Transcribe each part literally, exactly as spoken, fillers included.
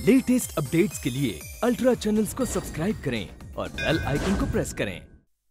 Latest updates के लिए ultra channels को सब्सक्राइब करें और बेल आइकन को प्रेस करें।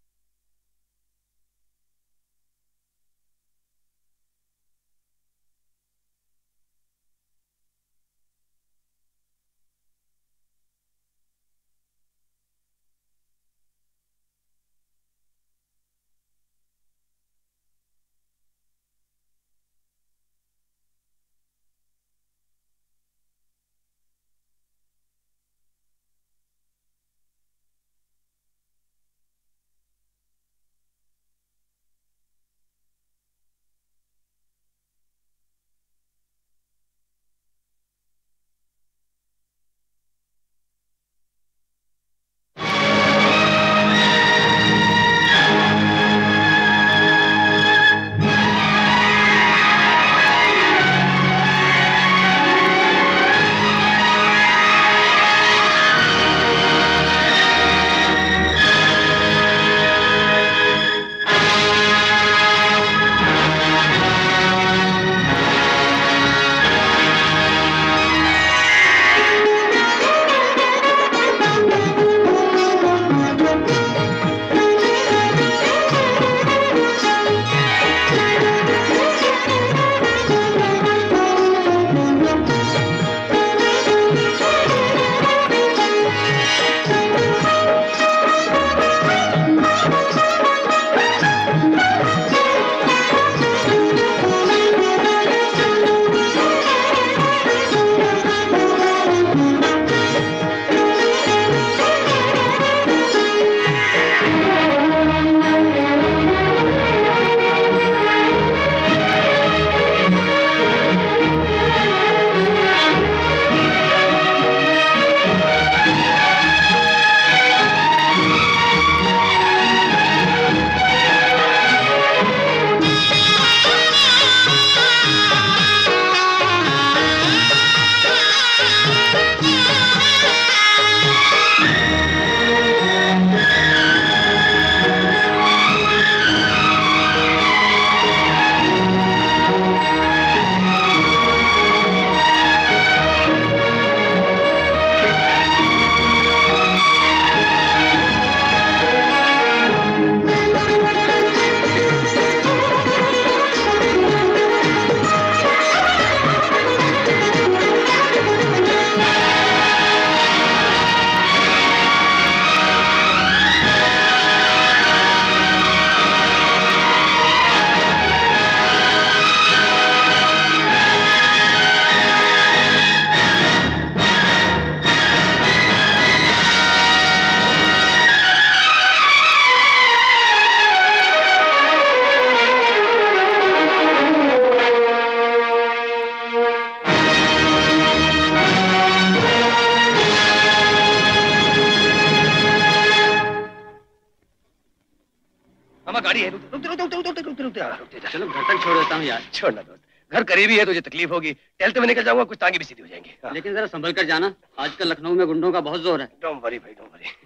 चलो घर तक छोड़ देता हूँ यार। छोड़ना दोस्त, घर करीबी है, तुझे तकलीफ होगी। टहलते हुए निकल जाऊंगा, कुछ टांगे भी सीधी हो जाएंगी। लेकिन जरा संभल कर जाना, आजकल लखनऊ में गुंडों का बहुत जोर है। डोंट वरी भाई, डोंट वरी।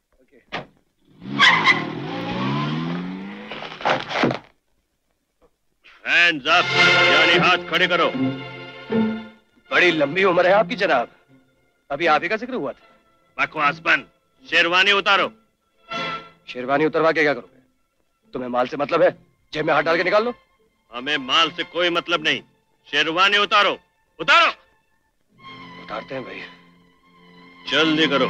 हैंड्स अप, यानी हाथ खड़े करो। बड़ी लंबी उम्र है आपकी जनाब, अभी आप ही का जिक्र हुआ था। बकवास बंद, शेरवानी उतारो। शेरवानी उतरवा के क्या करोगे? तुम्हें माल से मतलब है? जेब में हाथ डाल के निकाल लो। हमें माल से कोई मतलब नहीं, शेरवानी उतारो। उतारो। उतारते हैं भाई। जल्दी करो।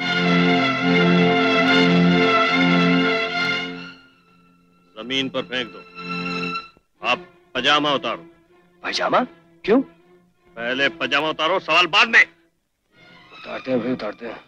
जमीन पर फेंक दो। आप पजामा उतारो। पजामा? क्यों? पहले पजामा उतारो, सवाल बाद में। उतारते हैं भाई, उतारते हैं।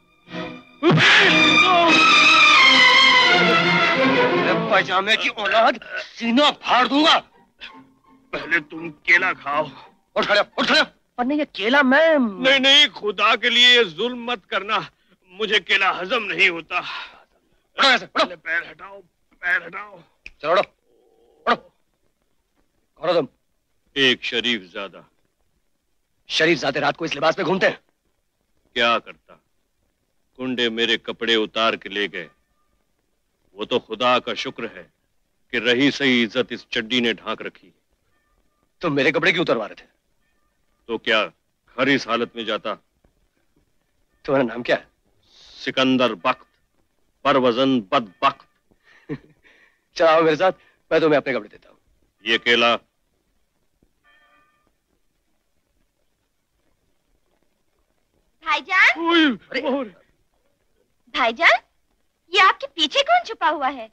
पजामे की औलाद, सीना फाड़ दूंगा। पहले तुम केला खाओ। उठ खड़े, उठ खड़े। पर नहीं, ये केला मैं नहीं नहीं, खुदा के लिए जुल्म मत करना, मुझे केला हजम नहीं होता। उठो ऐसे, उठो। पैर हटाओ, पैर हटाओ। चलो उठो, उठो। कौन हो तुम? एक शरीफ ज़ादा। शरीफ ज़ादे रात को इस लिबास में घूमते हैं? क्या करता, गुंडे मेरे कपड़े उतार के ले गए। वो तो खुदा का शुक्र है कि रही सही इज्जत इस चड्डी ने ढांक रखी। तुम मेरे कपड़े क्यों उतरवा रहे थे? तो क्या घर इस हालत में जाता तुम्हारा नाम क्या है? सिकंदर बख्त, परवजन बदबख्त। चलो मेरे साथ, मैं तुम्हें अपने कपड़े देता हूँ। ये केला। भाईजान, भाईजान, ये आपके पीछे कौन छुपा हुआ है?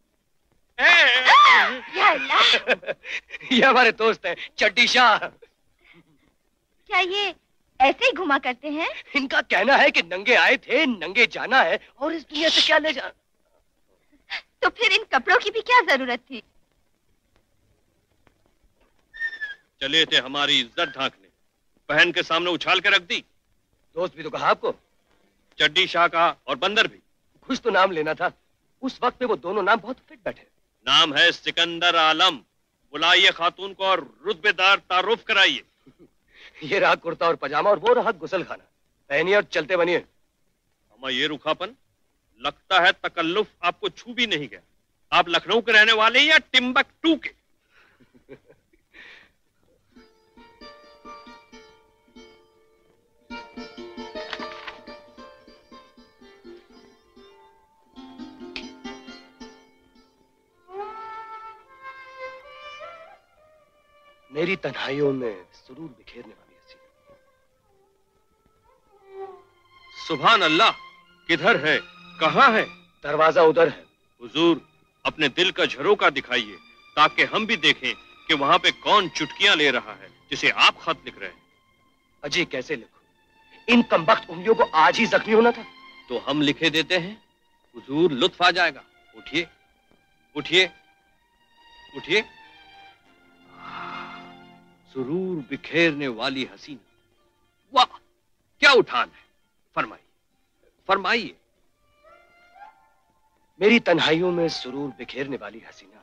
या अल्लाह! ये हमारे दोस्त हैं, चड्डी शाह। क्या ये ऐसे ही घुमा करते हैं? इनका कहना है कि नंगे आए थे, नंगे जाना है, और इस दुनिया से क्या ले जा। तो फिर इन कपड़ों की भी क्या जरूरत थी? चले थे हमारी इज्जत ढांकने, बहन के सामने उछाल के रख दी। दोस्त भी तो कहा आपको। चड्डी शाह का और बंदर भी। कुछ तो नाम लेना था। उस वक्त में वो दोनों नाम बहुत फिट बैठे। नाम है सिकंदर आलम। बुलाइए खातून को और रुतबेदार तारुफ कराइए। ये रहा कुर्ता और पजामा और वो रहा गुसल खाना। पहनिए और चलते बनिए। हमारा ये रुखापन, लगता है तकल्लुफ आपको छू भी नहीं गया। आप लखनऊ के रहने वाले या टिम्बकटू के? मेरी तन्हाइयों में सुरूर बिखेरने वाली हसीना। सुभान अल्लाह, किधर है, कहाँ है? दरवाजा उधर है। हुजूर, अपने दिल का झरोका दिखाइए ताकि हम भी देखें कि वहां पे कौन चुटकियां ले रहा है जिसे आप खत लिख रहे हैं। अजी कैसे लिखूं? इन कमबख्त उंगलियों को आज ही जख्मी होना था। तो हम लिखे देते हैं। हुजूर, लुत्फ आ जाएगा। उठिए, उठिए, उठिए। सुरूर बिखेरने वाली हसीना, वाह क्या उठान है। फरमाइए, फरमाइए। मेरी तन्हाइयों में सुरूर बिखेरने वाली हसीना,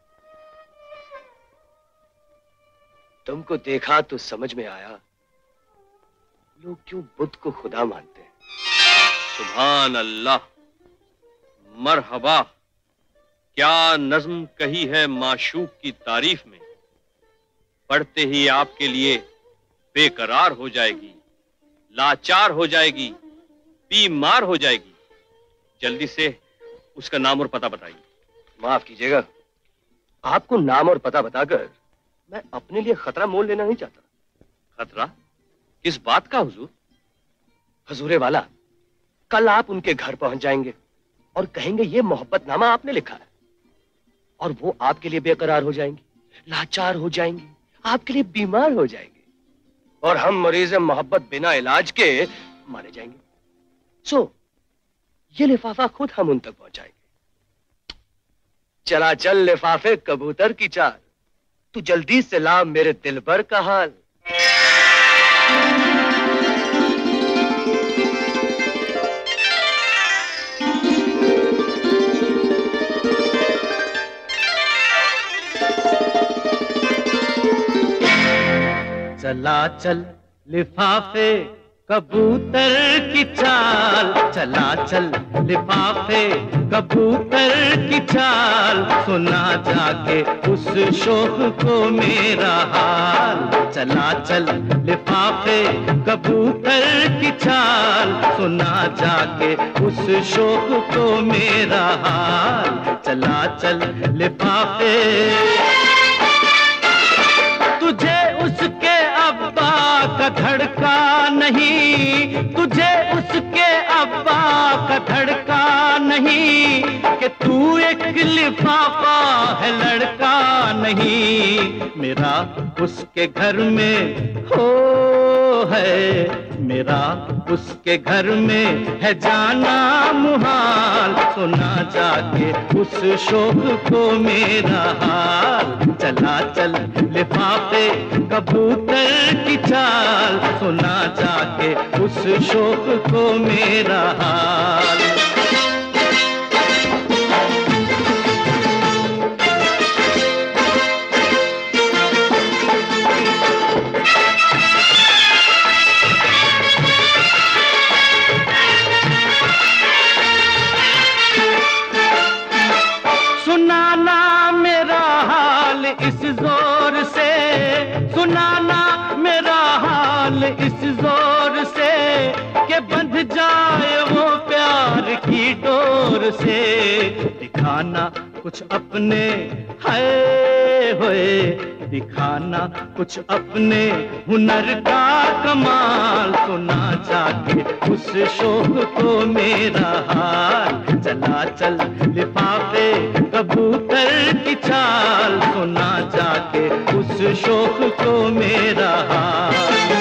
तुमको देखा तो समझ में आया लोग क्यों बुद्ध को खुदा मानते हैं। सुभान अल्लाह, मरहबा। क्या नज्म कही है माशूक की तारीफ में। पढ़ते ही आपके लिए बेकरार हो जाएगी, लाचार हो जाएगी, बीमार हो जाएगी। जल्दी से उसका नाम और पता बताइए। माफ कीजिएगा, आपको नाम और पता बताकर मैं अपने लिए खतरा मोल लेना नहीं चाहता। खतरा? किस बात का हुजूर? हजूरे वाला, कल आप उनके घर पहुंच जाएंगे और कहेंगे ये मोहब्बतनामा आपने लिखा है, और वो आपके लिए बेकरार हो जाएंगी, लाचार हो जाएंगी, आपके लिए बीमार हो जाएंगे, और हम मरीज मोहब्बत बिना इलाज के मारे जाएंगे। सो ये लिफाफा खुद हम उन तक पहुंचाएंगे। चला चल लिफाफे कबूतर की चाल, तू जल्दी से ला मेरे दिल भर का हाल। चला चल लिफाफे कबूतर की चाल, चला चल लिफाफे कबूतर की चाल, सुना जाके उस शोख को मेरा हाल। चला चल लिफाफे कबूतर की चाल, सुना जाके उस शोख को मेरा हाल। चला चल लिफाफे, तुझे उसके अब्बा का धड़का नहीं, तुझे उसके अब्बा का धड़का नहीं, कि तू एक लिफाफा है लड़का नहीं। मेरा उसके घर में हो है, मेरा उसके घर में है जाना मुहाल, सुना जाके उस शोक को मेरा हाल। चला चल लिफाफे कबूतर की चाल, सुना जाके उस शोक को मेरा हाल। सुनाना मेरा हाल इस जोर से, सुनाना मेरा हाल इस जोर से, के बंध दिखाना कुछ अपने है होए, दिखाना कुछ अपने हुनर का कमाल, सुना जाके उस शौक को मेरा हाल, चला चल लिफाफे कबूतर की चाल, सुना जाके उस शौक को मेरा हाल।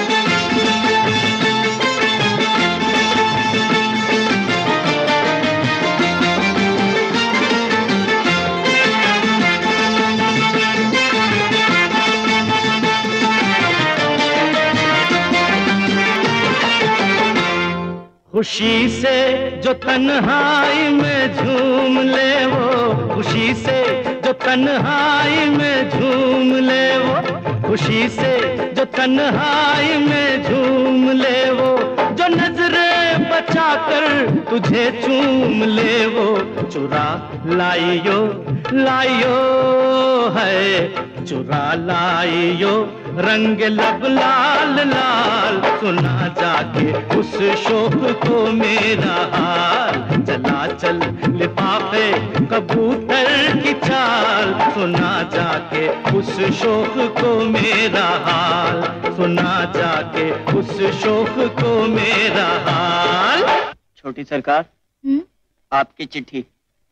खुशी से जो तन्हाई में झूम ले वो, खुशी से जो तन्हाई में झूम ले वो, खुशी से जो तन्हाई में झूम ले वो, जो नजरें बचा कर तुझे चूम ले वो, चुरा लाइयो लाइयो है, चुरा लाइयो रंग लब लाल लाल, सुना जाके उस शौक को मेरा हाल, चला चल लिफाफे कबूतर की चाल, सुना जाके उस शौक को मेरा हाल, सुना जाके उस शौक को मेरा हाल। छोटी सरकार, हुँ? आपकी चिट्ठी।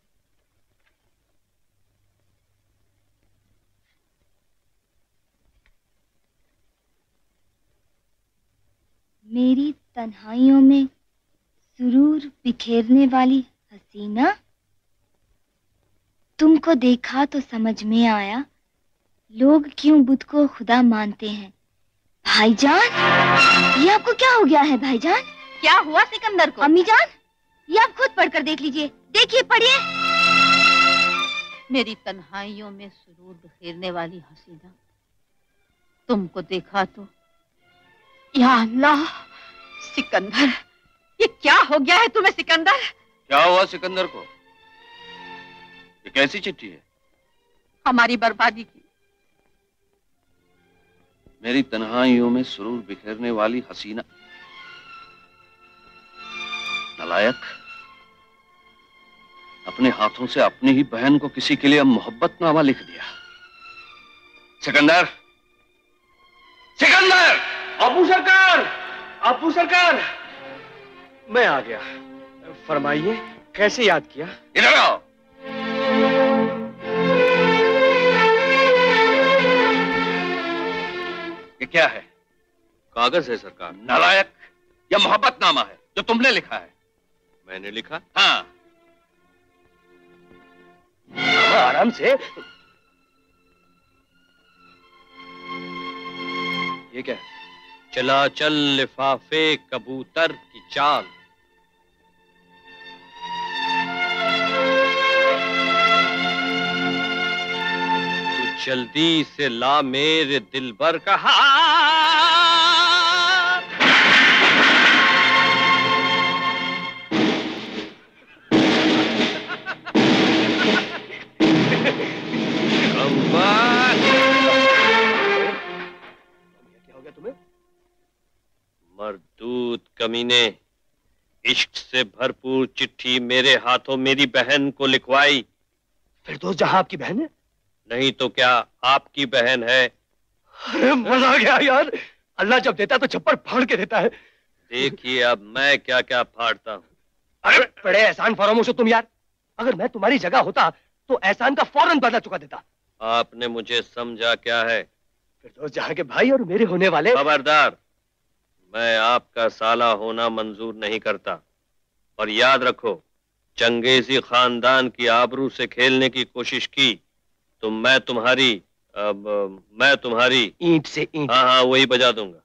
मेरी तन्हाइयों में सुरूर बिखेरने वाली हसीना, तुमको देखा तो समझ में आया लोग क्यों बुद्ध को खुदा मानते हैं। भाईजान, ये आपको क्या हो गया है भाईजान? क्या हुआ सिकंदर को? अम्मी जान, ये आप खुद पढ़कर देख लीजिए, देखिए पढ़िए। मेरी तन्हाइयों में सुरूर बिखेरने वाली हसीना, तुमको देखा तो या अल्लाह। सिकंदर, ये क्या हो गया है तुम्हें सिकंदर? क्या हुआ सिकंदर को? ये कैसी चिट्ठी है? हमारी बर्बादी की। मेरी तन्हाइयों में सुरूर बिखेरने वाली हसीना। नालायक, अपने हाथों से अपनी ही बहन को किसी के लिए मोहब्बतनामा लिख दिया। सिकंदर, सिकंदर! अबू सरकार, अबू सरकार, मैं आ गया। फरमाइए, कैसे याद किया? इधर आओ। ये क्या है? कागज है सरकार। नालायक, यह मोहब्बतनामा है जो तुमने लिखा है। मैंने लिखा? हाँ। आराम से। ये क्या है? चला चल लिफाफे कबूतर की चाल। तू जल्दी से ला मेरे दिलबर का हाथ। मरदूद कमीने, इश्क से भरपूर चिट्ठी मेरे हाथों मेरी बहन को लिखवाई। फिरदौस जहां आपकी बहन है? नहीं तो क्या, आपकी बहन है। अरे मजा आ गया यार, अल्लाह जब देता है तो छप्पर फाड़ के देता है। देखिए अब मैं क्या क्या फाड़ता हूँ। अरे बड़े एहसान फरामोश हो तुम यार, अगर मैं तुम्हारी जगह होता तो एहसान का फौरन बदला चुका देता। आपने मुझे समझा क्या है? फिरदौस जहां के भाई और मेरे होने वाले। खबरदार, मैं आपका साला होना मंजूर नहीं करता। और याद रखो, चंगेजी खानदान की आबरू से खेलने की कोशिश की तो मैं तुम्हारी अब मैं तुम्हारी ईंट से ईंट। हाँ हाँ वही बजा दूंगा।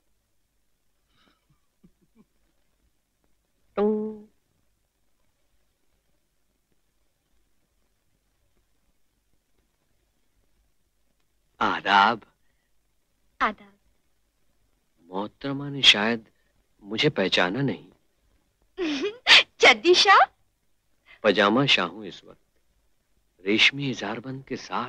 आदाब। आदाब। मोहतरमा ने शायद मुझे पहचाना नहीं। जद्दी शाह? पजामा शाह हूं इस वक्त, रेशमी इजारबंद के साथ।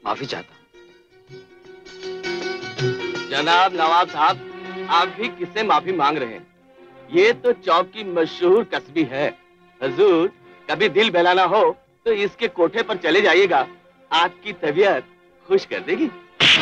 माफी चाहता हूँ। जनाब नवाब साहब, आप भी किससे माफी मांग रहे हैं? ये तो चौक की मशहूर कस्बी है। हुजूर, कभी दिल बहलाना हो तो इसके कोठे पर चले जाइएगा, आपकी तबीयत खुश कर देगी।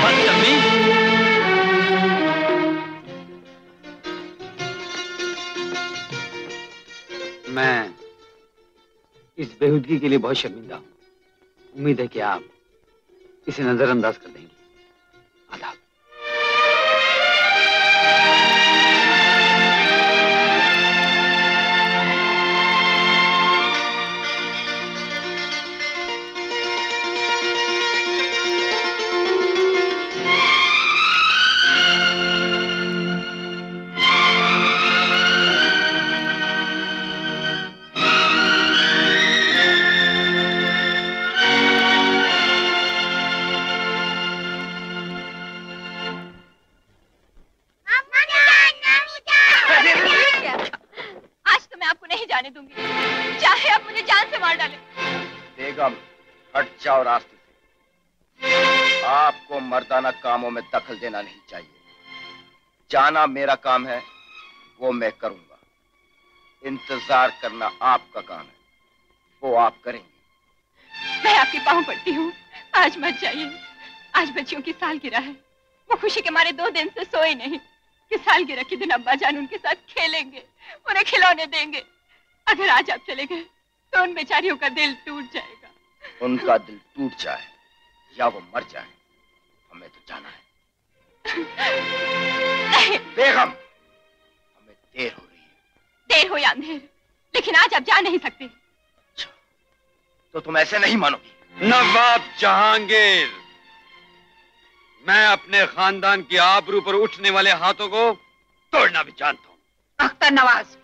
मैं इस बेहूदगी के लिए बहुत शर्मिंदा हूँ। उम्मीद है कि आप इसे नजरअंदाज कर देंगे। आदाब। जाओ रास्ते से। आपको मर्दाना कामों में दखल देना नहीं चाहिए। जाना मेरा काम है, वो मैं करूंगा। इंतजार करना आपका काम है, वो आप करेंगे। मैं आपके पांव पड़ती हूँ, आज मत जाइए। आज बच्चियों की सालगिरह है, वो खुशी के मारे दो दिन से सोए नहीं कि सालगिरह के दिन अब्बा जान उनके साथ खेलेंगे, उन्हें खिलौने देंगे। अगर आज आप चले गए तो उन बेचारियों का दिल टूट जाएगा। उनका दिल टूट जाए या वो मर जाए, हमें तो जाना है। नहीं। बेगम, हमें देर हो रही है। देर हो या अंधेर, लेकिन आज आप जा नहीं सकते। अच्छा, तो तुम ऐसे नहीं मानोगी। नवाब जहांगीर, मैं अपने खानदान की आबरू पर उठने वाले हाथों को तोड़ना भी जानता हूँ। अख्तर, नवाज,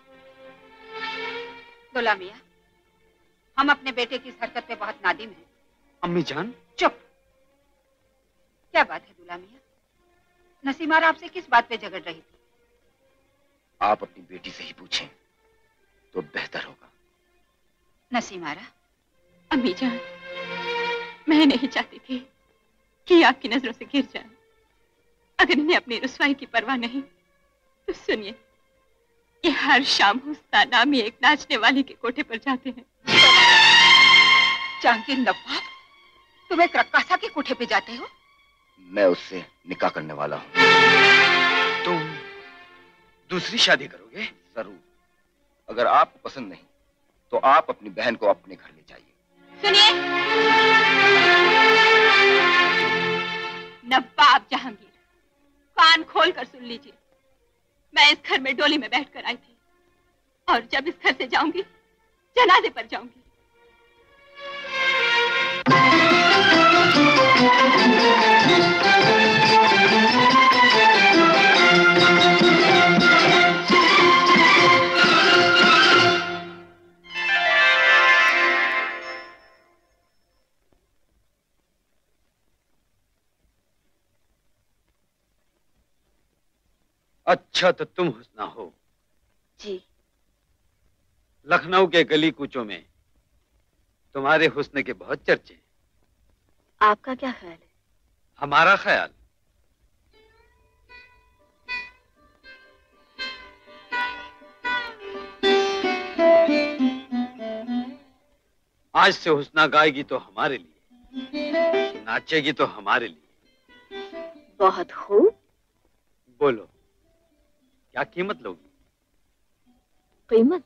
दुल्हा मियां, हम अपने बेटे की इस हरकत पे बहुत नादिम हैं। अम्मी जान। चुप। क्या बात है दुल्हा मियां? नसीमारा आपसे किस बात पे झगड़ रही थी? आप अपनी बेटी से ही पूछें तो बेहतर होगा। नसीमारा, अम्मी जान, मैं नहीं चाहती थी कि आपकी नजरों से गिर जाए। अगर इन्हें अपनी रुसवाई की परवाह नहीं तो सुनिए, ये हर शाम हुस्ना नामी एक नाचने वाली के कोठे पर जाते हैं। जहांगीर नवाब, तुम एक रक्कासा के कोठे पे जाते हो? मैं उससे निकाह करने वाला हूँ। तुम दूसरी शादी करोगे? जरूर। अगर आपको पसंद नहीं तो आप अपनी बहन को अपने घर ले जाइए। सुनिए, नवाब जहांगीर, कान खोल कर सुन लीजिए। मैं इस घर में डोली में बैठकर आई थी और जब इस घर से जाऊंगी, जनाजे पर जाऊंगी। अच्छा, तो तुम हुस्ना हो? जी। लखनऊ के गली कूचों में तुम्हारे हुस्न के बहुत चर्चे। आपका क्या ख्याल है? हमारा ख्याल, आज से हुस्ना गाएगी तो हमारे लिए, नाचेगी तो हमारे लिए। बहुत खूब। बोलो, क्या कीमत लोगी? कीमत?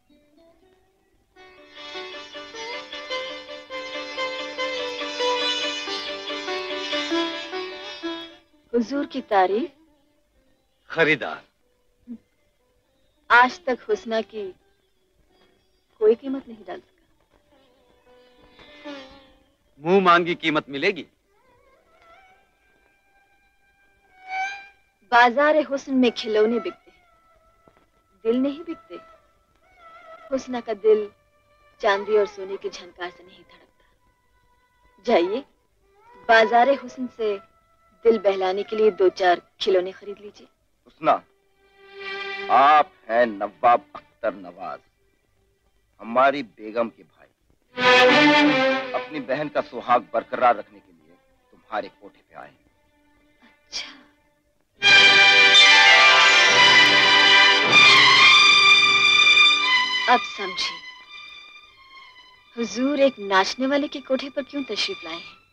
हुजूर की तारीफ। खरीदार। आज तक हुस्ना की कोई कीमत नहीं डाल सका। मुंह मांगी कीमत मिलेगी? बाजार हुस्न में खिलौने बिकते, दिल नहीं बिकते। हुस्ना का दिल चांदी और सोने की झनकार से नहीं धड़कता। जाइए, बाजार हुस्न से दिल बहलाने के लिए दो चार खिलौने खरीद लीजिए। हुस्ना, आप हैं नवाब अख्तर नवाज, हमारी बेगम के भाई। अपनी बहन का सुहाग बरकरार रखने के लिए तुम तुम्हारे कोठे पे आए। अच्छा। अब समझी, हुजूर एक नाचने वाले के कोठे पर क्यों तशरीफ लाए हैं।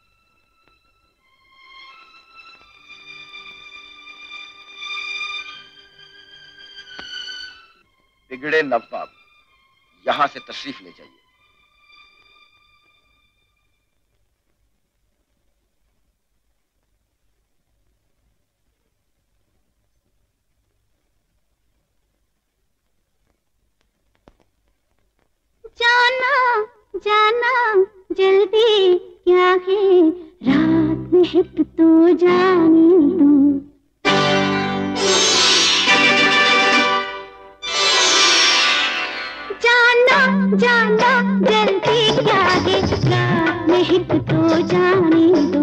बिगड़े नवाब, यहां से तशरीफ ले जाइए। जाना जाना जल्दी क्या है, रात में हित तो जाने दो। जाना जाना जल्दी क्या है, रात में हित तो जाने दो।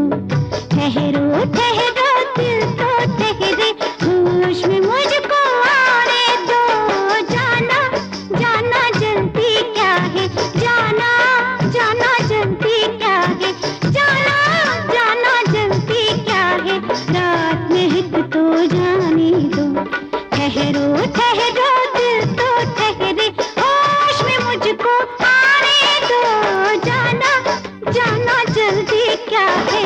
ठहरो ठहरो दिल तो ठहरे, होश में मुझको आने दो। जाना जाना जल्दी क्या है, जाना जाना जल्दी क्या है, जाना जाना जल्दी क्या है, रात में हित तो जाने दो। ठहरो ठहरो दिल तो ठहरे, होश में मुझको आने दो। जाना जाना जल्दी क्या है।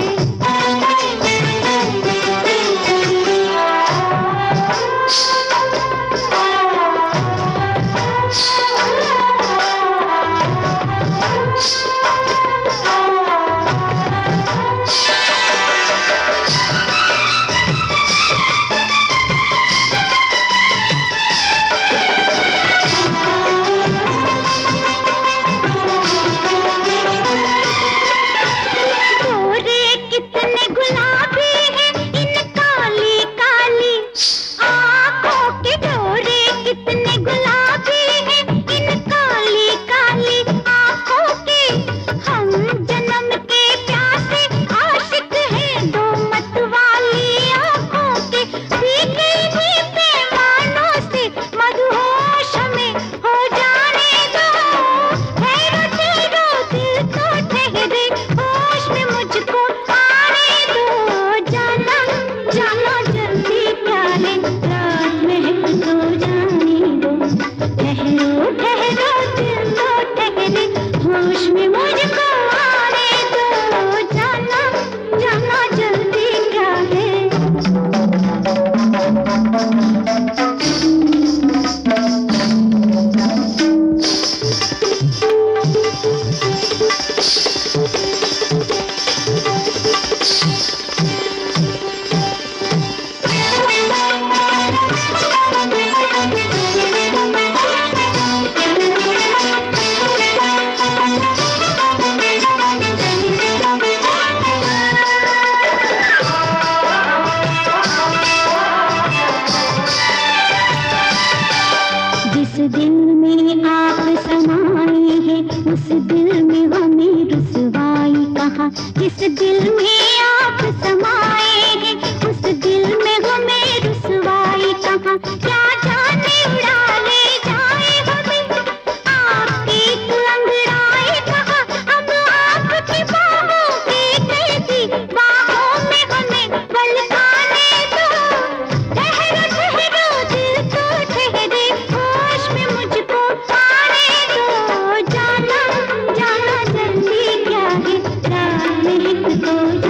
तो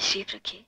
तशरीफ रखिए।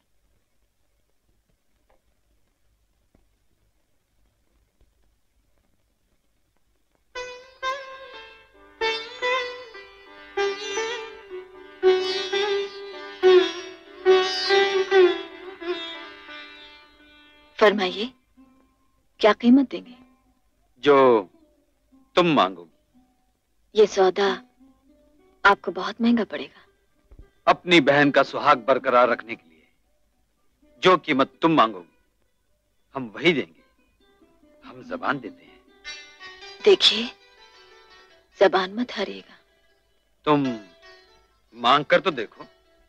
फरमाइए, क्या कीमत देंगे? जो तुम मांगोगी। ये सौदा आपको बहुत महंगा पड़ेगा। अपनी बहन का सुहाग बरकरार रखने के लिए जो कीमत तुम मांगोगी हम वही देंगे। हम जबान देते हैं। देखिए, जबान मत हारिएगा। तुम मांग कर तो देखो।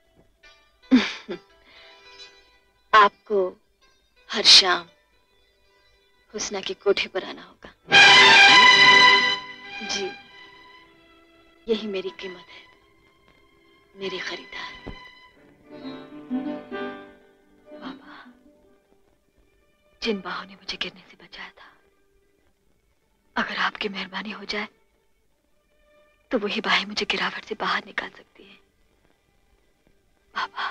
आपको हर शाम हुस्ना की कोठी पर आना होगा। जी, यही मेरी कीमत है, मेरी खरीदार। बाबा, जिन बाहों ने मुझे गिरने से बचाया था, अगर आपकी मेहरबानी हो जाए तो वही बाहें मुझे गिरावट से बाहर निकाल सकती है। बाबा,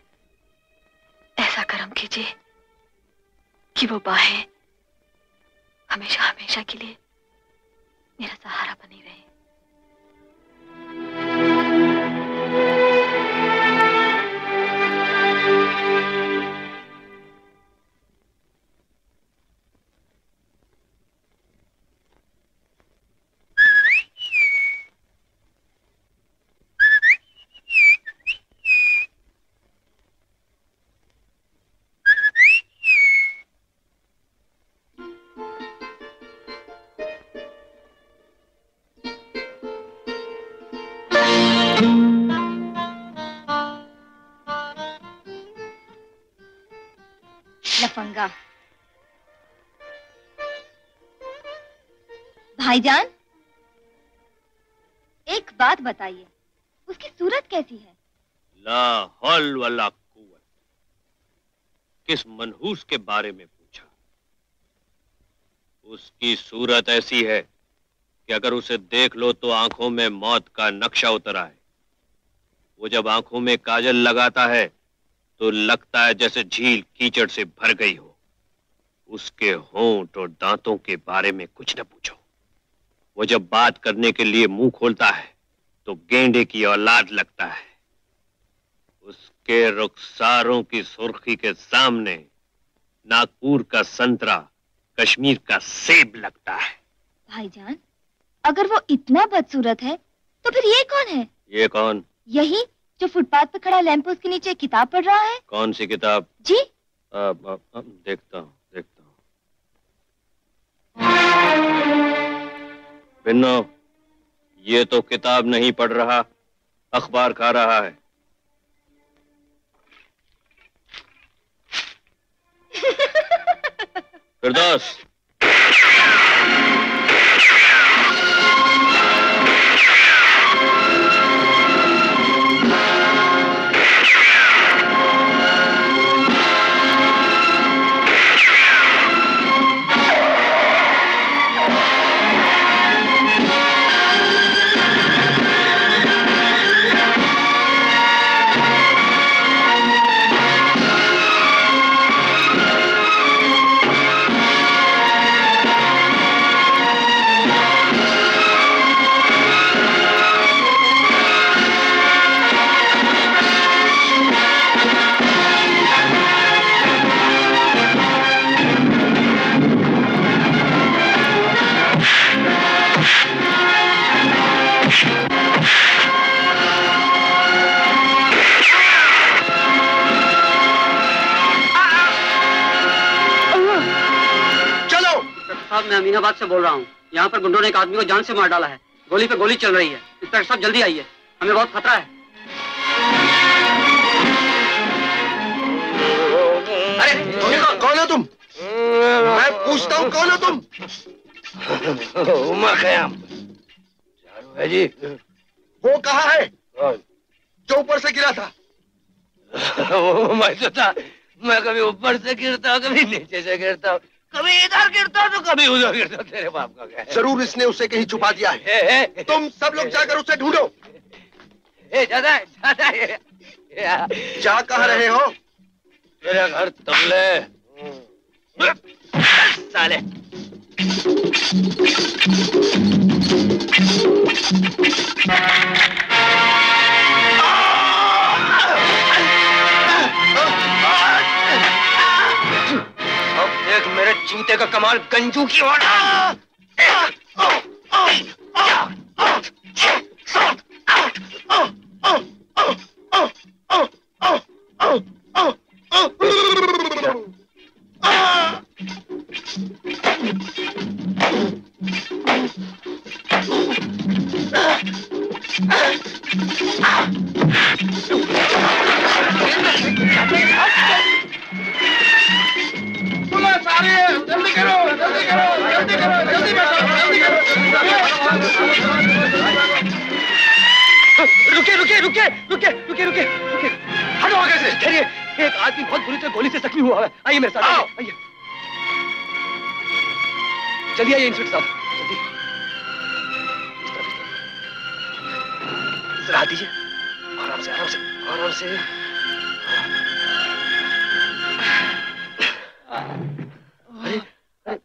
ऐसा करम कीजिए कि वो बाहें हमेशा हमेशा के लिए मेरा सहारा बनी रहे। लफंगा। भाईजान, एक बात बताइए, उसकी सूरत कैसी है? ला हौल वला कुव्वत। किस मनहूस के बारे में पूछा? उसकी सूरत ऐसी है कि अगर उसे देख लो तो आंखों में मौत का नक्शा उतर आए। वो जब आंखों में काजल लगाता है तो लगता है जैसे झील कीचड़ से भर गई हो। उसके होंठ और दांतों के बारे में कुछ न पूछो। वो जब बात करने के लिए मुंह खोलता है तो गेंडे की औलाद लगता है। उसके रुखसारों की सुर्खी के सामने नागपुर का संतरा कश्मीर का सेब लगता है। भाईजान, अगर वो इतना बदसूरत है तो फिर ये कौन है? ये कौन? यही जो फुटपाथ पे खड़ा लैंप पोस्ट के नीचे किताब पढ़ रहा है। कौन सी किताब? जी, आ, आ, आ, देखता हूँ देखता हूँ। बिन्नो, ये तो किताब नहीं पढ़ रहा, अखबार खा रहा है। फिरदौस, मैं अमीनाबाद से बोल रहा हूँ। यहाँ पर गुंडों ने एक आदमी को जान से मार डाला है। गोली पे गोली चल रही है। इंस्पेक्टर साहब जल्दी आइए, हमें बहुत खतरा है। अरे कौन हो तुम? मैं पूछता हूँ कौन हो तुम? उमर खयाम है जी। वो कहाँ है जो ऊपर से गिरा था? वो मैं तो था, मैं कभी ऊपर से गिरता हूँ, कभी नीचे से गिरता हूँ, कभी इधर गिरता तो कभी उधर गिरता। तेरे बाप का क्या है? जरूर इसने उसे कहीं छुपा दिया है। तुम सब लोग जाकर उसे ढूंढो। ए, ज्यादा है, ज्यादा है। जा कहाँ रहे हो? मेरा घर तबले। साले। अब देख मेरे जूते का कमाल गंजू की वाला। जल्दी करो, जल्दी करो, जल्दी करो, जल्दी करो, जल्दी करो। रुके रुके रुके रुके रुके रुके रुके हटो आगे से। ठहरिए, एक आदमी बहुत बुरी तरह गोली से जख्मी हुआ है। आइए मेरे साथ, आइए। चलिए आइए इंस्पेक्टर साहब, जल्दी। इस तरफ, इस तरफ। जरा हाथ दीजिए, आराम से, आराम से, आराम से। अरे अरे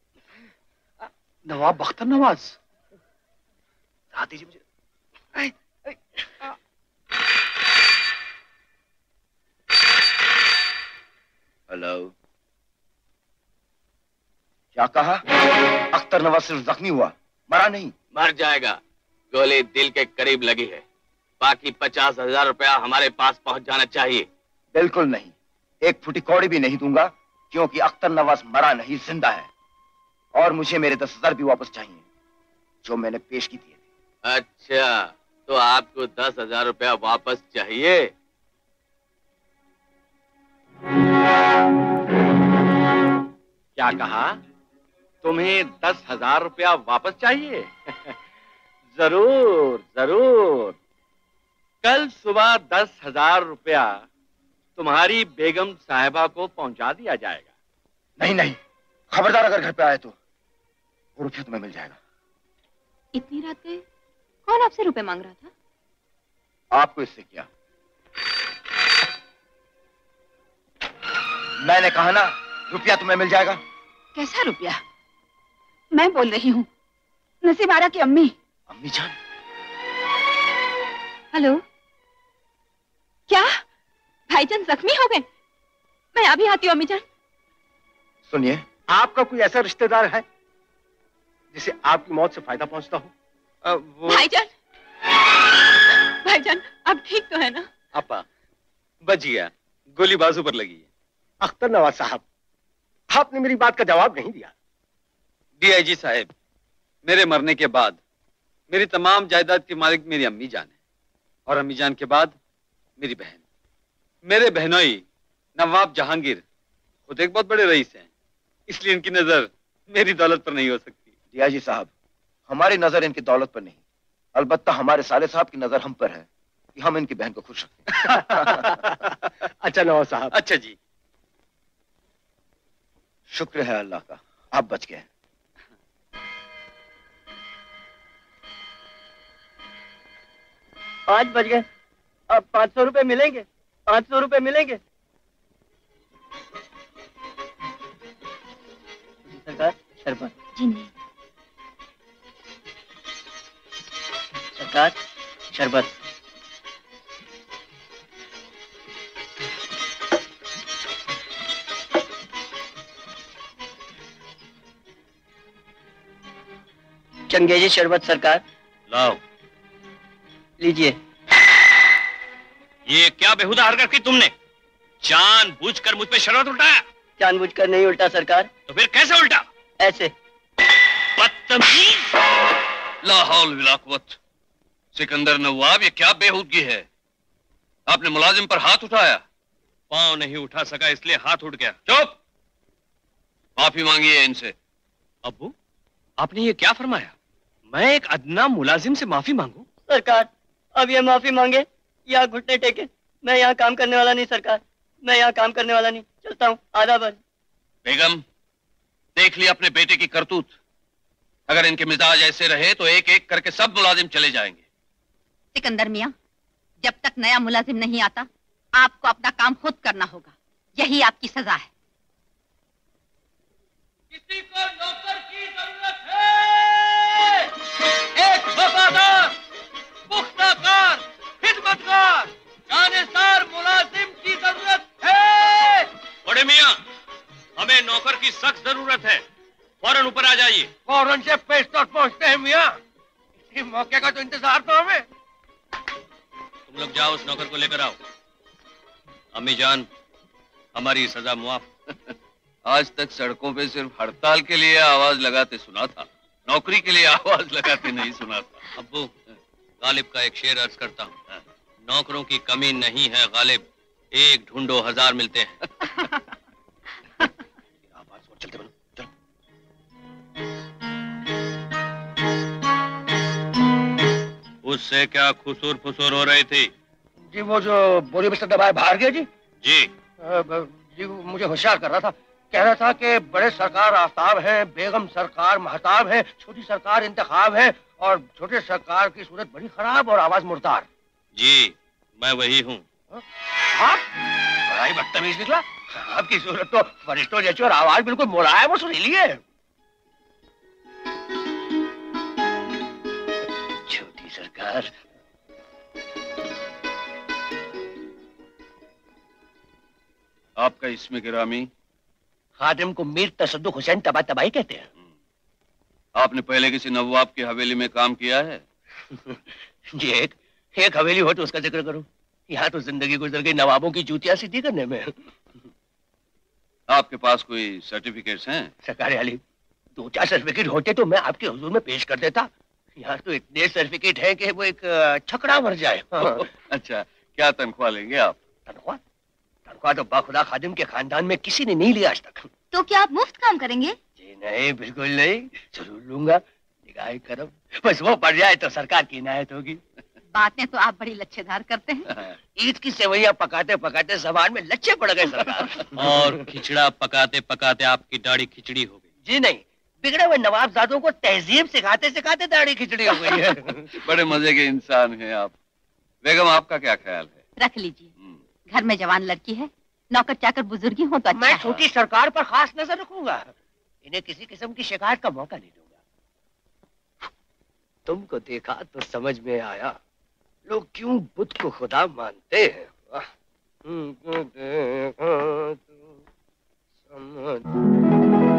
नवाब अख्तर नवाज, हाथ दीजिए मुझे। हेलो, क्या कहा? अख्तर नवाज सिर्फ जख्मी हुआ, मरा नहीं। मर जाएगा, गोली दिल के करीब लगी है। बाकी पचास हजार रुपया हमारे पास पहुंच जाना चाहिए। बिल्कुल नहीं, एक फुटी कौड़ी भी नहीं दूंगा, क्योंकि अख्तर नवाज मरा नहीं, जिंदा है। और मुझे मेरे दस हजार भी वापस चाहिए जो मैंने पेश की थी। अच्छा, तो आपको दस हजार रुपया वापस चाहिए? क्या कहा? तुम्हें दस हजार रुपया वापस चाहिए? जरूर जरूर, कल सुबह दस हजार रुपया तुम्हारी बेगम साहिबा को पहुंचा दिया जाएगा। नहीं नहीं, खबरदार, अगर घर पे आए तो वो रुपया तुम्हें मिल जाएगा। इतनी रात गए? कौन आपसे रुपए मांग रहा था? आपको इससे क्या? मैंने कहा ना, रुपया तुम्हें मिल जाएगा। कैसा रुपया? मैं बोल रही हूँ, नसीबारा की अम्मी। अम्मी जान? हेलो, क्या भाईजान जख्मी हो गए? मैं अभी आती हूँ अम्मी जान। सुनिए, आपका कोई ऐसा रिश्तेदार है जिसे आपकी मौत से फायदा पहुंचता हो? वो... भाईजान, भाईजान आप ठीक तो है ना? आपा बच गया, गोली बाजू पर लगी है। अख्तर नवाज साहब, आपने मेरी बात का जवाब नहीं दिया। डीआईजी साहब, मेरे मरने के बाद मेरी तमाम जायदाद की मालिक मेरी अम्मी जान है, और अम्मी जान के बाद मेरी बहन। मेरे बहनोई नवाब जहांगीर खुद एक बहुत बड़े रईस हैं, इसलिए इनकी नजर मेरी दौलत पर नहीं हो सकती। डीआईजी साहब, हमारी नजर इनकी दौलत पर नहीं, अलबत्ता हमारे साले साहब की नजर हम पर है कि हम इनकी बहन को खुश रखें। अच्छा नवाब साहब। अच्छा जी, शुक्र है अल्लाह का, आप बच गए। पाँच बज गए, अब पाँच सौ रुपए मिलेंगे, पाँच सौ रुपए मिलेंगे। सरकार, शरबत। जी नहीं। सरकार, शरबत। चंगेजी शरबत सरकार। लाओ। लीजिए। ये क्या बेहुदा हरकत की तुमने? जानबूझकर मुझ पे शरबत उल्टाया? जानबूझकर नहीं उल्टा सरकार। तो फिर कैसे उल्टा? ऐसे। बदतमीज! ला हौल वला कुव्वत। सिकंदर नवाब, ये क्या बेहूदगी है? आपने मुलाजिम पर हाथ उठाया। पांव नहीं उठा सका इसलिए हाथ उठ गया। चुप! माफी मांगिए इनसे। अब्बू, आपने ये क्या फरमाया? मैं एक अदना मुलाजिम से माफी मांगू? सरकार, अब ये माफी मांगे या घुटने टेके, मैं यहाँ काम करने वाला नहीं सरकार, मैं यहाँ काम करने वाला नहीं, चलता हूँ, आदाब। बेगम, देख लिया अपने बेटे की करतूत। अगर इनके मिजाज ऐसे रहे तो एक एक करके सब मुलाजिम चले जाएंगे। सिकंदर मियाँ, जब तक नया मुलाजिम नहीं आता आपको अपना काम खुद करना होगा, यही आपकी सजा है। किसी को नौकर की जरूरत है, एक वफादार, पुख्ताकार, खिदमतगार, जानेसार मुलाजिम की जरूरत है। बड़े मियां, हमें नौकर की सख्त जरूरत है, फौरन ऊपर आ जाइए। फौरन से पेशतर पहुंचते हैं मियां, इसी मौके का तो इंतजार तो हमें। तुम लोग जाओ, उस नौकर को लेकर आओ। अम्मी जान, हमारी सजा मुआफ। आज तक सड़कों पे सिर्फ हड़ताल के लिए आवाज लगाते सुना था, नौकरी के लिए आवाज लगाते नहीं सुना था। अब्बू, गालिब का एक शेर अर्ज करता हूँ, नौकरों की कमी नहीं है गालिब, एक ढूंढो हजार मिलते हैं। चलते बनो, चल। उससे क्या खुसूर फुसूर हो रही थी? जी वो जो बोरी बिस्तर दबाए बाहर गया जी। जी आ, जी मुझे होशियार कर रहा था, कह रहा था कि बड़े सरकार आफ्ताब हैं, बेगम सरकार महताब है, छोटी सरकार इंतखाब है और छोटे सरकार की सूरत बड़ी खराब और आवाज मुर्दार। जी मैं वही हूँ। आप बड़ा ही बदतमीज निकला, आपकी सूरत तो फरिश्तों जैसी और आवाज बिल्कुल मुलायम और सुरीली है। छोटी सरकार। आपका इसमें गिरामी? खादिम को मीर तसद्दुक हुसैन तबा तबाही कहते हैं। आपने पहले किसी नवाब की हवेली में काम किया है? जी एक एक हवेली हो तो उसका जिक्र करूं, यहाँ तो जिंदगी गुजर गई नवाबों की जूतियां सीधी करने में। आपके पास कोई सर्टिफिकेट्स हैं? सरकार अली, दो चार सर्टिफिकेट होते तो मैं आपके हुजूर में पेश कर देता, यहाँ तो इतने सर्टिफिकेट हैं कि वो एक छकड़ा भर जाए। हाँ। अच्छा, क्या तनख्वाह लेंगे आप? तनख्वाह तनख्वाह तो बाखुदा खादिम के खानदान में किसी ने नहीं लिया आज तक। तो क्या आप मुफ्त काम करेंगे? जी नहीं, बिल्कुल नहीं, जरूर लूंगा, निगाह करम, बस वो पड़ जाए तो सरकार की इनायत होगी। बातें तो आप बड़ी लच्छेदार करते हैं। ईद की सेवैयां पकाते पकाते जबान में लच्छे पड़ गए सरकार। और खिचड़ा पकाते पकाते आपकी दाढ़ी खिचड़ी हो गई। जी नहीं, बिगड़े हुए नवाबजादों को तहजीब सिखाते सिखाते दाढ़ी खिचड़ी हो गई है। बड़े मजे के इंसान हैं आप। बेगम, आपका क्या ख्याल है? रख लीजिए, घर में जवान लड़की है, नौकर चाकर बुजुर्गी हो तो अच्छा मैं है। छोटी सरकार पर खास नजर रखूंगा, इन्हें किसी किस्म की शिकायत का मौका नहीं दूंगा। तुमको देखा तो समझ में आया लोग क्यों बुद्ध को खुदा मानते हैं। तुमको देखा तो समझ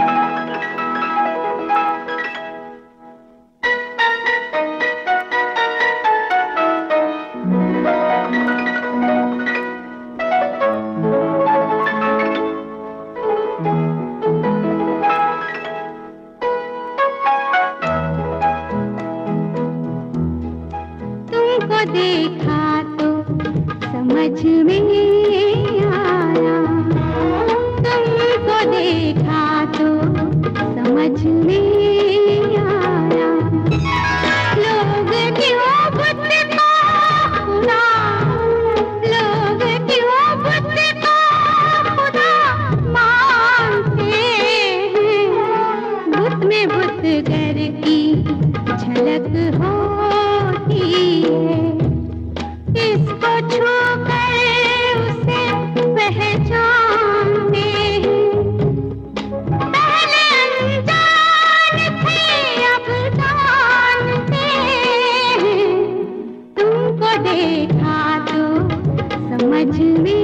देखा तो समझ में आया, तुमको देखा तो समझ में आया, लोग क्यों बुद्ध को खुदा, लोग क्यों बुद्ध को खुदा मानते हैं, बुद्ध में बुद्धगर की झलक होती है, इसको छू कर उसे पहचानते हैं, पहले अनजान थे अब जानते हैं, तुमको देखा तो समझ में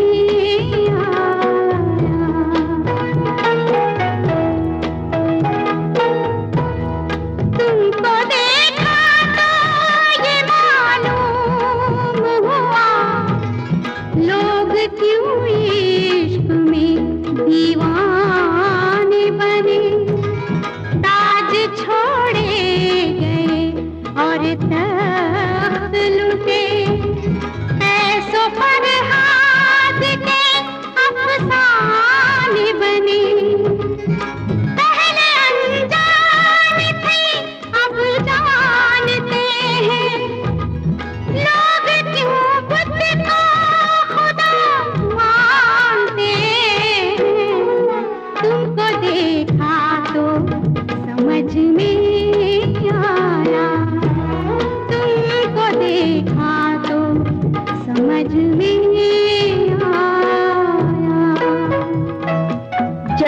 दीवाने बने, ताज छोड़े गए और तख्त लुटे, ऐसो फरहाद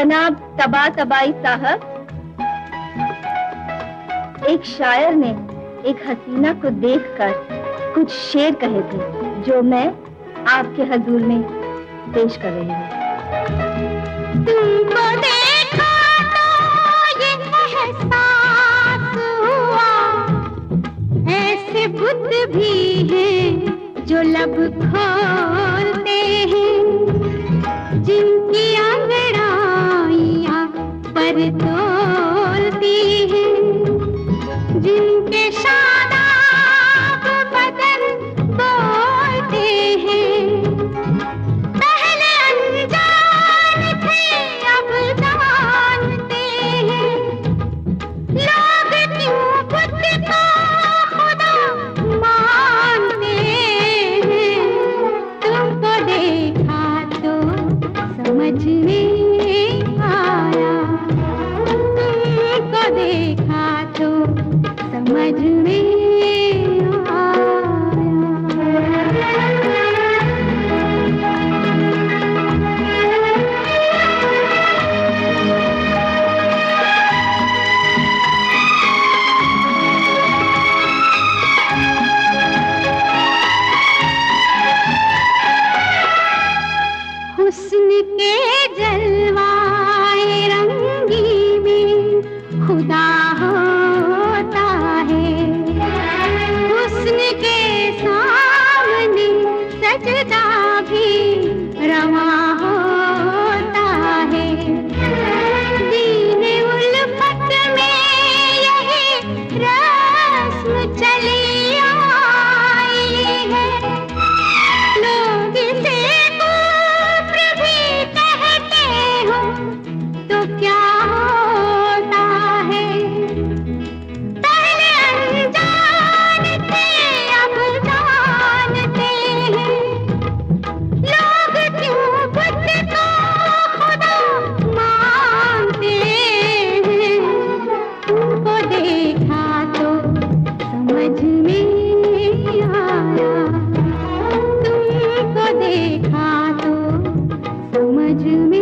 जनाब तबा तबाई साहब, एक शायर ने एक हसीना को देखकर कुछ शेर कहे थे जो मैं आपके हजूर में पेश कर रही हूँ। तुमको देखा तो ये एहसास हुआ, ऐसे बुत भी हैं जो लब खोलते हैं, जिनकी अंगड़ाइयाँ पर तोलती हैं, जिनके शादाब बदन बोलते हैं। पहले अनजान थे अब जानते हैं, लोग क्यों बुत को खुदा मानते हैं। तुमको देखा तो समझ में आया, तुमको देखा तो समझ में हुस्न के जलवाए रंगी में खुदा होता है, हुस्न के सामने सजदा भी रवा होता है। दीन उल्फत में यही रस्म चली आई है, लोग इसे कुफ्र भी कहते हो तो क्या होता है। पहले अनजान थे अब जानते हैं, लोग क्यों बुत को खुदा मानते हैं। तुमको देखा तो समझ में आया, तुमको देखा तो समझ में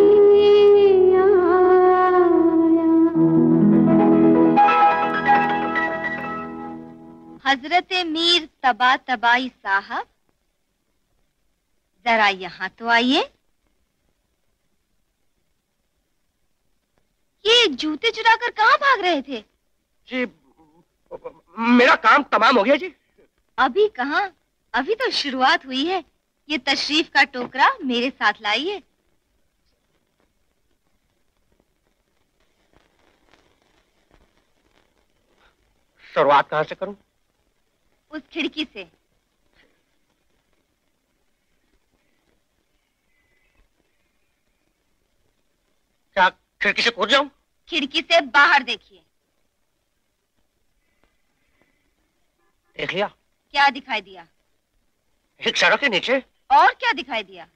हजरत मीर तबा तबाई साहब, जरा यहाँ तो आइए। ये जूते चुराकर कहाँ भाग रहे थे? जी मेरा काम तमाम हो गया जी। अभी कहाँ, अभी तो शुरुआत हुई है। ये तशरीफ का टोकरा मेरे साथ लाइए। शुरुआत कहाँ से करूं? उस खिड़की से। क्या खिड़की से कूद जाऊं? खिड़की से बाहर देखिए। देख लिया। क्या दिखाई दिया? एक सड़क के नीचे। और क्या दिखाई दिया?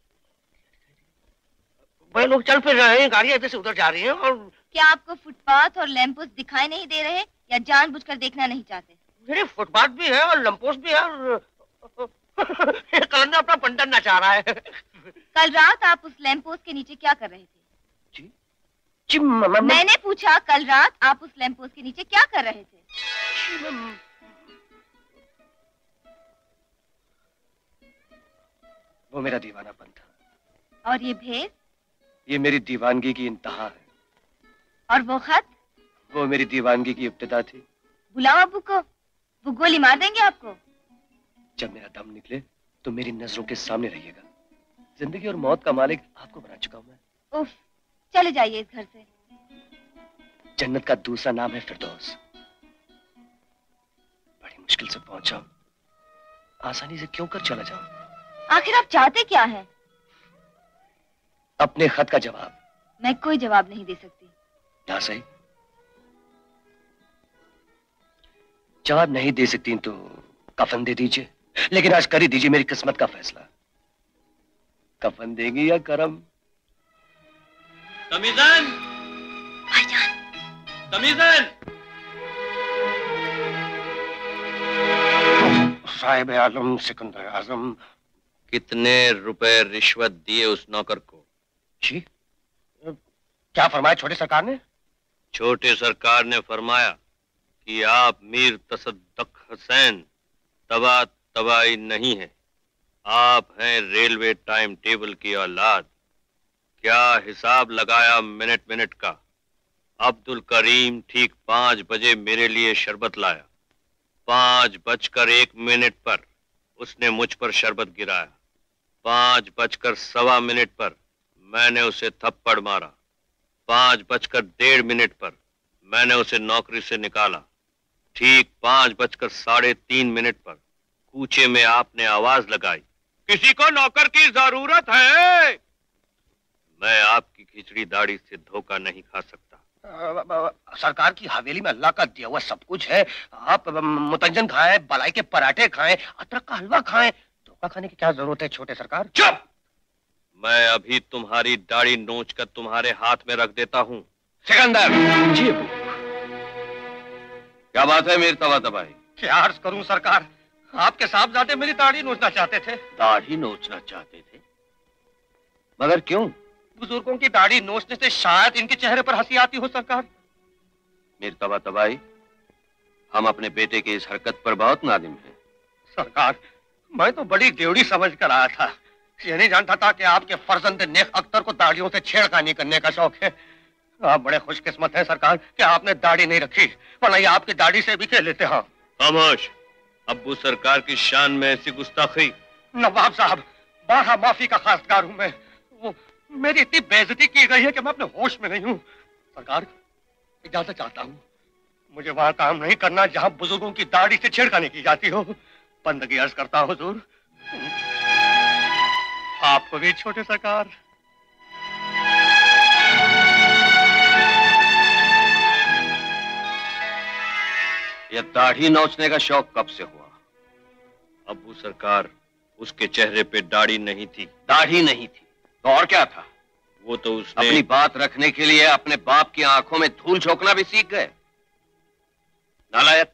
वही लोग चल फिर रहे हैं, गाड़ियां इधर से उधर जा रही हैं। और क्या आपको फुटपाथ और लैंपपोस्ट दिखाई नहीं दे रहे या जानबूझकर देखना नहीं चाहते? मेरे फुटपाथ भी है और लैंपपोस्ट भी है और कल ने अपना पंडन नचा रहा है। कल रात आप उस लैंपपोस्ट के नीचे क्या कर रहे थे? जी, जी म, म, मैंने पूछा कल रात आप उस लैंपपोस्ट के नीचे क्या कर रहे थे? वो मेरा दीवानापन था। और ये भेद? ये मेरी दीवानगी की इंतहा है। और वो खत? वो मेरी दीवानगी की इब्तिदा थी। बुलाओ अब्बू को, वो गोली मार देंगे आपको। जब मेरा दम निकले तो मेरी नजरों के सामने रहिएगा। जिंदगी और मौत का मालिक आपको बना चुका हूं मैं। उफ, चले जाइए इस घर से। जन्नत का दूसरा नाम है फिरदौस। बड़ी मुश्किल से पहुंचा, आसानी से क्यों कर चला जाऊं? आखिर आप चाहते क्या हैं? अपने खत का जवाब। मैं कोई जवाब नहीं दे सकती। ना सही, जवाब नहीं दे सकती तो कफन दे दीजिए, लेकिन आज कर ही दीजिए मेरी किस्मत का फैसला। कफन देंगी या करम? तमीज़न, भाईजान, तमीज़न। साहिब आलम सिकंदर आजम। कितने रुपए रिश्वत दिए उस नौकर को? जी क्या फरमाया छोटे सरकार ने? छोटे सरकार ने फरमाया कि आप मीर तसद्दुक हुसैन तबा तबाई नहीं है, आप हैं रेलवे टाइम टेबल की औलाद। क्या हिसाब लगाया मिनट मिनट का। अब्दुल करीम ठीक पांच बजे मेरे लिए शरबत लाया, पांच बजकर एक मिनट पर उसने मुझ पर शरबत गिराया, पांच बजकर सवा मिनट पर मैंने उसे थप्पड़ मारा, पांच बजकर डेढ़ मिनट पर मैंने उसे नौकरी से निकाला, ठीक पांच बजकर साढ़े तीन मिनट पर कूचे में आपने आवाज लगाई, किसी को नौकर की जरूरत है। मैं आपकी खिचड़ी दाढ़ी से धोखा नहीं खा सकता। सरकार की हवेली में अल्लाह का दिया हुआ सब कुछ है। आप मुतंजन खाएं, बलाई के पराठे खाएं, अदरक का हलवा खाएं, धोखा खाने की क्या जरूरत है छोटे सरकार? चुप! मैं अभी तुम्हारी दाढ़ी नोच कर तुम्हारे हाथ में रख देता हूँ। सिकंदर जी क्या बात है मीर तबा तबाई? क्या अर्ज करूं सरकार, आपके साहबजादे मेरी दाढ़ी नोचना चाहते थे। दाढ़ी नोचना चाहते थे? मगर क्यों? बुजुर्गों की दाढ़ी नोचने से शायद इनके चेहरे पर हंसी आती हो सरकार। मीर तबा तबाई, हम अपने बेटे की इस हरकत पर बहुत नादिम हैं। सरकार, मैं तो बड़ी देवड़ी समझ कर आया था, ये नहीं जानता था कि आपके फर्जंद नेक अख्तर को दाढ़ियों से छेड़खानी करने का शौक है। आप बड़े खुशकिस्मत हैं सरकार कि आपने दाढ़ी नहीं रखी, वरना ये आपकी दाढ़ी से भी खेल लेते। हाँ खामोश, अब्बू सरकार की शान में ऐसी गुस्ताखी। नवाब साहब, बारहा माफी का खासगार हूँ मैं। वो मेरी इतनी बेइज्जती की गई है कि मैं अपने होश में नहीं हूँ। सरकार, इजाजत चाहता हूँ, मुझे वहां काम नहीं करना जहाँ बुजुर्गों की दाढ़ी से छेड़खानी की जाती हो। बंदगी अर्ज करता हूँ हुजूर। आपको भी छोटे सरकार। यह दाढ़ी नोचने का शौक कब से हुआ? अब्बू सरकार, उसके चेहरे पे दाढ़ी नहीं थी। दाढ़ी नहीं थी तो और क्या था? वो तो उसने अपनी बात रखने के लिए अपने बाप की आंखों में धूल झोंकना भी सीख गए। नालायक।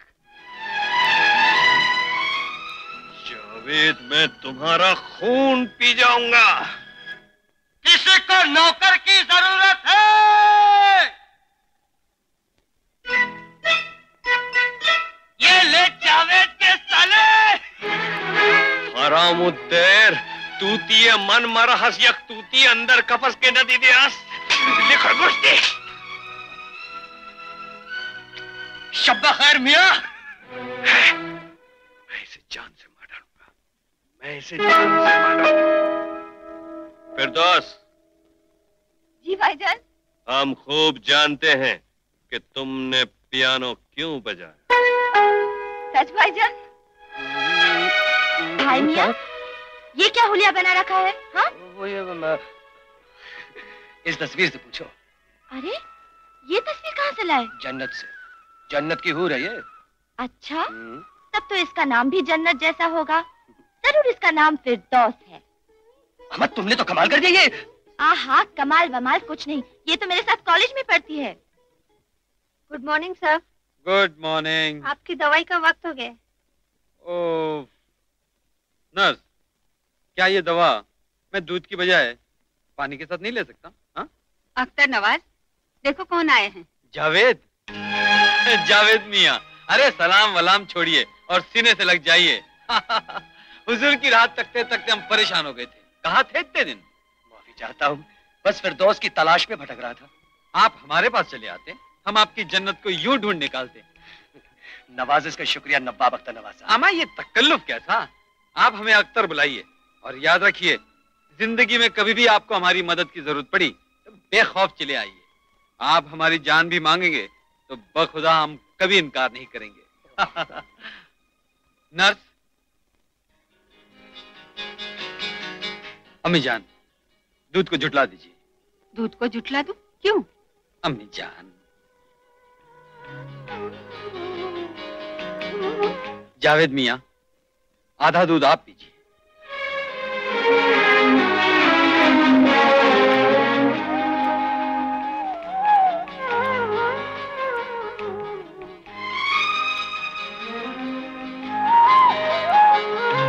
जावेद, मैं तुम्हारा खून पी जाऊंगा। किसी को नौकर की जरूरत है? ये ले जावेद के साले। हरामुद्देर, तूती मन मरहस यक तूती अंदर कफस के नदी दियास लिखर गुश्ती। शब्बा खैर मियां। मैं इसे जान से मार डालूंगा, मैं इसे जान से मार डालूंगा। फिरदौस। जी भाईजान। हम खूब जानते हैं कि तुमने पियानो क्यों बजाया। सच भाईजान? भाई मियां, ये क्या हुलिया बना रखा है? हाँ? वो ये मैं... इस तस्वीर से पूछो। अरे, ये तस्वीर कहाँ से लाए? जन्नत से। जन्नत की हूर है ये। अच्छा, तब तो इसका नाम भी जन्नत जैसा होगा। जरूर इसका नाम फिरदौस है। अहमद, तुमने तो कमाल कर दिया ये। आहा, कमाल वमाल कुछ नहीं, ये तो मेरे साथ कॉलेज में पढ़ती है। Good morning sir. Good morning. आपकी दवाई का वक्त हो गया। ओह नर्स, क्या ये दवा मैं दूध की बजाय पानी के साथ नहीं ले सकता? हाँ? अख्तर, नवाज, देखो कौन आए हैं। जावेद। जावेद मियाँ, अरे सलाम वलाम छोड़िए और सीने से लग जाइए। हुजूर की रात तकते तकते हम परेशान हो गए थे। कहाँ थे इतने दिन? माफी चाहता हूँ, बस फिरदौस की तलाश में भटक रहा था। आप हमारे पास चले आते, हम आपकी जन्नत को यूं ढूंढ निकालते। नवाजिश का शुक्रिया नवाब अख्तर नवाज। आमा, ये तकल्लुफ कैसा? आप हमें अख्तर बुलाइए और याद रखिए, जिंदगी में कभी भी आपको हमारी मदद की जरूरत पड़ी तो बेखौफ चले आइए। आप हमारी जान भी मांगेंगे तो बखुदा हम कभी इनकार नहीं करेंगे। नर्स। अम्मी जान, दूध को जुटला दीजिए। दूध को जुटला दूं? क्यों? अम्मी जान। जावेद मियाँ, आधा दूध आप पीजिए।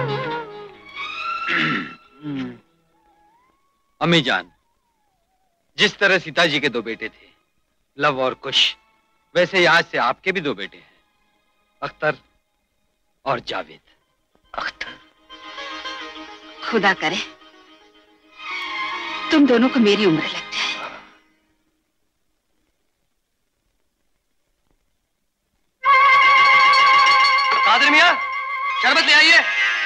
अम्मी जान, जिस तरह सीता जी के दो बेटे थे, लव और कुश, वैसे ही आज से आपके भी दो बेटे हैं, अख्तर और जावेद। अख्तर? खुदा करे तुम दोनों को मेरी उम्र लग जाए। कादर मियां, शरबत ले आइए।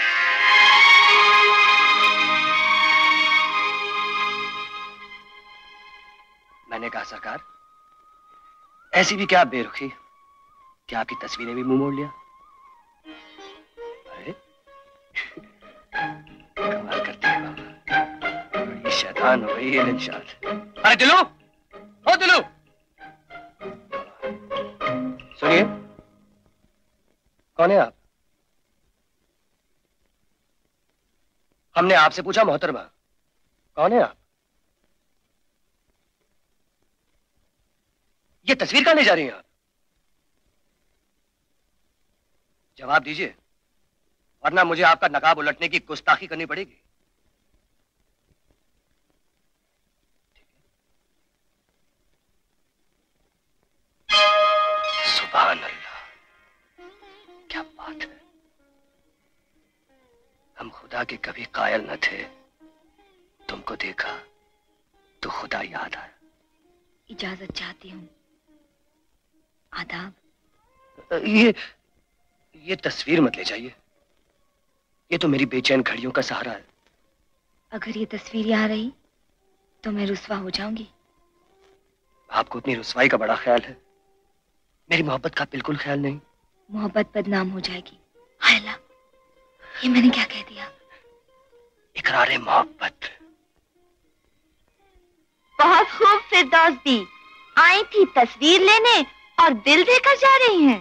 मैंने कहा सरकार, ऐसी भी क्या बेरुखी, क्या आपकी तस्वीरें भी मुंह मोड़ लिया? अरे कमाल करती है बाबा, बड़ी शैतान हो गई है निशात। अरे दिलो, ओ दिलो, सुनिए, कौन है आप? हमने आपसे पूछा मोहतरमा, कौन है आप? ये तस्वीर कहां ले जा रही हैं आप? जवाब दीजिए, वरना मुझे आपका नकाब उलटने की गुस्ताखी करनी पड़ेगी। सुभान अल्लाह, क्या बात है। हम खुदा के कभी कायल न थे, तुमको देखा तो खुदा याद आया। इजाजत चाहती हूँ। आदाब। ये ये तस्वीर मत ले जाइए, ये तो मेरी बेचैन घड़ियों का सहारा है। अगर ये तस्वीर यहाँ रही तो मैं रुस्वा हो जाऊंगी। आपको अपनी रुस्वाई का बड़ा ख्याल है, मेरी मोहब्बत का बिल्कुल ख्याल नहीं। मोहब्बत बदनाम हो जाएगी। हाय अल्लाह, ये मैंने क्या कह दिया? इकरार मोहब्बत। बहुत खूब फिरदौस दी, आई थी तस्वीर लेने और दिल देकर जा रही हैं।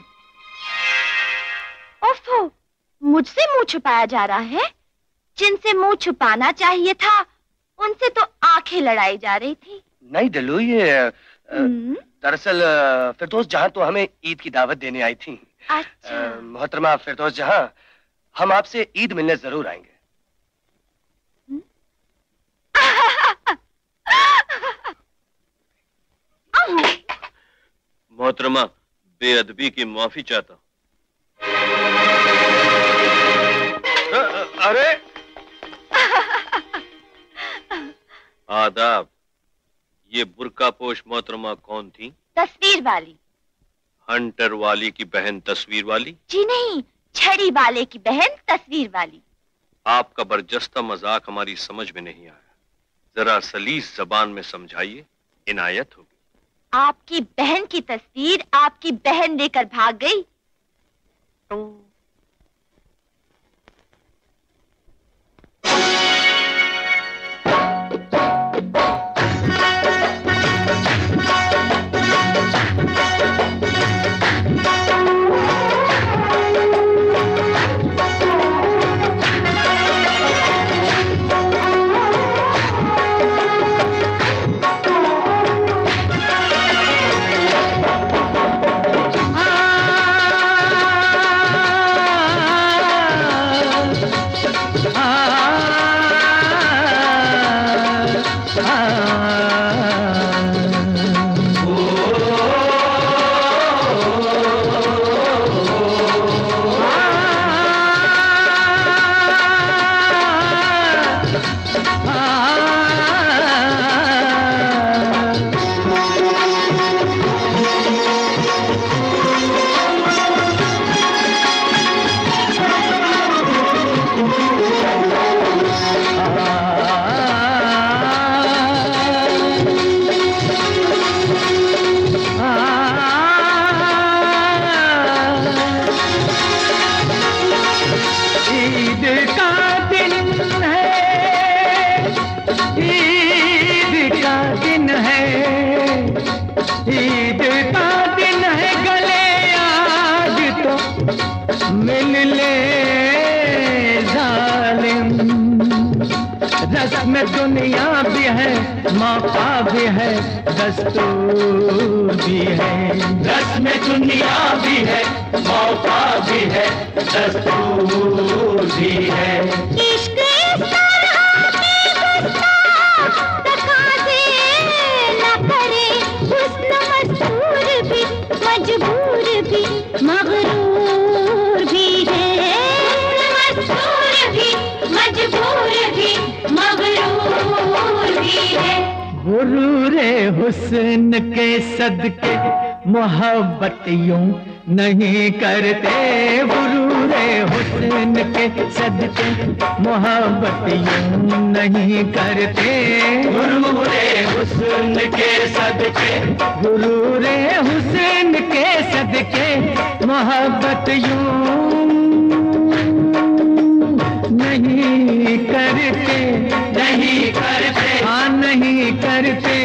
ओफो, मुझसे मुंह छुपाया जा रहा है। जिनसे मुंह छुपाना चाहिए था उनसे तो आंखें लड़ाई जा रही थी। नहीं दिलू, ये दरअसल फिरदौस जहां तो हमें ईद की दावत देने आई थी। अच्छा। आ, मोहतरमा फिरदौस जहां, हम आपसे ईद मिलने जरूर आएंगे। मोहतरमा, बेअदबी की माफी चाहता हूं। अरे आदाब। ये बुर्कापोश मोहतरमा कौन थी? तस्वीर वाली। हंटर वाली की बहन तस्वीर वाली? जी नहीं, छड़ी वाले की बहन तस्वीर वाली। आपका बरजस्ता मजाक हमारी समझ में नहीं आया, जरा सलीस जबान में समझाइए, इनायत होगी। आपकी बहन की तस्वीर आपकी बहन लेकर भाग गई तो में दुनिया भी है, मौका भी है, दस्तूर भी है। रस्म दुनिया भी है, मौका भी है, दस्तूर भी है। इश्क इस तरह की गुस्ताख तकाज़े गुरूरे हुस्न के सदके मोहब्बत यूं नहीं करते, गुरूरे हुस्न के सदके मोहब्बत यूं नहीं करते, गुरूरे हुस्न के सदके, गुरूरे हुस्न के सदके मोहब्बत यूं नहीं करते, नहीं करते, हाँ नहीं करते।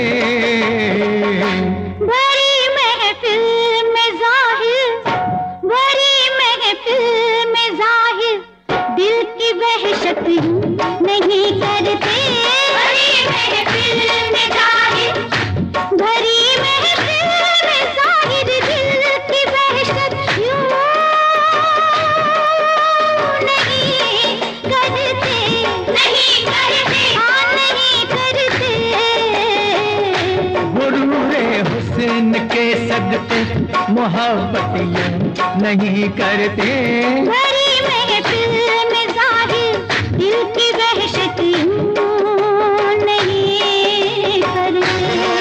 बड़ी महफिल में जाहिर, बड़ी महफिल में जाहिर दिल की वहशत नहीं करते, बड़ी महफिल में जाहिर, बड़ी महफिल में जाहिर दिल की वहशत यूं नहीं करते, नहीं करते, हाँ नहीं करते। गुरूरे हुस्न के सदके मोहब्बत यूं नहीं करते, बड़ी महफिल में जाहिर दिल की वहशत यूं नहीं करते।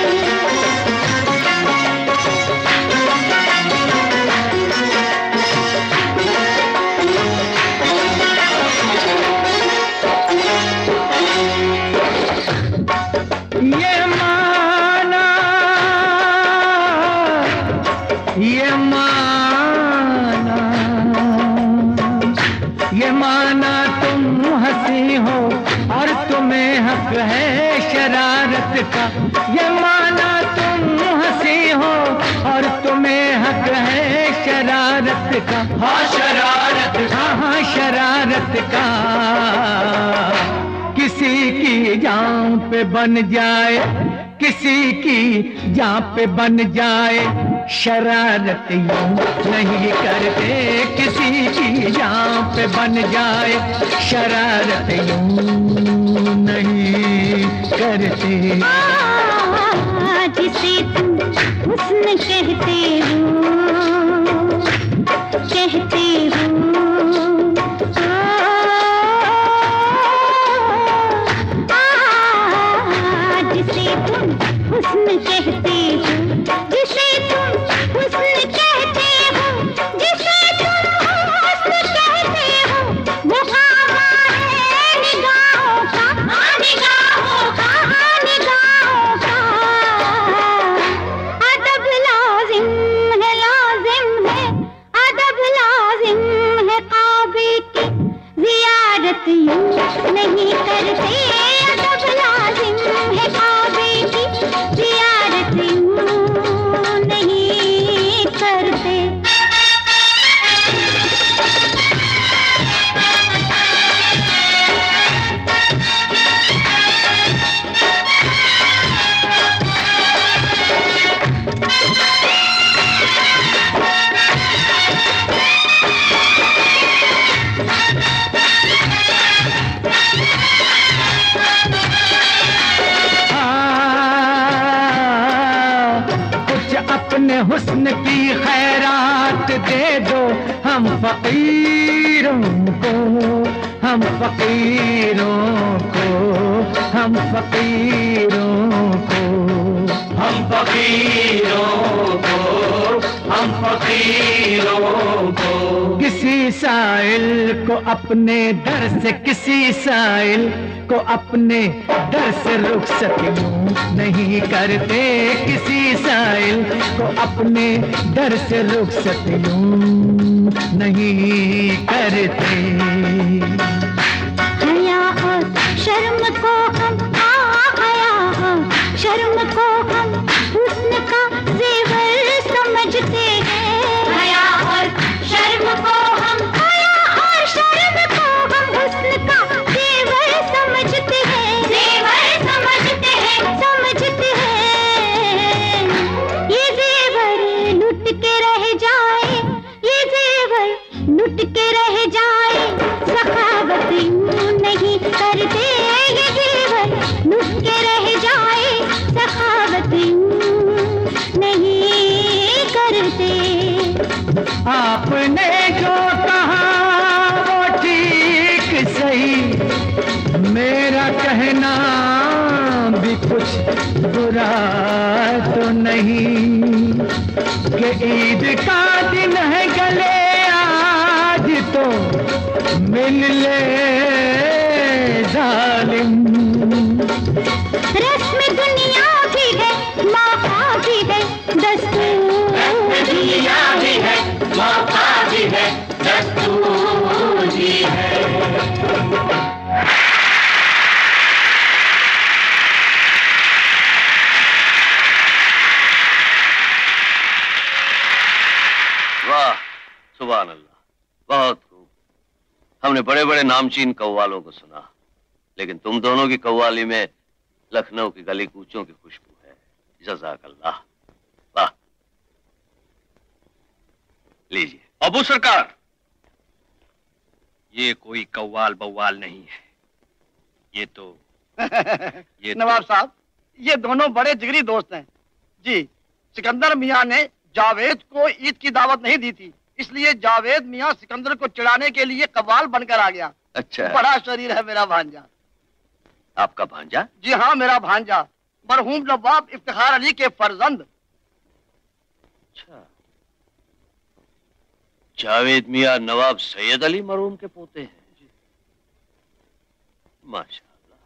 ये माना, ये माना, ये माना तुम हंसी हो और तुम्हें हक है शरारत का, ये माना तुम हंसी हो और तुम्हें हक है शरारत का, हाँ शरारत, हाँ हाँ शरारत का। किसी की जान पे बन जाए, किसी की जान पे बन जाए शरारत यूं नहीं करते, किसी की जान पे बन जाए शरारत यूं नहीं करते। जिसे तुम हुस्न कहते हो, कहते हो, जिसे तुम हुस्न कहते हो, जिसे तुम हुस्न कहते हो, जिसे तुम हुस्न कहते हो, वो खावा है निगाहों का, हाँ निगाहों का, हाँ निगाहों का। अदब लाजिम है, लाजिम है, अदब लाजिम है, काबे की ज़ियारत यूं नहीं करते, अदब लाजिम है, काबे की ज़ियारत यूं नहीं करते। अपने हुस्न की खैरात दे दो हम फकीरों को, हम फकीरों को, हम फकीरों को, हम फकीरों को, हम फकीरों को। किसी साइल को अपने दर से, किसी साइल को अपने दर से रुखसत यूं नहीं करते, किसी साइल को अपने दर से रुखसत यूं नहीं करते। हया और शर्म को हम, हाँ हया और शर्म को हम हुस्न का ज़ेवर समझते हैं, हया और शर्म को हम, हया और शर्म को हम हुस्न का ज़ेवर समझते हैं, ज़ेवर समझते हैं, समझते हैं। ये ज़ेवर लुट के रह जाए, ये ज़ेवर लुट के रह जाए, सखावत यूं नहीं करते, ये ज़ेवर लुट के रह जाए, सखावत यूं नहीं करते। आपने जो कहा वो ठीक सही, मेरा कहना भी कुछ बुरा तो नहीं कि ईद का दिन है गले आज तो मिल ले जालिम। रस्म दुनिया भी है मौका भी है दस्तूर दुनिया भी है मौका भी है दस्तूर भी है। वाह, सुभान अल्लाह, बहुत खूब। हमने बड़े बड़े नामचीन कव्वालों को सुना, लेकिन तुम दोनों की कव्वाली में लखनऊ की गली कूचों की खुशबू है। जज़ाकल्लाह। वाह। लीजिए। अबू सरकार, ये कोई कव्वाल बव्वाल नहीं है, ये तो ये नवाब साहब, ये दोनों बड़े जिगरी दोस्त हैं जी। सिकंदर मियाँ ने जावेद को ईद की दावत नहीं दी थी, इसलिए जावेद मियाँ सिकंदर को चिढ़ाने के लिए कव्वाल बनकर आ गया। अच्छा। बड़ा शरीर है मेरा भांजा। आपका भांजा? जी हाँ, मेरा भांजा, मरहूम नवाब इफ्तिखार अली के फर्जंद। अच्छा, जावेद मियाँ नवाब सैयद अली मरहूम के पोते हैं। माशा।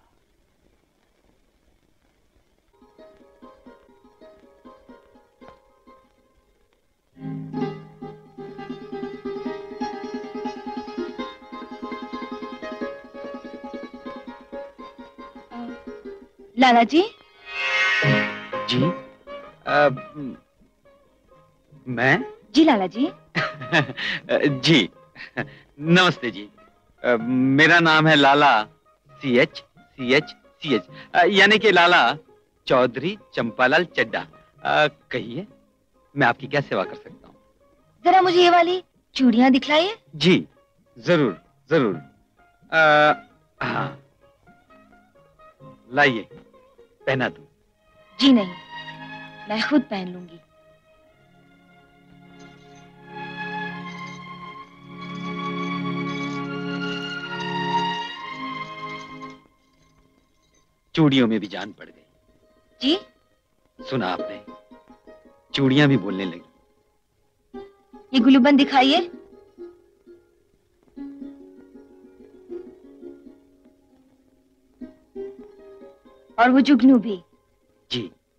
लाला जी। जी आ, मैं जी लाला जी। जी नमस्ते जी। आ, मेरा नाम है Lala C H C H C H यानी कि लाला चौधरी चंपालाल चड्डा। आ, कहिए मैं आपकी क्या सेवा कर सकता हूँ? जरा मुझे ये वाली चूड़ियां दिखलाइए। जी जरूर जरूर। आ, हाँ लाइए, पहना दूं? जी नहीं, मैं खुद पहन लूंगी। चूड़ियों में भी जान पड़ गई। जी? सुना आपने, चूड़ियां भी बोलने लगी। ये गुलूबंद दिखाइए। और वो जुगनू भी। जी।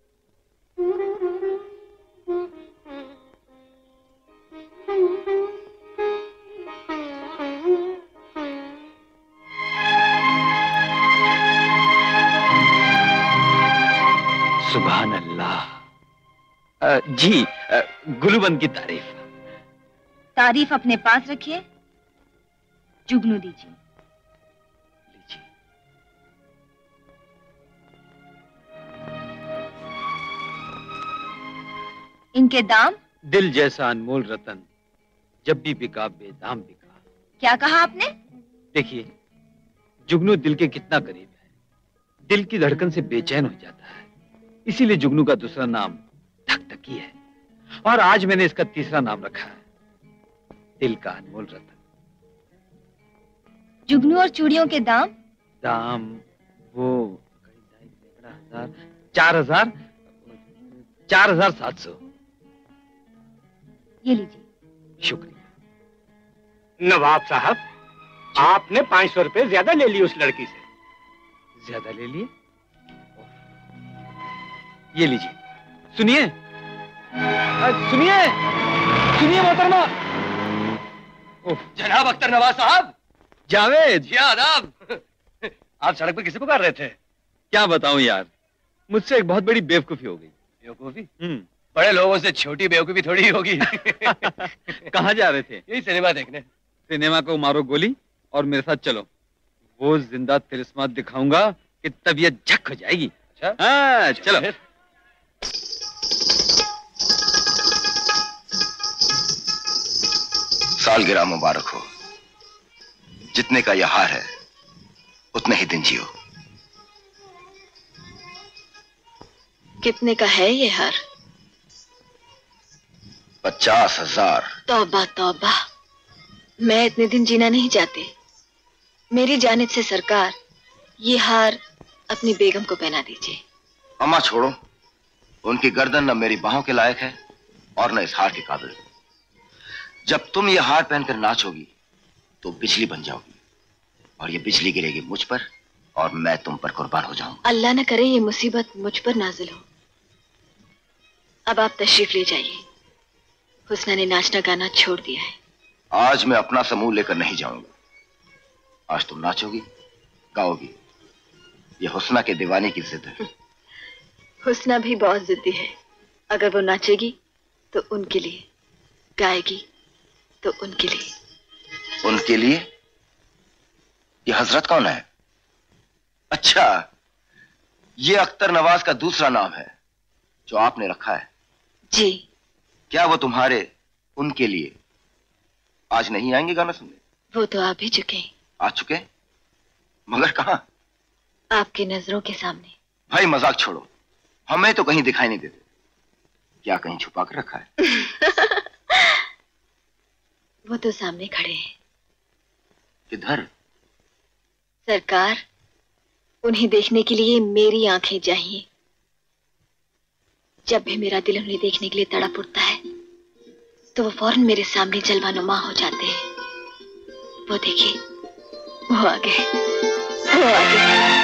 सुभान अल्लाह। आ, जी आ, गुलूबंद की तारीफ। तारीफ अपने पास रखिए, जुगनू दीजिए। इनके दाम? दिल जैसा अनमोल रतन जब भी बिका बेदाम बिका। क्या कहा आपने? देखिए, जुगनू दिल के कितना करीब है, दिल की धड़कन से बेचैन हो जाता है, इसीलिए जुगनू का दूसरा नाम धकधकी है, और आज मैंने इसका तीसरा नाम रखा है, दिल का अनमोल रतन। जुगनू और चूड़ियों के दाम? दाम वो हजार चार हजार चार हजार सात सौ। ये लीजिए। शुक्रिया। नवाब साहब, आपने पाँच सौ रुपए ज्यादा ले लिए उस लड़की से। ज्यादा ले लिए? ये लीजिए। सुनिए सुनिए सुनिए मोहतरमा। जनाब अख्तर नवाज साहब। जावेद। जी आदाब। आप सड़क पर किसे पुकार रहे थे? क्या बताऊं यार, मुझसे एक बहुत बड़ी बेवकूफी हो गई। बेवकूफी? हम्म। बड़े लोगों से छोटी बेवकूफी थोड़ी होगी। कहाँ जा रहे थे? यही सिनेमा देखने। सिनेमा को मारो गोली और मेरे साथ चलो, वो जिंदा तिलिस्मात दिखाऊंगा कि तबीयत झक हो जाएगी। अच्छा? हाँ चलो। सालगिरह मुबारक हो। जितने का यह हार है उतने ही दिन जियो। कितने का है ये हार? पचास हजार। तौबा तौबा, मैं इतने दिन जीना नहीं चाहती। मेरी जानिब से सरकार ये हार अपनी बेगम को पहना दीजिए। अम्मा छोड़ो, उनकी गर्दन न मेरी बाहों के लायक है और न इस हार के काबिल। जब तुम ये हार पहनकर नाचोगी तो बिजली बन जाओगी और ये बिजली गिरेगी मुझ पर और मैं तुम पर कुर्बान हो जाऊंगा। अल्लाह न करे ये मुसीबत मुझ पर नाजिल हो। अब आप तशरीफ ले जाइए। हुस्ना ने नाचना गाना छोड़ दिया है। आज मैं अपना समूह लेकर नहीं जाऊंगा। आज तुम नाचोगी, गाओगी। ये हुस्ना के दीवाने की जिद है। हुस्ना भी बहुत जिद्दी है। अगर वो नाचेगी तो उनके लिए, गाएगी तो उनके लिए। उनके लिए? ये हजरत कौन है? अच्छा, ये अख्तर नवाज का दूसरा नाम है जो आपने रखा है। जी। क्या वो तुम्हारे उनके लिए आज नहीं आएंगे गाना सुनने? वो तो आ भी चुके। आ चुके? मगर कहां? आपकी नजरों के सामने। भाई मजाक छोड़ो, हमें तो कहीं दिखाई नहीं देते। क्या कहीं छुपा कर रखा है? वो तो सामने खड़े हैं। किधर? सरकार, उन्हें देखने के लिए मेरी आंखें चाहिए। जब भी मेरा दिल उन्हें देखने के लिए तड़प उठता है तो वो फौरन मेरे सामने जलवानुमा हो जाते हैं। वो देखिए, वो आ गए, वो आ गए।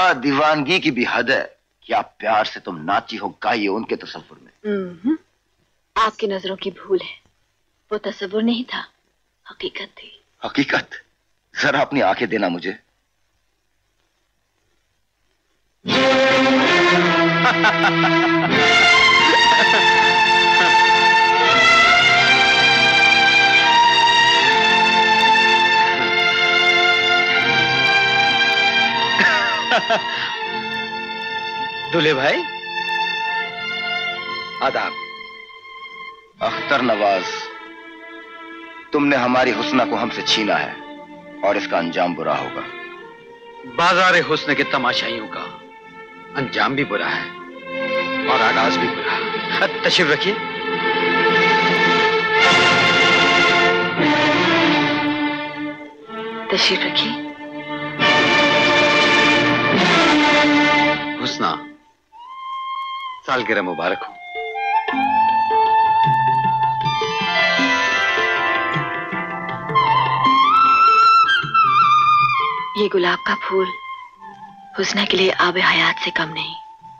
दीवानगी की भी हद है। क्या प्यार से तुम नाची हो गाई हो उनके तसव्वुर में। आपकी नजरों की भूल है, वो तसव्वुर नहीं था, हकीकत थी। हकीकत? जरा अपनी आंखें देना मुझे। दूल्हे भाई आदाब। अख्तर नवाज, तुमने हमारी हुस्ना को हमसे छीना है और इसका अंजाम बुरा होगा। बाजार हुस्न के तमाशाइयों का अंजाम भी बुरा है और आगाज भी बुरा। तशरीफ रखिए। तशरीफ रखिए। हुस्ना, सालगिरह मुबारक हो। ये गुलाब का फूल हुस्ना के लिए आब हयात से कम नहीं।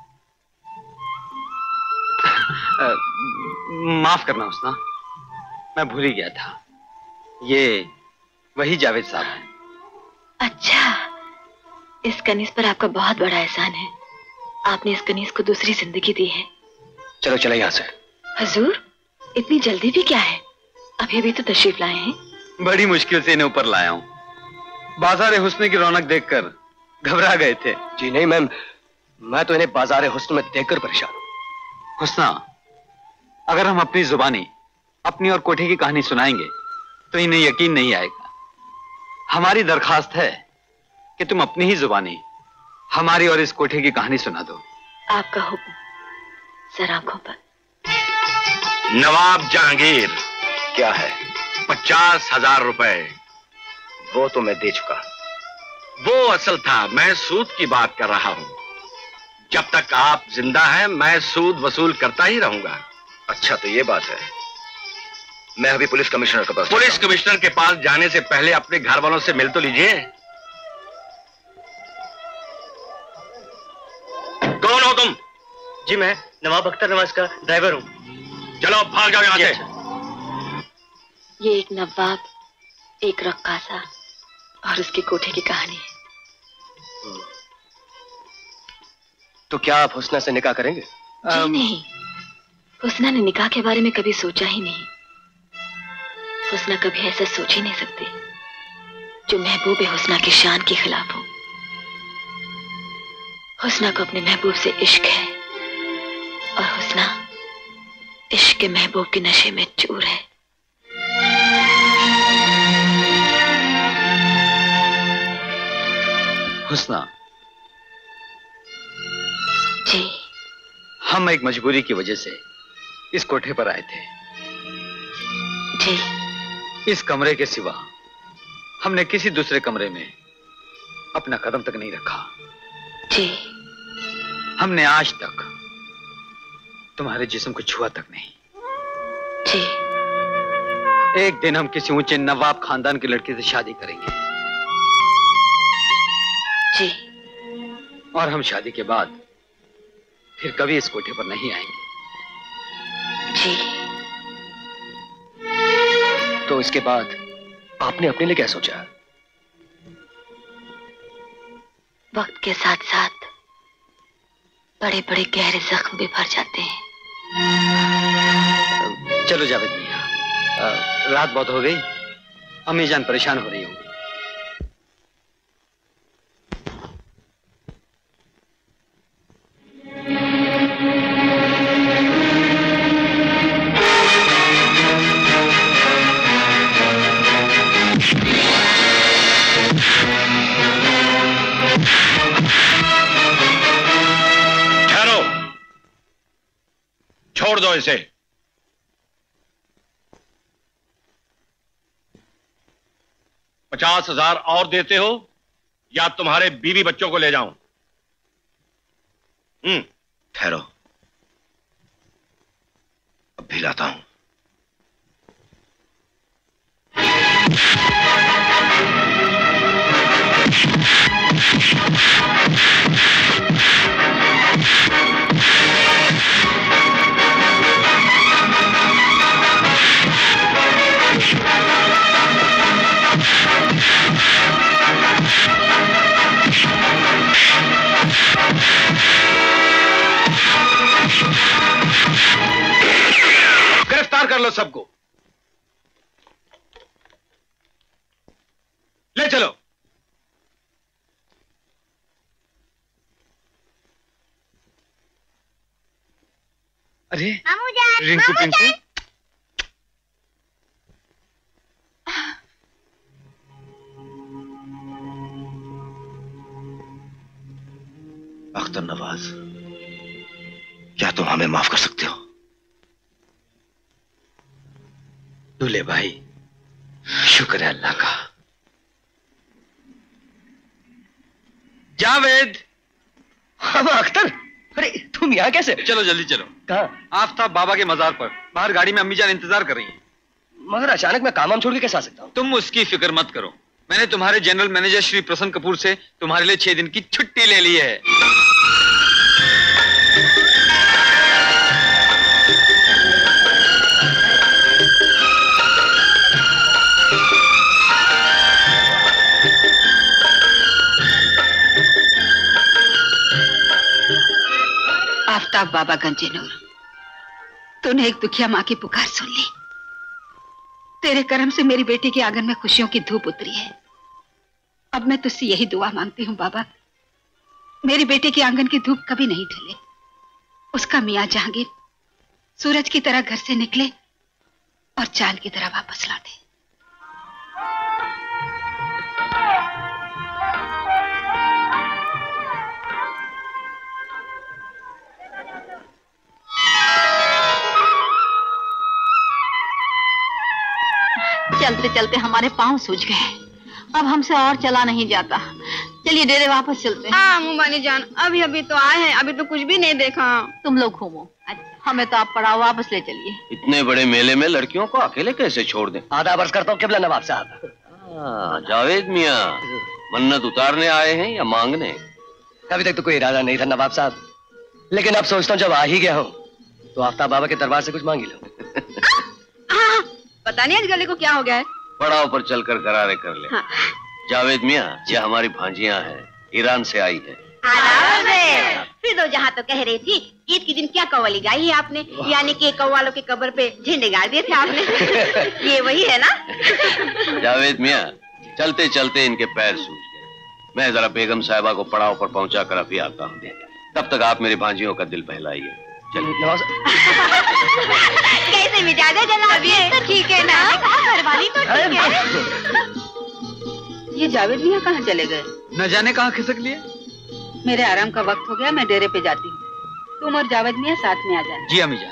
आ, माफ करना हुस्ना, मैं भूल ही गया था। ये वही जावेद साहब हैं। अच्छा, इस कनीज पर आपका बहुत बड़ा एहसान है। आपने इस कनीज को दूसरी जिंदगी दी है। चलो चलो यहाँ से। हुजूर, इतनी जल्दी भी क्या है? अभी अभी तो तशरीफ लाए हैं। बड़ी मुश्किल से इन्हें ऊपर लाया हूँ। बाजार हुस्न की रौनक देखकर घबरा गए थे। जी नहीं मैम, मैं तो इन्हें बाजार हुस्न में देखकर परेशान हूँ। हुस्ना, अगर हम अपनी जुबानी अपनी और कोठे की कहानी सुनाएंगे तो इन्हें यकीन नहीं आएगा। हमारी दरखास्त है कि तुम अपनी ही जुबानी हमारी और इस कोठे की कहानी सुना दो। आपका हुक्म, सर आंखों पर। नवाब जहांगीर। क्या है? पचास हजार रुपए। वो तो मैं दे चुका। वो असल था, मैं सूद की बात कर रहा हूं। जब तक आप जिंदा हैं मैं सूद वसूल करता ही रहूंगा। अच्छा तो ये बात है। मैं अभी पुलिस कमिश्नर के पास। पुलिस कमिश्नर के पास जाने से पहले अपने घर वालों से मिल तो लीजिए। कौन हो तुम? जी मैं नवाब अख्तर नवाज का ड्राइवर हूँ। चलो भाग जाओ यहाँ से। ये एक नवाब, एक रक्कासा और उसके कोठे की कहानी है। तो क्या आप हुस्ना से निकाह करेंगे? जी नहीं, हुस्ना ने निकाह के बारे में कभी सोचा ही नहीं। हुस्ना कभी ऐसा सोच ही नहीं सकती जो महबूब हुस्ना की शान के खिलाफ हो। हुस्ना को अपने महबूब से इश्क है और हुस्ना इश्क के महबूब के नशे में चूर है। हुस्ना जी, हम एक मजबूरी की वजह से इस कोठे पर आए थे। जी, इस कमरे के सिवा हमने किसी दूसरे कमरे में अपना कदम तक नहीं रखा। जी, हमने आज तक तुम्हारे जिस्म को छुआ तक नहीं। जी, एक दिन हम किसी ऊंचे नवाब खानदान की लड़की से शादी करेंगे। जी, और हम शादी के बाद फिर कभी इस कोठे पर नहीं आएंगे। जी। तो इसके बाद आपने अपने लिए क्या सोचा? वक्त के साथ साथ बड़े बड़े गहरे जख्म भी भर जाते हैं। चलो जावेद मियां, रात बहुत हो गई, अम्मी जान परेशान हो रही होंगी। छोड़ दो इसे। पचास हजार और देते हो या तुम्हारे बीवी बच्चों को ले जाऊं? हम्म ठहरो, अब भी लाता हूं। लो सबको। ले चलो। अरे रिंकू पिंकू, अख्तर, नवाज, क्या तुम हमें माफ कर सकते हो? दूल्हे भाई, शुक्र है अल्लाह का। जावेद। हम अख्तर, अरे तुम यहाँ कैसे? चलो जल्दी चलो। कहाँ? आफ्ताब बाबा के मजार पर। बाहर गाड़ी में अम्मी जान इंतजार कर रही हैं। मगर अचानक मैं काम वाम छोड़ के कैसे आ सकता हूँ? तुम उसकी फिक्र मत करो, मैंने तुम्हारे जनरल मैनेजर श्री प्रसन्न कपूर से तुम्हारे लिए छह दिन की छुट्टी ले ली है। आफ्ताब बाबा गंजे नूर, तूने एक दुखिया माँ की पुकार सुन ली। तेरे कर्म से मेरी बेटी के आंगन में खुशियों की धूप उतरी है। अब मैं तुझसे यही दुआ मांगती हूँ बाबा, मेरी बेटी के आंगन की धूप कभी नहीं ढले। उसका मियाँ जहांगीर सूरज की तरह घर से निकले और चांद की तरह वापस लौटे। चलते चलते हमारे पांव सूज गए, अब हमसे और चला नहीं जाता। चलिए डेरे वापस चलते हैं। हाँ मुबानी जान, अभी अभी तो आए हैं, अभी तो कुछ भी नहीं देखा। तुम लोग घूमो, हमें तो आप पड़ाव वापस ले चलिए। इतने बड़े मेले में लड़कियों को अकेले कैसे छोड़ दें? आधा वर्ष करता हूँ किबला नवाब साहब। जावेद मियाँ, मन्नत उतारने आए हैं या मांगने? अभी तक तो कोई इरादा नहीं था नवाब साहब, लेकिन अब सोचता हूँ जब आ ही गया हूँ तो आफ्ताब बाबा के दरबार से कुछ मांग ही लूं। पता नहीं आज गले को क्या हो गया है। पड़ाव पर चलकर करारे कर ले। हाँ। जावेद मियाँ, ये हमारी भांजियां हैं, ईरान से आई है। फिर तो जहाँ तो कह रही थी ईद के दिन क्या कव्वाली गाई है आपने, यानी कि कव्वालों के कब्र पे झंडे गाड़ दिए थे आपने। ये वही है ना? जावेद मियाँ, चलते चलते इनके पैर सूज गए। मैं जरा बेगम साहिबा को पड़ाव पर पहुंचा कर अभी आता हूँ, तब तक आप मेरी भांजियों का दिल बहलाइए। चलिए। कैसे मिजाज है जनाब? ये तो ठीक है ना, घरवाली तो ठीक है। ये जावेद मियाँ कहाँ चले गए? न जाने कहाँ खिसक लिए। मेरे आराम का वक्त हो गया, मैं डेरे पे जाती हूँ। तुम और जावेद मियाँ साथ में आ जाना। जी अम्मी जान।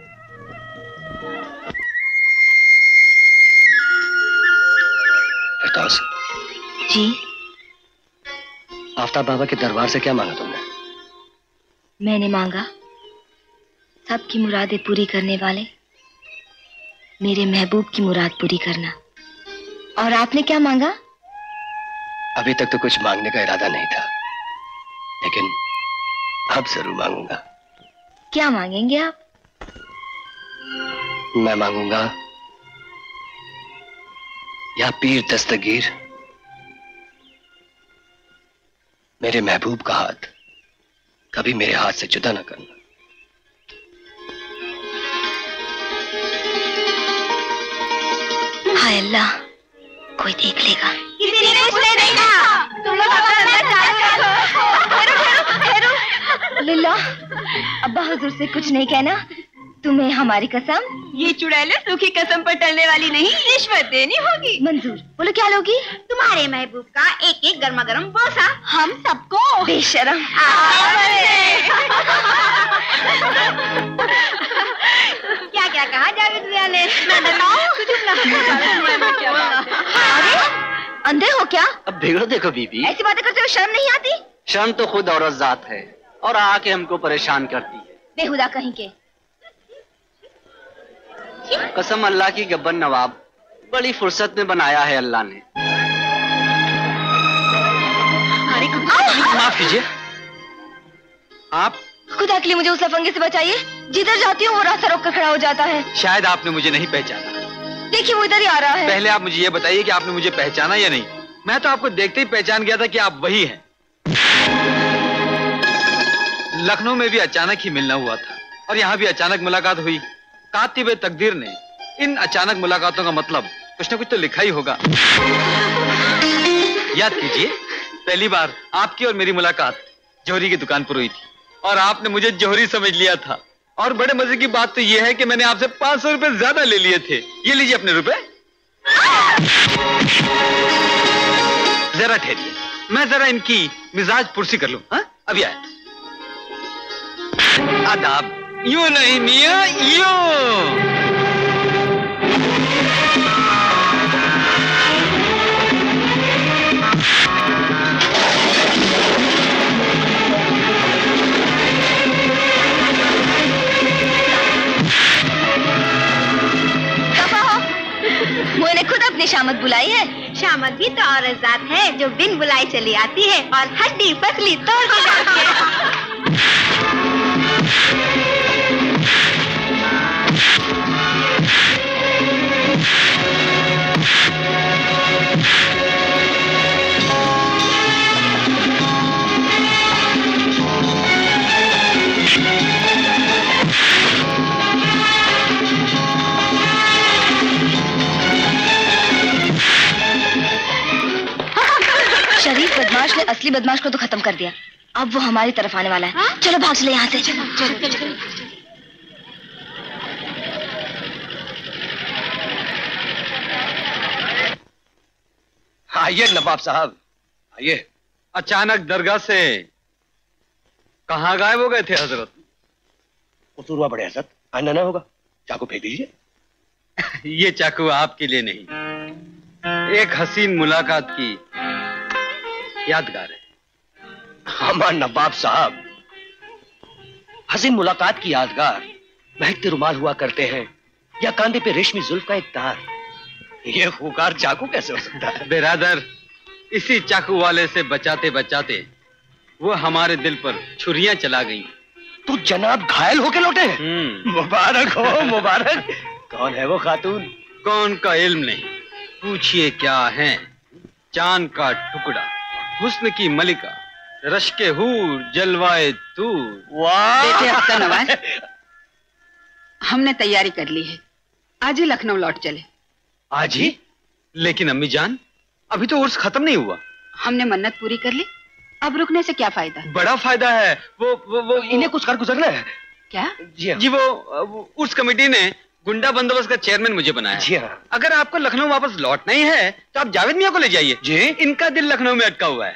फिरदौस जी, आफ्ताब बाबा के दरबार से क्या मांगा तुमने? मैंने मांगा सबकी मुरादें पूरी करने वाले मेरे महबूब की मुराद पूरी करना। और आपने क्या मांगा? अभी तक तो कुछ मांगने का इरादा नहीं था, लेकिन अब जरूर मांगूंगा। क्या मांगेंगे आप? मैं मांगूंगा, या पीर दस्तगीर, मेरे महबूब का हाथ कभी मेरे हाथ से जुदा न करना। हाय अल्लाह, कोई देख लेगा। किसी ने कुछ नहीं देखा। तुम लोग अपना अंदर चालू करो। लल्ला, अब्बा हुजूर से कुछ नहीं कहना, तुम्हें हमारी कसम। ये चुड़ैले सूखी कसम पर टलने वाली नहीं, रिश्वत देनी होगी। मंजूर। बोलो क्या लोगी? तुम्हारे महबूब का एक एक गर्मा गर्म बोसा हम सबको। बेशरम। क्या क्या कहा जावेद मियां ने? मैं बताऊं? अरे अंधे हो क्या? अब बिगड़ो देखो बीबी, ऐसी बातें करते हो शर्म नहीं आती? शर्म तो खुद औरत जात है और आके हमको परेशान करती है। बेहुदा कहीं के। कसम अल्लाह की गब्बर नवाब, बड़ी फुर्सत में बनाया है अल्लाह ने। माफ कीजिए, आप खुदा के लिए मुझे उस लफंगे से बचाइए। जिधर जाती हूँ वो रास्ता रोक कर खड़ा हो जाता है। शायद आपने मुझे नहीं पहचाना। देखिए वो इधर ही आ रहा है। पहले आप मुझे ये बताइए कि आपने मुझे पहचाना या नहीं। मैं तो आपको देखते ही पहचान गया था कि आप वही हैं। लखनऊ में भी अचानक ही मिलना हुआ था और यहाँ भी अचानक मुलाकात हुई। कातिबे तकदीर ने इन अचानक मुलाकातों का मतलब कुछ ना कुछ तो लिखा ही होगा। याद कीजिए, पहली बार आपकी और मेरी मुलाकात जौहरी की दुकान पर हुई थी और आपने मुझे जौहरी समझ लिया था। और बड़े मजे की बात तो यह है कि मैंने आपसे पांच सौ रुपए ज्यादा ले लिए थे। ये लीजिए अपने रुपए। जरा ठहरिए, मैं जरा इनकी मिजाज पुरसी कर लूं। हाँ, अभी आए। आदाब। यूं नहीं मियां, यूं। मुझे खुद अपनी शामत बुलाई है। शामत भी तो औरत जात है जो बिन बुलाई चली आती है और हड्डी पसली तोड़ के जाती है। शरीफ बदमाश ने असली बदमाश को तो खत्म कर दिया। अब वो हमारी तरफ आने वाला है। हा? चलो भाग चले यहाँ से। चलो चलो चलो। आइए नवाब साहब, आइए। अचानक दरगाह से कहाँ गायब हो गए थे हजरत? कसूर हुआ बड़े हजरत, आना ना होगा, चाकू फेंक दीजिए। ये चाकू आपके लिए नहीं, एक हसीन मुलाकात की यादगार है। हमार नवाब साहब, हसीन मुलाकात की यादगार महकते रुमाल हुआ करते हैं या कांधे पे रेशमी जुल्फ का एक तार। ये खूंखार चाकू कैसे हो सकता है? बिरादर, इसी चाकू वाले से बचाते बचाते वो हमारे दिल पर छुरियां चला गई। तो जनाब घायल होके लौटे हैं? मुबारक हो, मुबारक। कौन है वो खातून? कौन का इल्म नहीं, पूछिए क्या है। चांद का टुकड़ा, हुस्न की मलिका, रश्के हूर, जलवाए तूर। वाह बेटे अख्तर नवाज, हमने तैयारी कर ली है, आज ही लखनऊ लौट चले। आज ही? लेकिन अम्मी जान, अभी तो उर्स खत्म नहीं हुआ। हमने मन्नत पूरी कर ली, अब रुकने से क्या फायदा? बड़ा फायदा है। वो वो वो इन्हें कुछ कर गुजरना है। क्या? जी, जी वो, वो उर्स कमेटी ने गुंडा बंदोबस्त का चेयरमैन मुझे बनाया। जी हाँ। अगर आपको लखनऊ वापस लौटना ही है तो आप जावेद मियां को ले जाइए। जी, इनका दिल लखनऊ में अटका हुआ है।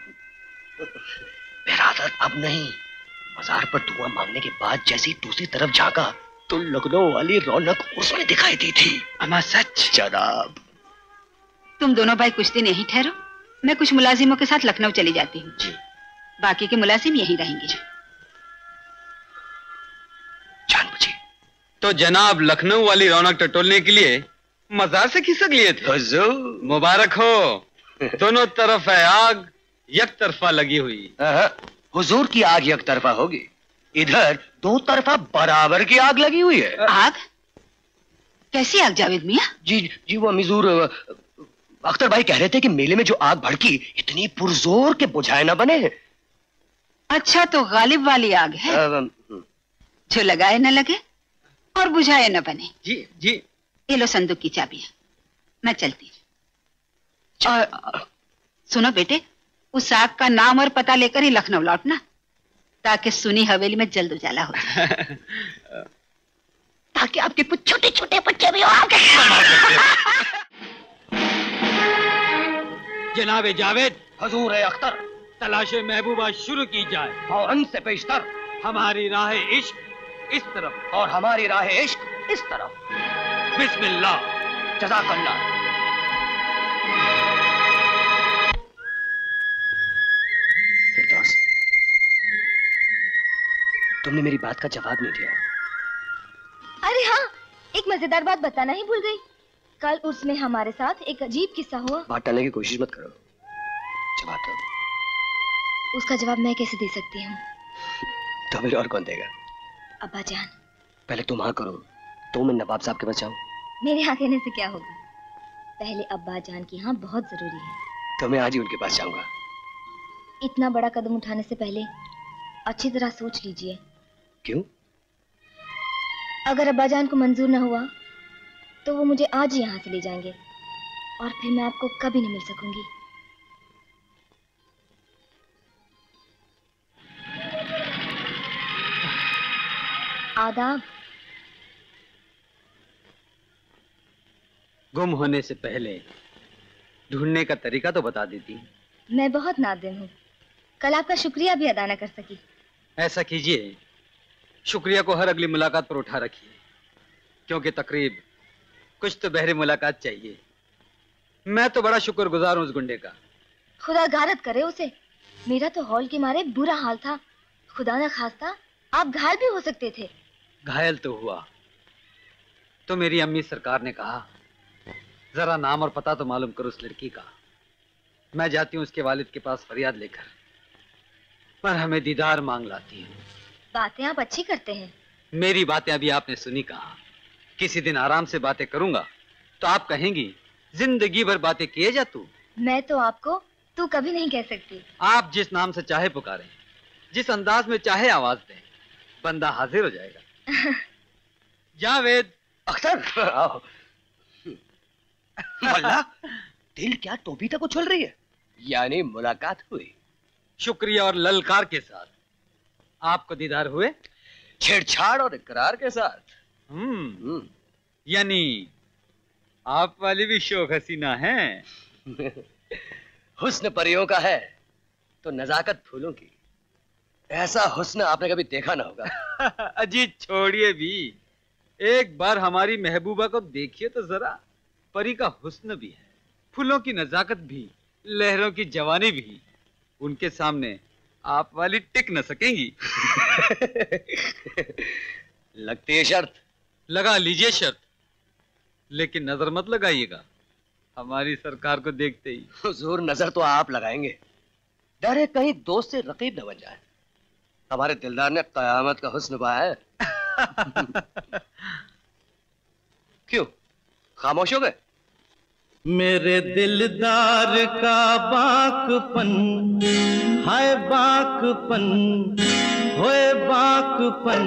बिरादर अब नहीं। बाजार पर दुआ मांगने के बाद जैसे ही दूसरी तरफ झांका तो लखनऊ वाली रौनक उसमें दिखाई दी थी। अमा सच? जनाब, तुम दोनों भाई कुछ दिन यहीं ठहरो, मैं कुछ मुलाजिमों के साथ लखनऊ चली जाती हूँ। जी। बाकी के मुलाजिम यहीं रहेंगे। जान बची। तो जनाब लखनऊ वाली रौनक टटोलने के लिए मजार से खिसक लिए थे। हुजूर मुबारक हो। दोनों तरफ है आग, एक तरफा लगी हुई। हुजूर की आग एक तरफा होगी, इधर दो तरफा बराबर की आग लगी हुई है। आग? कैसी आग जावेद मियां? जी जी वो मिजूर अख्तर भाई कह रहे थे कि मेले में जो आग भड़की इतनी पुरजोर के बुझाए ना बने। अच्छा, तो गालिब वाली आग है जो लगाए न लगे और बुझाए न बने। जी जी। ये लो संदूक की चाबियां, मैं चलती। और सुनो बेटे, उस आग का नाम और पता लेकर ही लखनऊ लौटना, ताकि सुनी हवेली में जल्द उजाला हो जाए। ताकि आपके कुछ छोटे छोटे बच्चे भी आगे। जनाबे जावेद, हुजूर है अख्तर, तलाशे महबूबा शुरू की जाए। फौरन से पेशतर। हमारी राह इश्क इस तरफ और हमारी राह इश्क इस तरफ। बिस्मिल्लाह। जज़ाकल्लाह। फिरदौस, तुमने मेरी बात का जवाब नहीं दिया। अरे हाँ, एक मजेदार बात बताना ही भूल गई। कल उसमें हमारे साथ एक अजीब किस्सा हुआ। बात टालने की कोशिश मत करो, जवाब दो। उसका जवाब मैं कैसे दे सकती हूँ? तो फिर और कौन देगा? अब्बा जान। पहले तुम हाँ करो तो मैं नवाब साहब के बचाऊं। मेरे हाँ कहने से क्या होगा? पहले अब्बा जान की हाँ बहुत जरूरी है। तो मैं आज ही उनके पास जाऊंगा। इतना बड़ा कदम उठाने से पहले अच्छी तरह सोच लीजिए। क्यों? अगर अब्बा जान को मंजूर न हुआ तो वो मुझे आज ही यहाँ से ले जाएंगे और फिर मैं आपको कभी नहीं मिल सकूंगी। आदाब। गुम होने से पहले ढूंढने का तरीका तो बता देती। मैं बहुत नादिम हूँ, कल आपका शुक्रिया भी अदा न कर सकी। ऐसा कीजिए, शुक्रिया को हर अगली मुलाकात पर उठा रखिए, क्योंकि तकरीब कुछ तो बहरे मुलाकात चाहिए। मैं तो बड़ा शुक्रगुजार हूँ उस गुंडे का। खुदा गारत करे उसे। मेरा तो हॉल के मारे बुरा हाल था। खुदा न खास्ता आप घायल भी हो सकते थे। घायल तो हुआ, तो मेरी अम्मी सरकार ने कहा जरा नाम और पता तो मालूम करो उस लड़की का। मैं जाती हूँ उसके वालिद के पास फरियाद लेकर, पर हमें दीदार मांग लाती हूँ। बातें आप अच्छी करते हैं। मेरी बातें अभी आपने सुनी कहा। किसी दिन आराम से बातें करूंगा तो आप कहेंगी जिंदगी भर बातें किए जा तू। मैं तो आपको तू कभी नहीं कह सकती। आप जिस नाम से चाहे पुकारें, जिस अंदाज में चाहे आवाज दें, बंदा हाजिर हो जाएगा। जावेद। अख्तर आओ। मल्ला, दिल क्या टोपी तक उछल रही है? यानी मुलाकात हुई। शुक्रिया और ललकार के साथ। आपको दीदार हुए? छेड़छाड़ और इकरार के साथ। हम्म, यानी आप वाली भी शौक हसीना है। हुस्न परियों का है तो नजाकत फूलों की। ऐसा हुस्न आपने कभी देखा ना होगा। अजी छोड़िए भी, एक बार हमारी महबूबा को देखिए तो जरा। परी का हुस्न भी है, फूलों की नजाकत भी, लहरों की जवानी भी। उनके सामने आप वाली टिक न सकेंगी। लगती है शर्त। लगा लीजिए शर्त, लेकिन नजर मत लगाइएगा हमारी सरकार को देखते ही। हुजूर नजर तो आप लगाएंगे, डरे कहीं दोस्त से रकीब न बन जाए। हमारे दिलदार ने कयामत का हुस्न पाया है। क्यों खामोश हो गए? मेरे दिलदार का बाकपन, हाय बाकपन, होए बाकपन,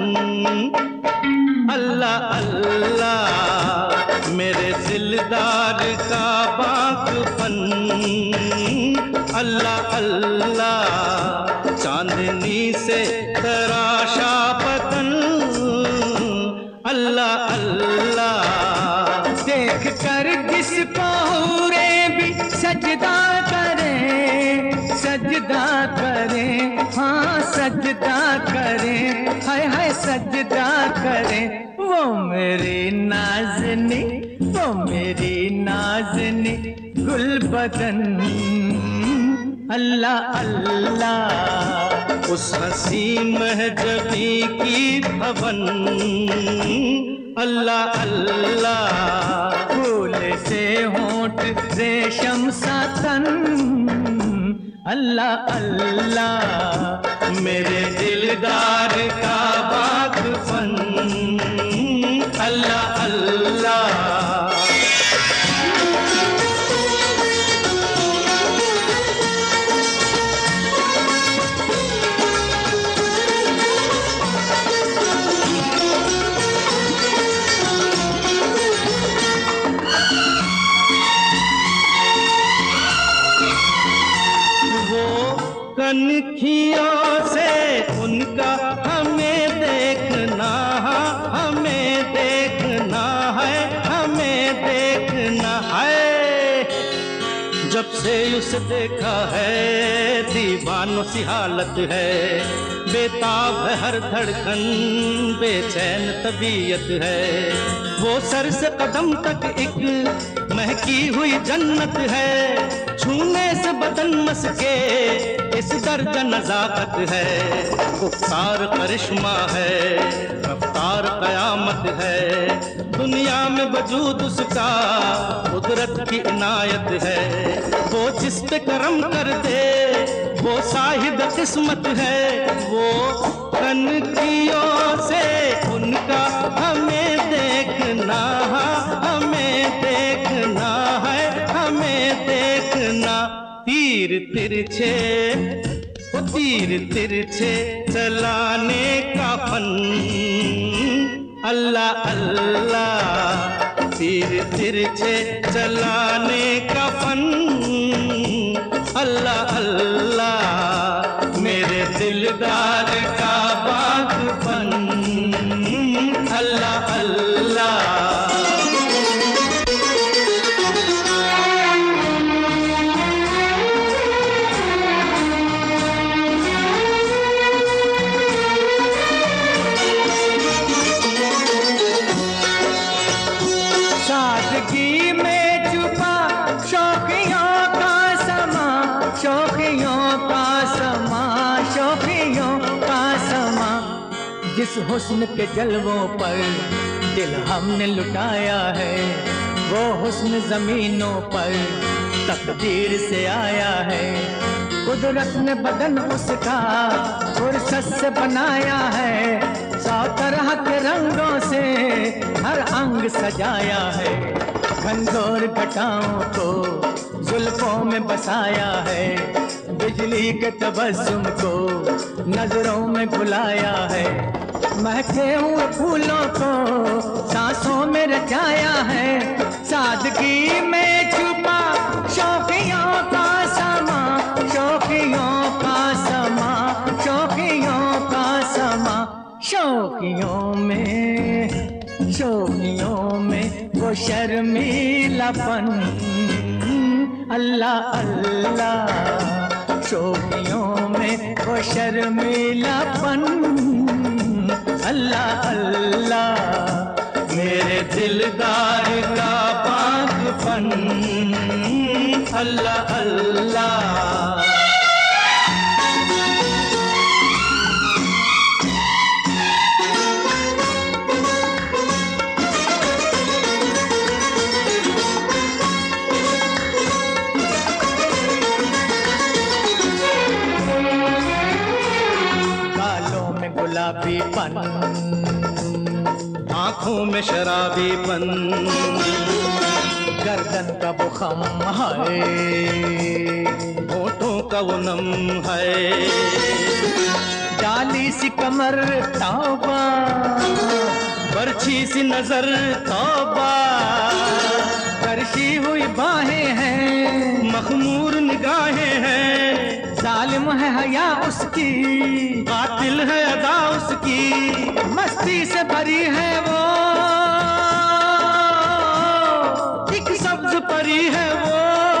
अल्लाह अल्लाह। मेरे दिलदार का बाकपन, अल्लाह अल्लाह। चांदनी से तराशा पतन, अल्लाह अल्लाह। देख कर जिसको हुरे भी सजदा करें, सजदा करें, हाँ सजदा करें, हाय हाय सजदा करें। वो मेरी नाज़नी, वो मेरी नाज़नी गुलबदन, अल्लाह अल्लाह। उस हसी महजबी की भवन, अल्लाह अल्लाह। फूल से होंठ रेशम सा तन, अल्लाह अल्लाह। मेरे दिलदार का बागपन, अल्लाह अल्लाह। कनखियों से उनका हमें देखना, हमें देखना है, हमें देखना है। जब से उसे देखा है दीवानों सी हालत है। बेताब है हर धड़कन, बेचैन तबीयत है। वो सर से कदम तक एक महकी हुई जन्नत है। छूने से बदन मस्के इस दर्जा नजाकत है। गुफ्तार करिश्मा है, रफ्तार कयामत है। दुनिया में वजूद उसका कुदरत की इनायत है। वो जिस पे करम कर दे वो साहिद किस्मत है। वो कनखियों से उनका हमें देखना, हमें देखना है, हमें देखना। तीर तिरछे, वो तीर तिरछे चलाने का फन, अल्लाह अल्लाह। तीर तिरछे चलाने का फन। अल्लाह अल्लाह मेरे दिलदार का बागबान। अल्लाह अल्लाह जिस हुस्न के जलवों पर दिल हमने लुटाया है, वो हुस्न जमीनों पर तकदीर से आया है। कुदरत ने बदन उसका फुर्सत से बनाया है, सौ तरह के रंगों से हर अंग सजाया है। घनघोर घटाओं को जुल्फों में बसाया है, बिजली के तबस्सुम को नजरों में घुलाया है। महके हुए फूलों को सांसों में रचाया है, सादगी में छुपा शौकियों का समा, शौकियों का समा, शौकियों का समा। शौकियों में शौकियों में वो शर्मीलापन। अल्लाह अल्लाह शौकियों में वो शर्मीलापन। अल्लाह अल्लाह मेरे दिलदार का बागबान। अल्लाह अल्लाह गुलाबीपन, आंखों में शराबीपन, गर्दन का वो खम है, होठों का वो नम है। डाली सी कमर तौबा, बरछी सी नजर तौबा, तरशी हुई बाहें हैं, मखमूर निगाहें हैं। जालिम है हया उसकी, कातिल है अदा उसकी, मस्ती से भरी है वो, एक सब्ज परी है वो।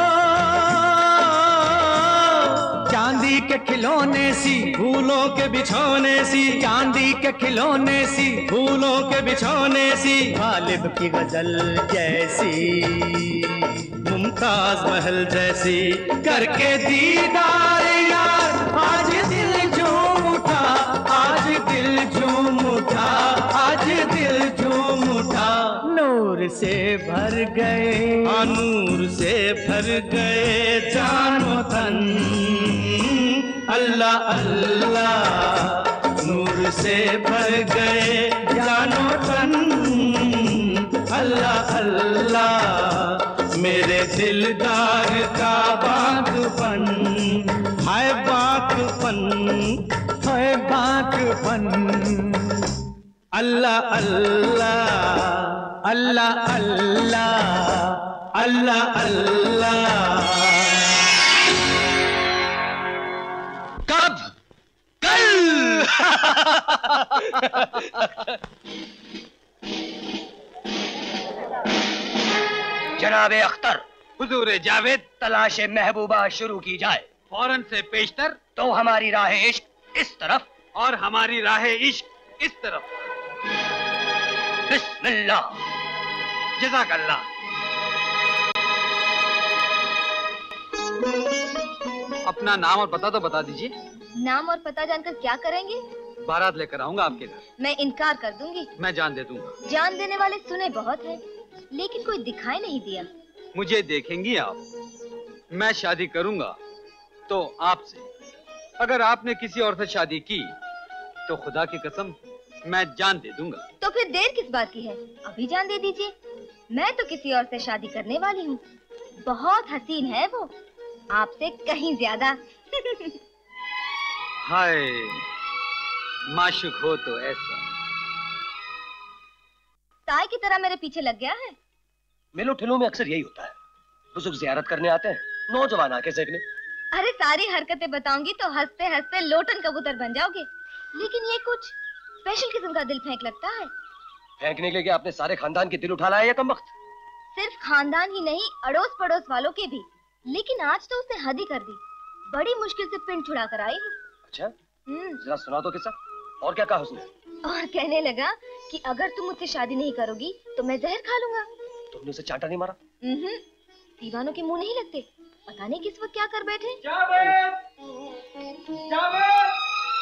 चांदी के खिलौने सी, फूलों के बिछौने सी, चांदी के खिलौने सी, फूलों के बिछौने सी। गालिब की गजल जैसी, मुमताज महल जैसी, करके दीदार यार आज दिल झूम उठा, आज दिल झूम उठा, आज दिल झूम उठा। नूर से भर गए, नूर से भर गए जानो तन। अल्लाह अल्लाह नूर से भर गए जानो तन। अल्लाह अल्लाह मेरे दिलदार का बागबान। हाय बागबान, हाय बागबान। अल्लाह अल्लाह अल्लाह अल्लाह अल्लाह अल्लाह। कब? कल। जनाबे अख्तर, हुजूर जावेद, तलाशे महबूबा शुरू की जाए। फौरन से पेशतर। तो हमारी राह इश्क इस तरफ और हमारी राह इश्क इस तरफ। बिस्मिल्लाह। जज़ाकल्लाह। अपना नाम और पता तो बता दीजिए। नाम और पता जानकर क्या करेंगे? बारात लेकर आऊंगा आपके घर। मैं इनकार कर दूंगी। मैं जान दे दूंगा। जान देने वाले सुने बहुत हैं, लेकिन कोई दिखाई नहीं दिया। मुझे देखेंगी आप, मैं शादी करूंगा तो आपसे। अगर आपने किसी और से शादी की तो खुदा की कसम मैं जान दे दूंगा। तो फिर देर किस बात की है? अभी जान दे दीजिए। मैं तो किसी और से शादी करने वाली हूँ। बहुत हसीन है वो, आपसे कहीं ज्यादा। हाय, माशूक हो तो ऐसा। ताई की तरह मेरे पीछे लग गया है। मेलों ठेलों में अक्सर यही होता है, बुजुर्ग जियारत करने आते हैं, नौजवान आके सेकने। अरे सारी हरकतें बताऊंगी तो हंसते हंसते लोटन कबूतर बन जाओगे। लेकिन ये कुछ स्पेशल किस्म का दिल फेंक लगता है। फेंकने के लिए आपने सारे खानदान के दिल उठा लाया या कमबख्त? सिर्फ खानदान ही नहीं, अड़ोस पड़ोस वालों के भी। लेकिन आज तो उसने हद ही कर दी। बड़ी मुश्किल से पिंड छुड़ा कर आई हूँ। अच्छा, जरा सुना दो किस्सा। और क्या कहा उसने? और कहने लगा कि अगर तुम मुझसे शादी नहीं करोगी तो मैं जहर खा लूंगा। तुमने उसे चांटा नहीं मारा? दीवानों के मुंह नहीं लगते। पता नहीं किस वक्त क्या कर बैठे। जावेद! जावेद!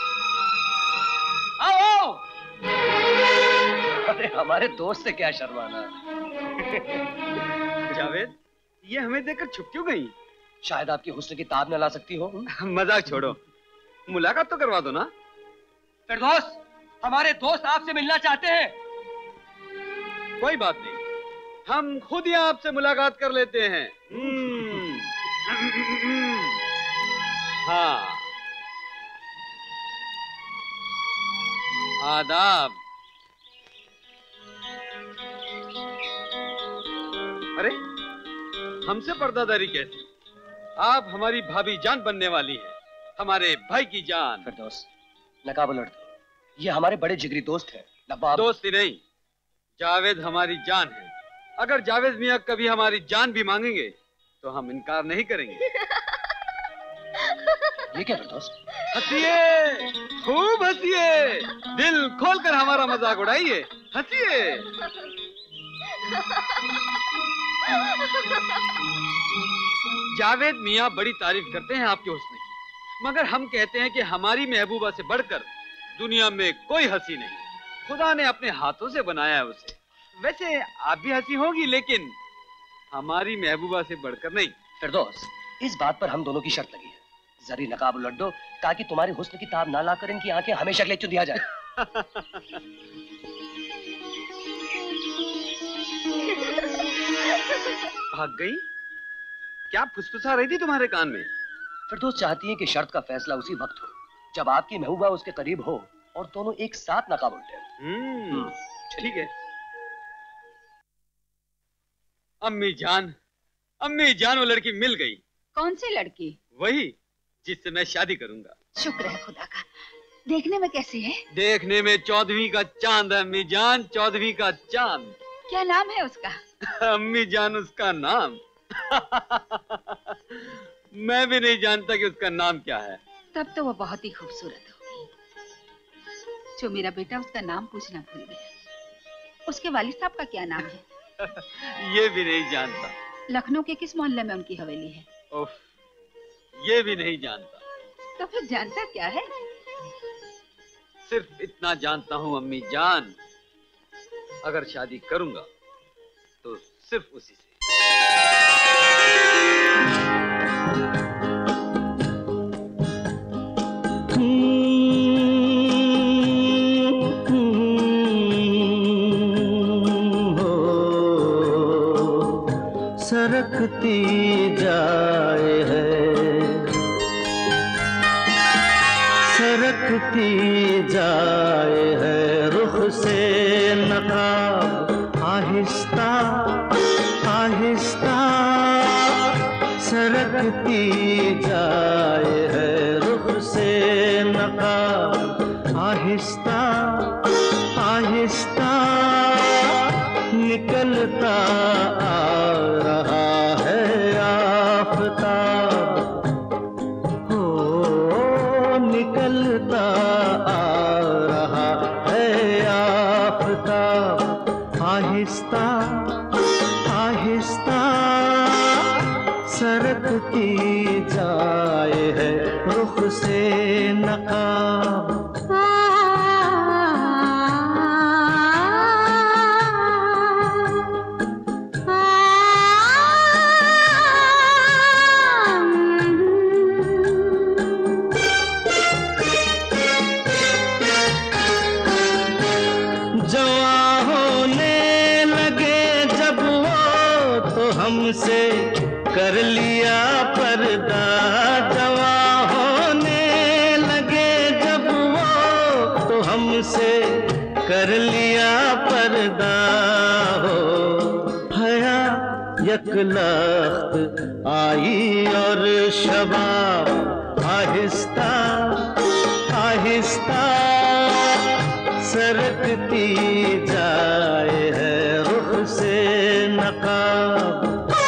आओ! अरे हमारे दोस्त से क्या शर्माना। जावेद, ये हमें देखकर छुप क्यों गई? शायद आपकी हुस्न की ताब न ला सकती हो। मजाक छोड़ो, मुलाकात तो करवा दो ना। फिरदौस, हमारे दोस्त आपसे मिलना चाहते हैं। कोई बात नहीं, हम खुद ही आपसे मुलाकात कर लेते हैं। हाँ, आदाब। अरे, हमसे पर्दादारी कैसी? आप हमारी भाभी जान बनने वाली हैं, हमारे भाई की जान। फिरदौस, नकाब उलट दो। ये हमारे बड़े जिगरी दोस्त हैं, नवाब। दोस्ती नहीं, जावेद हमारी जान है। अगर जावेद मियाँ कभी हमारी जान भी मांगेंगे तो हम इनकार नहीं करेंगे। ये क्या फिरदौस? हंसिए, खूब हंसिए, दिल खोलकर हमारा मजाक उड़ाइए, हंसिए। जावेद मियाँ बड़ी तारीफ करते हैं आपके हुस्न की, मगर हम कहते हैं कि हमारी महबूबा से बढ़कर दुनिया में कोई हंसी नहीं। खुदा ने अपने हाथों से बनाया है उसे। वैसे आप भी हंसी होगी, लेकिन हमारी महबूबा से बढ़कर नहीं। फिरदौस, इस बात पर हम दोनों की शर्त लगी है। जरी नकाब उलट दो ताकि तुम्हारी हुस्न की ताब ना लाकर इनकी आंखें हमेशा के लिए चुदिया जाए। भाग गई? क्या फुसफुसा रही थी तुम्हारे कान में? फिरदौस चाहती है कि शर्त का फैसला उसी वक्त हो जब आपकी महबूबा उसके करीब हो और दोनों एक साथ नकाब उल्टे। हम्म, ठीक है। अम्मी जान, अम्मी जान, वो लड़की मिल गई। कौन सी लड़की? वही जिससे मैं शादी करूंगा। शुक्र है खुदा का। देखने में कैसी है? देखने में चौदहवीं का चांद है अम्मी जान, चौदहवीं का चांद। क्या नाम है उसका? अम्मी जान, उसका नाम मैं भी नहीं जानता कि उसका नाम क्या है। तब तो वो बहुत ही खूबसूरत होगी। जो मेरा बेटा उसका नाम पूछना भूल गया। उसके वालिद साहब का क्या नाम है? ये भी नहीं जानता। लखनऊ के किस मोहल्ले में उनकी हवेली है? उफ, ये भी नहीं जानता। तो फिर जानता क्या है? सिर्फ इतना जानता हूँ अम्मी जान, अगर शादी करूंगा तो सिर्फ उसी से। सरकती जाए है, सरकती जाए है रुख से नकाब आहिस्ता आहिस्ता, सरकती जाए है रुख से नकाब आहिस्ता आहिस्ता, निकलता आ रहा है आफताब, हो निकलता आ रहा है आफताब, आहिस्ता आहिस्ता सरकती जाए है रुख से नकाब। हमसे कर लिया पर्दा, जवां होने लगे जब वो तो हमसे कर लिया पर्दा, हो हया यकलख्त आई और शबाब आहिस्ता आहिस्ता सरकती जाए है रुख से नकाब।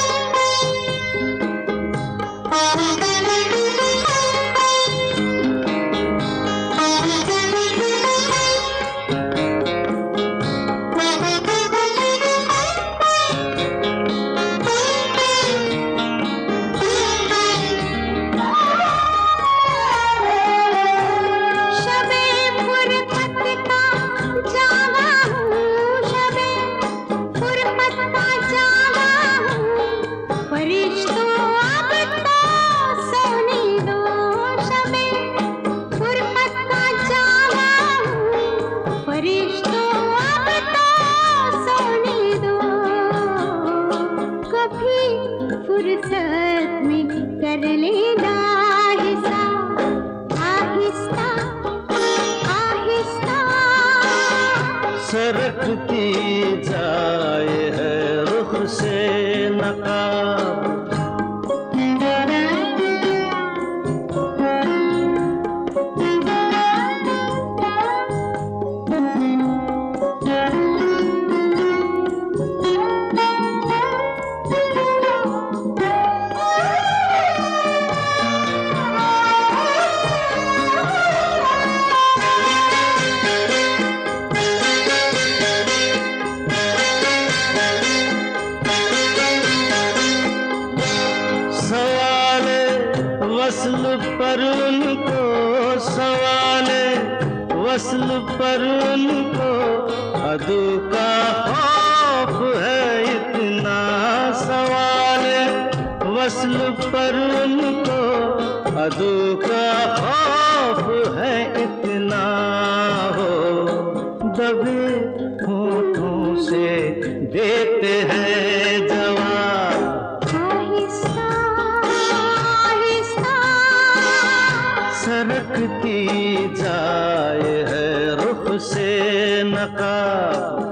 सरकती जाए है रुख से नकाब। वस्ल पर उनको अदू का खौफ है इतना, सवाल वस्ल पर उनको अदू का खौफ है इतना। हो दबे होठों से देते हैं जवाब, आहिस्ता आहिस्ता सरकती जाए है रुख से नकाब।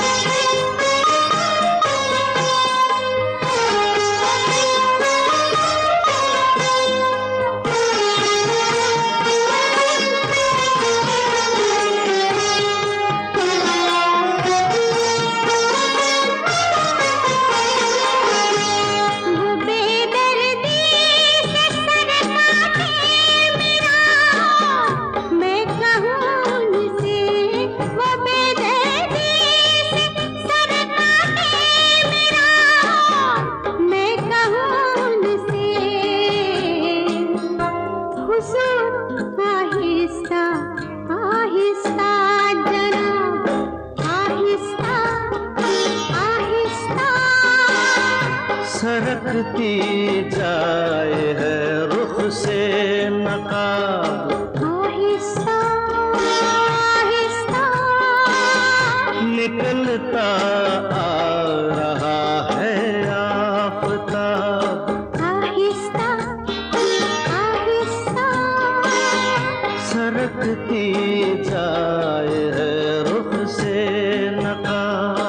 सरकती जाए है रुख से नकाब, आहिस्ता आहिस्ता निकलता आ रहा है आफताब, आहिस्ता आहिस्ता सरकती जाए है रुख से नकाब।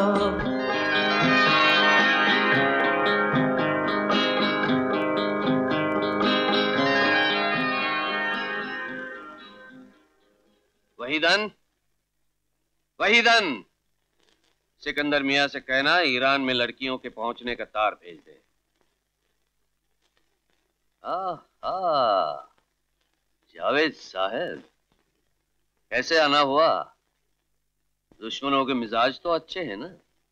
वहीदन, वहीदन, सिकंदर मियां से कहना ईरान में लड़कियों के पहुंचने का तार भेज दे। आहा, जावेद साहब, कैसे आना हुआ? दुश्मनों के मिजाज तो अच्छे हैं ना?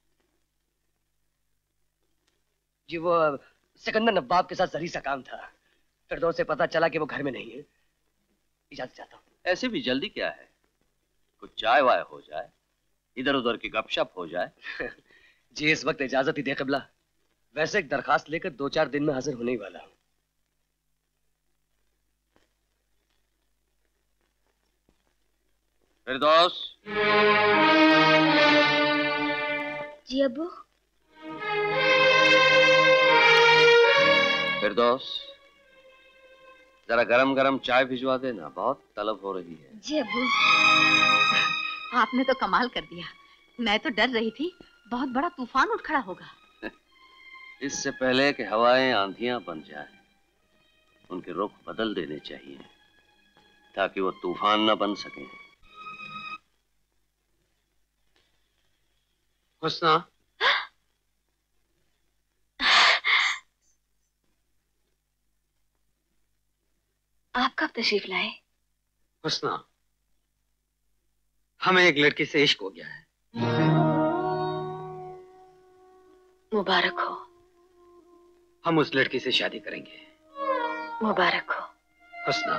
जी वो सिकंदर नवाब के साथ जरी सा काम था, फिरदौस से पता चला कि वो घर में नहीं है। इजाजत चाहता हूँ। ऐसे भी जल्दी क्या है, कुछ चाय वाय हो जाए, इधर उधर की गपशप हो जाए। जी इस वक्त इजाजत ही दे क़िबला, वैसे एक दरखास्त लेकर दो चार दिन में हाजिर होने ही वाला हूँ। फिरदौस। जी अब्बू। फिरदौस, जरा गरम गरम चाय भिजवा देना, बहुत तलब हो रही है। जी अब्बू। आपने तो कमाल कर दिया, मैं तो डर रही थी बहुत बड़ा तूफान उठ खड़ा होगा। इससे पहले कि हवाएं आंधियां बन जाएं, उनके रुख बदल देने चाहिए ताकि वो तूफान न बन सके। हुस्ना, आप कब तशरीफ लाए? हुस्ना, हमें एक लड़की से इश्क हो गया है। मुबारक हो। हम उस लड़की से शादी करेंगे। मुबारक हो। हुस्ना,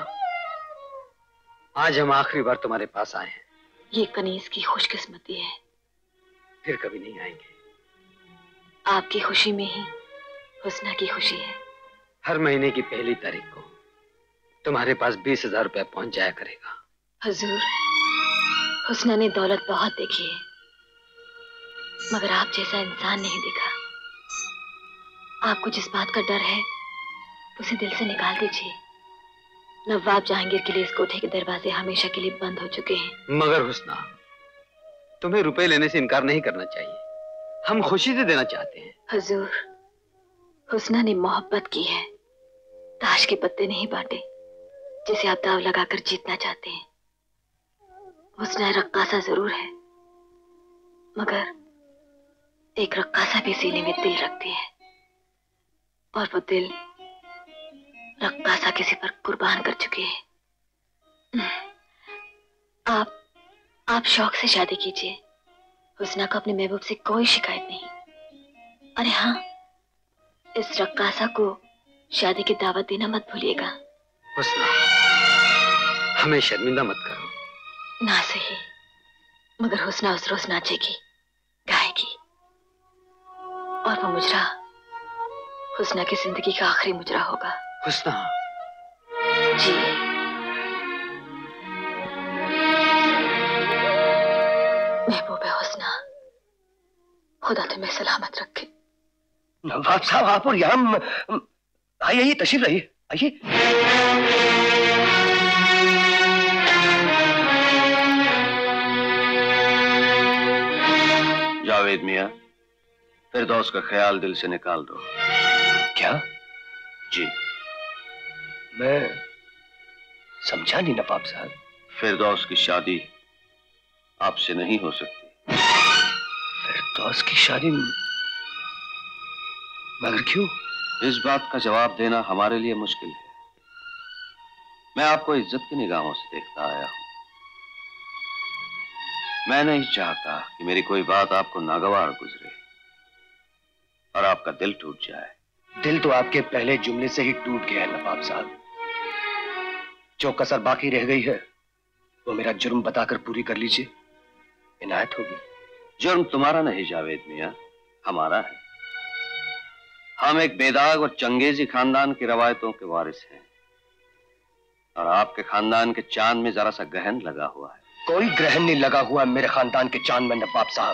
आज हम आखिरी बार तुम्हारे पास आए हैं। ये कनीज की खुशकिस्मती है। फिर कभी नहीं आएंगे। आपकी खुशी में ही हुस्ना की खुशी है। हर महीने की पहली तारीख को तुम्हारे पास बीस हजार रुपया पहुंच जाया करेगा। हुजूर, हुस्ना ने दौलत बहुत देखी है, मगर आप जैसा इंसान नहीं देखा। आपको जिस बात का डर है उसे दिल से निकाल दीजिए। नवाब जहांगीर के लिए इस कोठे के दरवाजे हमेशा के लिए बंद हो चुके हैं। मगर हुस्ना, तुम्हें रुपए लेने से इनकार नहीं करना चाहिए। हम खुशी से देना चाहते हैं। हुजूर, हुस्ना ने मोहब्बत की है, ताश के पत्ते नहीं बांटे जिसे आप दाव लगाकर जीतना चाहते हैं। हुस्ना रक्कासा जरूर है, मगर एक रक्कासा भी सीने में दिल रखती है, और वो दिल रक्कासा किसी पर कुर्बान कर चुकी है। आप आप शौक से शादी कीजिए। हुस्ना को अपने महबूब से कोई शिकायत नहीं। अरे हाँ, इस रक्कासा को शादी की दावत देना मत भूलिएगा। हुस्ना, हमें शर्मिंदा मत करो। ना सही, मगर हुस्ना उस रोज नाचेगी, गाएगी, और वो मुजरा हुस्ना की जिंदगी का आखिरी मुजरा होगा। हुस्ना जी, महबूब हुस्ना, खुदा तुम्हें सलामत रखे। नवाब साहब, आप और यहाँ आइए, आइए, तशरीफ लाइए, आइए। जावेद मियां, फिरदौस का ख्याल दिल से निकाल दो। क्या? जी। मैं समझा नहीं नवाब साहब। फिरदौस की शादी आपसे नहीं हो सकती। फिरदौस की शादी? मगर क्यों? इस बात का जवाब देना हमारे लिए मुश्किल है। मैं आपको इज्जत की निगाहों से देखता आया हूं। मैं नहीं चाहता कि मेरी कोई बात आपको नागवार गुजरे और आपका दिल टूट जाए। दिल तो आपके पहले जुमले से ही टूट गया है नवाब साहब। जो कसर बाकी रह गई है वो मेरा जुर्म बताकर पूरी कर लीजिए, इनायत होगी। जुर्म तुम्हारा नहीं जावेद मियां, हमारा है। हम एक बेदाग और चंगेजी खानदान की रवायतों के वारिस हैं, और आपके खानदान के चांद में जरा सा गहन लगा हुआ है। कोई ग्रहण नहीं लगा हुआ मेरे खानदान के चांद में नवाब साहब।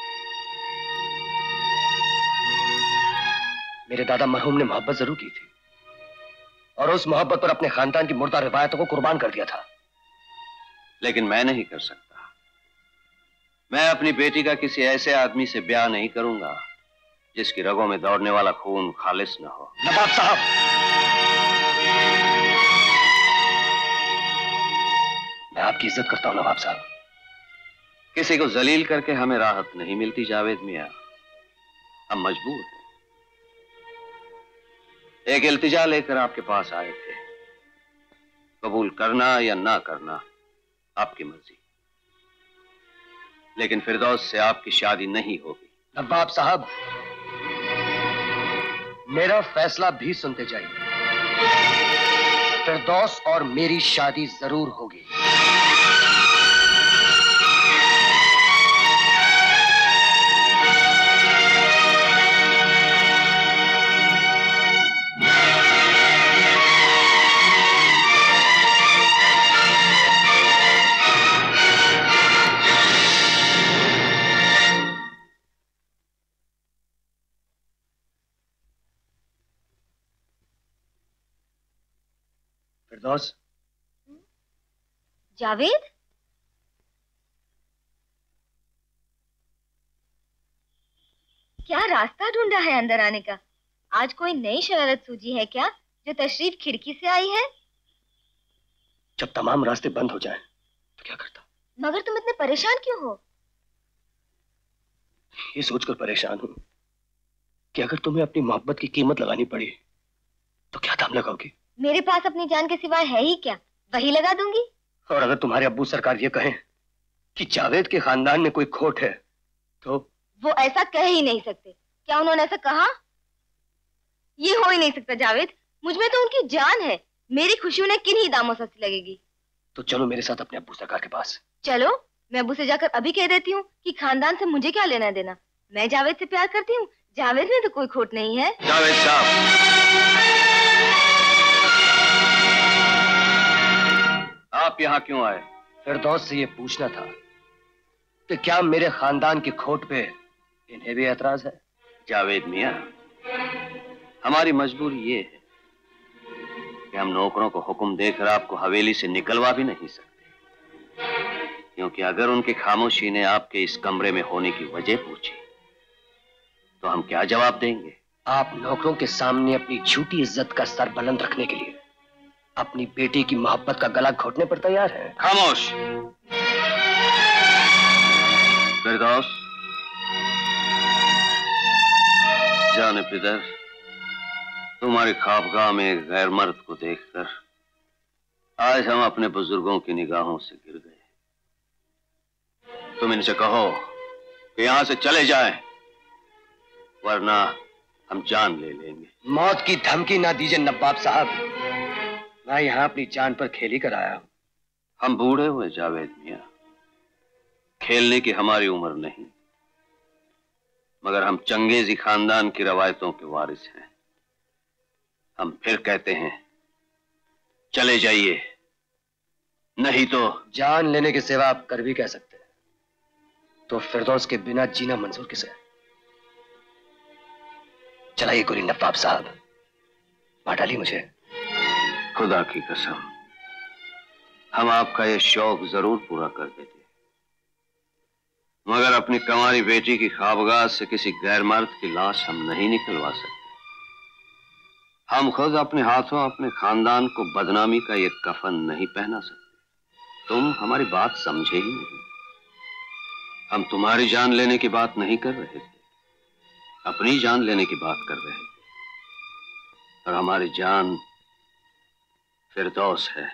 मेरे दादा मरहूम ने मोहब्बत जरूर की थी, और उस मोहब्बत पर अपने खानदान की मुर्दा रिवायतों को कुर्बान कर दिया था। लेकिन मैं नहीं कर सकता। मैं अपनी बेटी का किसी ऐसे आदमी से ब्याह नहीं करूंगा जिसकी रगों में दौड़ने वाला खून खालिस न हो। नवाब साहब, मैं आपकी इज्जत करता हूं नवाब साहब। किसी को जलील करके हमें राहत नहीं मिलती जावेद मियां, हम मजबूर हैं। एक इल्तिजा लेकर आपके पास आए थे, कबूल करना या ना करना आपकी मर्जी, लेकिन फिरदौस से आपकी शादी नहीं होगी। नवाब साहब, मेरा फैसला भी सुनते जाइए। फिरदौस और मेरी शादी जरूर होगी। फिरदौस। जावेद, क्या रास्ता ढूंढा है अंदर आने का? आज कोई नई शरारत सूझी है क्या जो तशरीफ खिड़की से आई है? जब तमाम रास्ते बंद हो जाएं, तो क्या करता? मगर तुम इतने परेशान क्यों हो? ये सोचकर परेशान हूं कि अगर तुम्हें अपनी मोहब्बत की कीमत लगानी पड़ी तो क्या दाम लगाओगी? मेरे पास अपनी जान के सिवाय है ही क्या, वही लगा दूंगी। और अगर तुम्हारे अब्बू सरकार ये कहें कि जावेद के खानदान में कोई खोट है तो? वो ऐसा कह ही नहीं सकते। क्या उन्होंने ऐसा कहा? ये हो ही नहीं सकता जावेद, मुझमें तो उनकी जान है। मेरी खुशी उन्हें किन ही दामों सस्ती लगेगी। तो चलो मेरे साथ अपने अब्बू सरकार के पास। चलो, मैं अब्बू से जाकर अभी कह देती हूँ कि खानदान से मुझे क्या लेना देना। मैं जावेद से प्यार करती हूँ, जावेद में तो कोई खोट नहीं है। जावेद साहब, आप यहाँ क्यों आए? फिरदौस से ये पूछना था कि क्या मेरे खानदान की खोट पे इन्हें भी एतराज है? जावेद मियाँ, हमारी मजबूरी ये है कि हम नौकरों को हुक्म देकर आपको हवेली से निकलवा भी नहीं सकते, क्योंकि अगर उनकी खामोशी ने आपके इस कमरे में होने की वजह पूछी तो हम क्या जवाब देंगे? आप नौकरों के सामने अपनी झूठी इज्जत का सर बुलंद रखने के लिए अपनी बेटी की मोहब्बत का गला घोटने पर तैयार हैं। खामोश। फिरदौस, जाने पिदर, तुम्हारी ख्वाबगाह में एक गैर मर्द को देखकर आज हम अपने बुजुर्गों की निगाहों से गिर गए। तुम इनसे कहो कि यहां से चले जाएं, वरना हम जान ले लेंगे। मौत की धमकी ना दीजिए नवाब साहब, मैं यहां अपनी जान पर खेल ही कर आया हूं। हम बूढ़े हुए जावेद मियां, खेलने की हमारी उम्र नहीं, मगर हम चंगेजी खानदान की रवायतों के वारिस हैं। हम फिर कहते हैं चले जाइए, नहीं तो जान लेने के सिवा आप कर भी कह सकते हैं। तो फिरदौस के बिना जीना मंजूर किसे? चलाइए गोली नवाब साहब, मार डाली मुझे। खुदा की कसम, हम आपका ये शौक जरूर पूरा कर देते, मगर अपनी कमारी बेटी की ख्वाबगाह से किसी गैर मर्द की लाश हम नहीं निकलवा सकते। हम खुद अपने हाथों अपने खानदान को बदनामी का ये कफन नहीं पहना सकते। तुम हमारी बात समझे ही नहीं। हम तुम्हारी जान लेने की बात नहीं कर रहे थे, अपनी जान लेने की बात कर रहे थे। और हमारी जान फिरदौस है।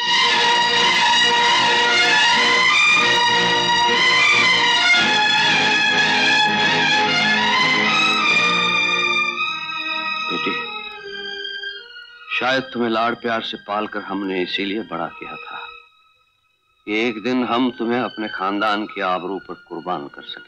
बेटी, शायद तुम्हें लाड़ प्यार से पालकर हमने इसीलिए बड़ा किया था कि एक दिन हम तुम्हें अपने खानदान की आबरू पर कुर्बान कर सकें।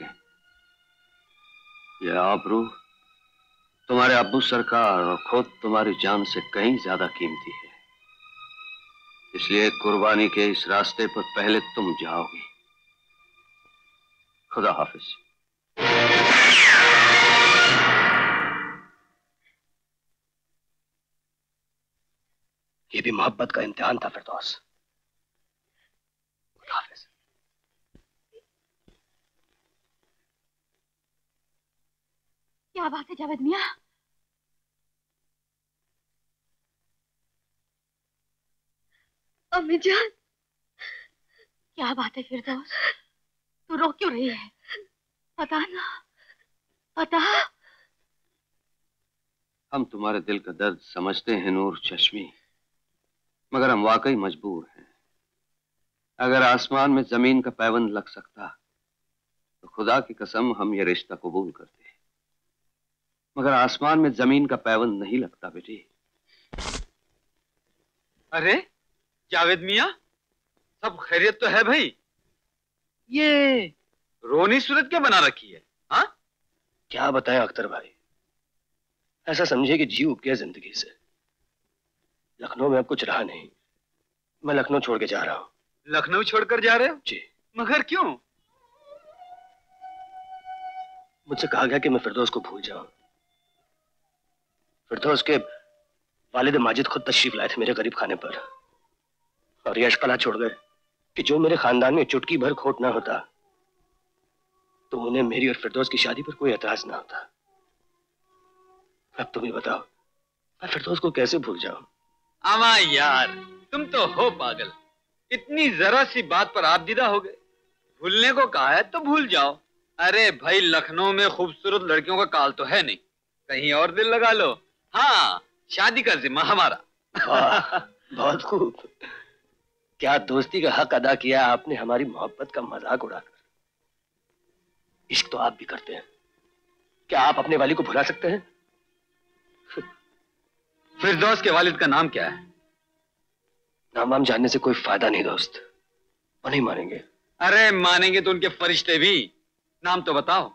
यह आबरू तुम्हारे अब्बू सरकार और खुद तुम्हारी जान से कहीं ज्यादा कीमती है, इसलिए कुर्बानी के इस रास्ते पर पहले तुम जाओगी। खुदा हाफिज। ये भी मोहब्बत का इम्तिहान था फिरदौस। खुदा हाफिज। क्या बात है जावेद मियां? अम्मी जान, क्या बात है फिरदौस? तू रो क्यों रही है? पता ना, पता। हम तुम्हारे दिल का दर्द समझते हैं नूर चश्मी, मगर हम वाकई मजबूर हैं। अगर आसमान में जमीन का पैबंद लग सकता तो खुदा की कसम हम ये रिश्ता कबूल करते, मगर आसमान में जमीन का पैबंद नहीं लगता बेटी। अरे जावेद मियां, सब खैरियत तो है भाई? ये रोनी सूरत क्या बना रखी है? हाँ, क्या बताएं अख्तर भाई, ऐसा समझे कि जी उब गया जिंदगी से। लखनऊ में अब कुछ रहा नहीं, मैं लखनऊ छोड़ के जा रहा हूँ। लखनऊ छोड़कर जा रहे हो? जी। मगर क्यों? मुझसे कहा गया कि मैं फिरदौस को भूल जाऊं। फिरदौस के वालिद माजिद खुद तशरीफ लाए थे मेरे गरीब खाने पर, और यश पला छोड़ गए कि जो मेरे खानदान में चुटकी भर खोट ना होता तो उन्हें मेरी और फिरदौस की शादी पर कोई एतराज ना होता। अब तुम ही बताओ, मैं फिरदौस को कैसे भूल जाऊं? आमा यार, तुम तो हो पागल। इतनी जरा सी बात पर आप दीदा हो गए। भूलने को कहा है तो भूल जाओ। अरे भाई, लखनऊ में खूबसूरत लड़कियों का काल तो है नहीं, कहीं और दिल लगा लो। हाँ, शादी का जिम्मा हमारा। बहुत खूब। क्या दोस्ती का हक अदा किया आपने हमारी मोहब्बत का मजाक उड़ाकर। इश्क तो आप भी करते हैं, क्या आप अपने वाली को भुला सकते हैं? फिरदौस के वालिद का नाम क्या है? नाम वाम जानने से कोई फायदा नहीं दोस्त, वो नहीं मानेंगे। अरे मानेंगे तो उनके फरिश्ते भी। नाम तो बताओ।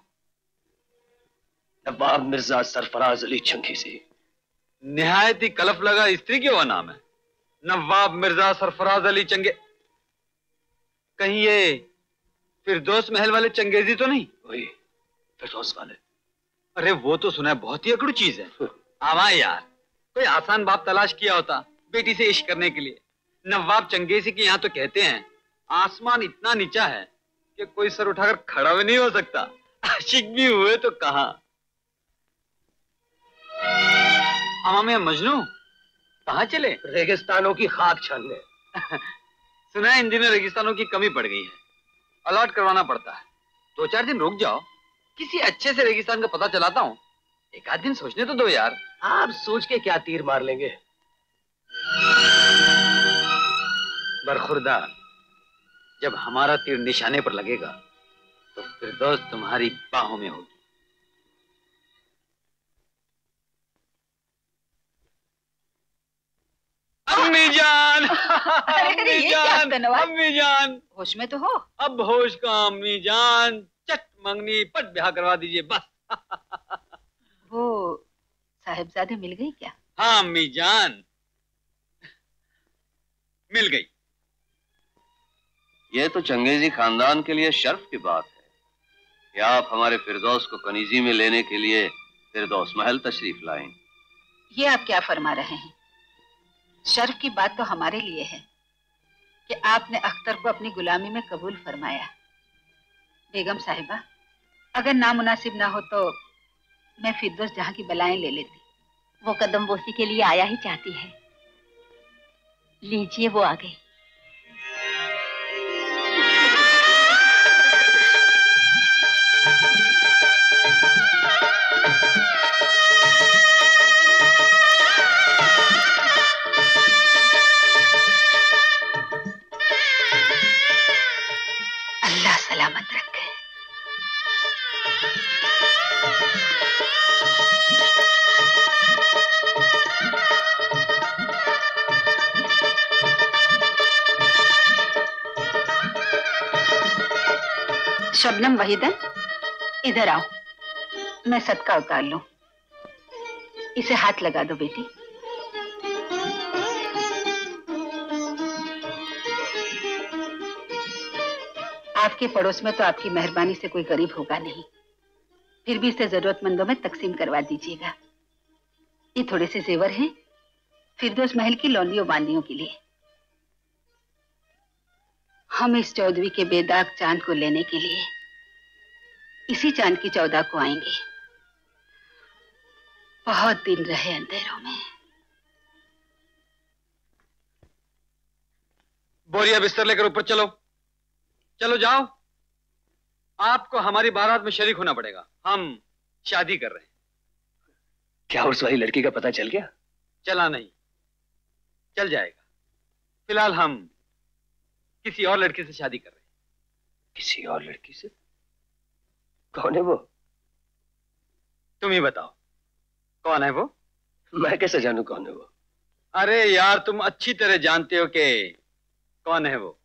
नवाब मिर्जा सरफराज अली चंगेजी। निहायत ही कलफ लगा स्त्री क्यों हुआ नाम है, नवाब मिर्जा सरफराज अली चंगे। कहीं ये फिरदौस महल वाले चंगेजी तो नहीं? वही फिरदौस वाले। अरे वो तो सुना है बहुत ही अकड़ू चीज है। आवा यार, कोई आसान बाप तलाश किया होता बेटी से इश्क करने के लिए। नवाब चंगेजी के यहाँ तो कहते हैं आसमान इतना नीचा है कि कोई सर उठाकर खड़ा भी नहीं हो सकता। आशिक भी हुए तो कहाँ। अमामे मजनू कहाँ चले? रेगिस्तानों की खाक छानने। सुना है इन दिनों रेगिस्तानों की कमी पड़ गई है, अलॉट करवाना पड़ता है। दो चार दिन रुक जाओ, किसी अच्छे से रेगिस्तान का पता चलाता हूँ। एक आध दिन सोचने तो दो यार। आप सोच के क्या तीर मार लेंगे। बरखुरदा, जब हमारा तीर निशाने पर लगेगा तो फिरदौस तुम्हारी बाहों में होगी। अम्मी जान, अम्मी जान, अम्मी जान, होश में तो हो? अब होश का अम्मी जान। चट मंगनी पट ब्याह करवा दीजिए बस। वो साहिबजादे मिल गई क्या? हाँ अम्मी जान, मिल गई। ये तो चंगेजी खानदान के लिए शर्फ की बात है कि आप हमारे फिरदौस को कनीजी में लेने के लिए फिरदौस महल तशरीफ लाएं। ये आप क्या फरमा रहे हैं? शर्फ की बात तो हमारे लिए है कि आपने अख्तर को अपनी गुलामी में कबूल फरमाया। बेगम साहिबा, अगर नामुनासिब ना हो तो मैं फिरदौस जहां की बलाएं ले लेती। वो कदम बोसी के लिए आया ही चाहती है। लीजिए, वो आ गई। अल्लाह सलामत रखे। शबनम वहीदन, इधर आओ, मैं सदका उतार लूं। इसे हाथ लगा दो बेटी। आपके पड़ोस में तो आपकी मेहरबानी से कोई गरीब होगा नहीं, फिर भी इसे जरूरतमंदों में तकसीम करवा दीजिएगा। ये थोड़े से जेवर हैं फिरदौस महल की लौंडियों बांदियों के लिए। हम इस चौदहवीं के बेदाग चांद को लेने के लिए इसी चांद की चौदह को आएंगे। बहुत दिन रहे अंधेरों में। बोरिया बिस्तर लेकर ऊपर चलो, चलो जाओ। आपको हमारी बारात में शरीक होना पड़ेगा, हम शादी कर रहे हैं। क्या उस वाली लड़की का पता चल गया? चला नहीं, चल जाएगा। फिलहाल हम किसी और लड़की से शादी कर रहे हैं। किसी और लड़की से? कौन है वो? तुम ही बताओ, कौन है वो? मैं कैसे जानूं कौन है वो? अरे यार, तुम अच्छी तरह जानते हो कि कौन है वो।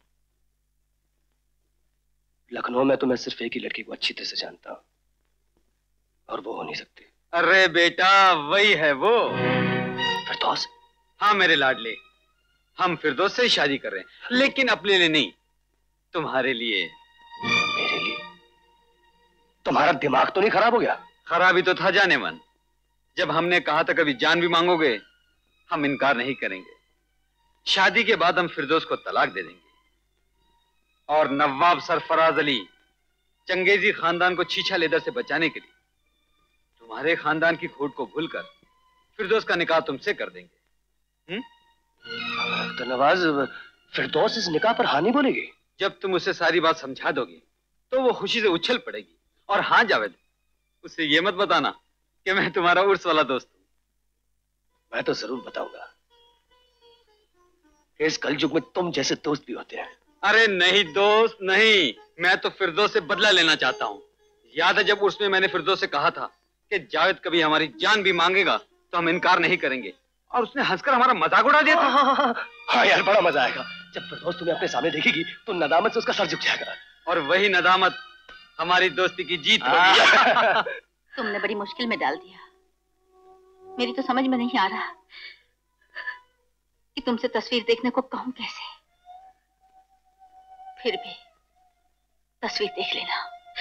लखनऊ में तो मैं सिर्फ एक ही लड़की को अच्छी तरह से जानता हूं, और वो हो नहीं सकती। अरे बेटा, वही है वो, फिरदौस। हाँ मेरे लाडले, हम फिरदौस से ही शादी कर रहे हैं, लेकिन अपने लिए नहीं, तुम्हारे लिए। मेरे लिए? तुम्हारा दिमाग तो नहीं खराब हो गया? खराबी तो था जाने मन। जब हमने कहा था कभी जान भी मांगोगे, हम इनकार नहीं करेंगे। शादी के बाद हम फिरदौस को तलाक दे देंगे और नवाब सरफराज अली चंगेजी खानदान को छीछा लेदर से बचाने के लिए तुम्हारे खानदान की खोट को भूलकर फिरदौस का निकाह तुमसे कर देंगे। हुँ? तो नवाज, फिरदौस इस निकाह पर हाँ नहीं बोलेगी? जब तुम उसे सारी बात समझा दोगी तो वो खुशी से उछल पड़ेगी। और हाँ जावेद, उसे ये मत बताना कि मैं तुम्हारा उर्स वाला दोस्त हूँ। मैं तो जरूर बताऊंगा। इस कलयुग में तुम जैसे दोस्त भी होते हैं। अरे नहीं दोस्त नहीं, मैं तो फिरदौस से बदला लेना चाहता हूँ। याद है जब उसमें मैंने फिरदौस से कहा था कि जावेद कभी हमारी जान भी मांगेगा तो हम इनकार नहीं करेंगे, और उसने हंसकर हमारा मजाक उड़ा दिया था। हाँ, हाँ, हाँ, हाँ यार, बड़ा मजा आएगा जब फिरदौस तुम्हें अपने सामने देखेगी तो नदामत से उसका सर झुक जाएगा। और वही नदामत हमारी दोस्ती की जीत होगी। तुमने बड़ी मुश्किल में डाल दिया। मेरी तो समझ में नहीं आ रहा कि तुमसे तस्वीर देखने को कहूं कैसे। फिर भी तस्वीर देख लेना।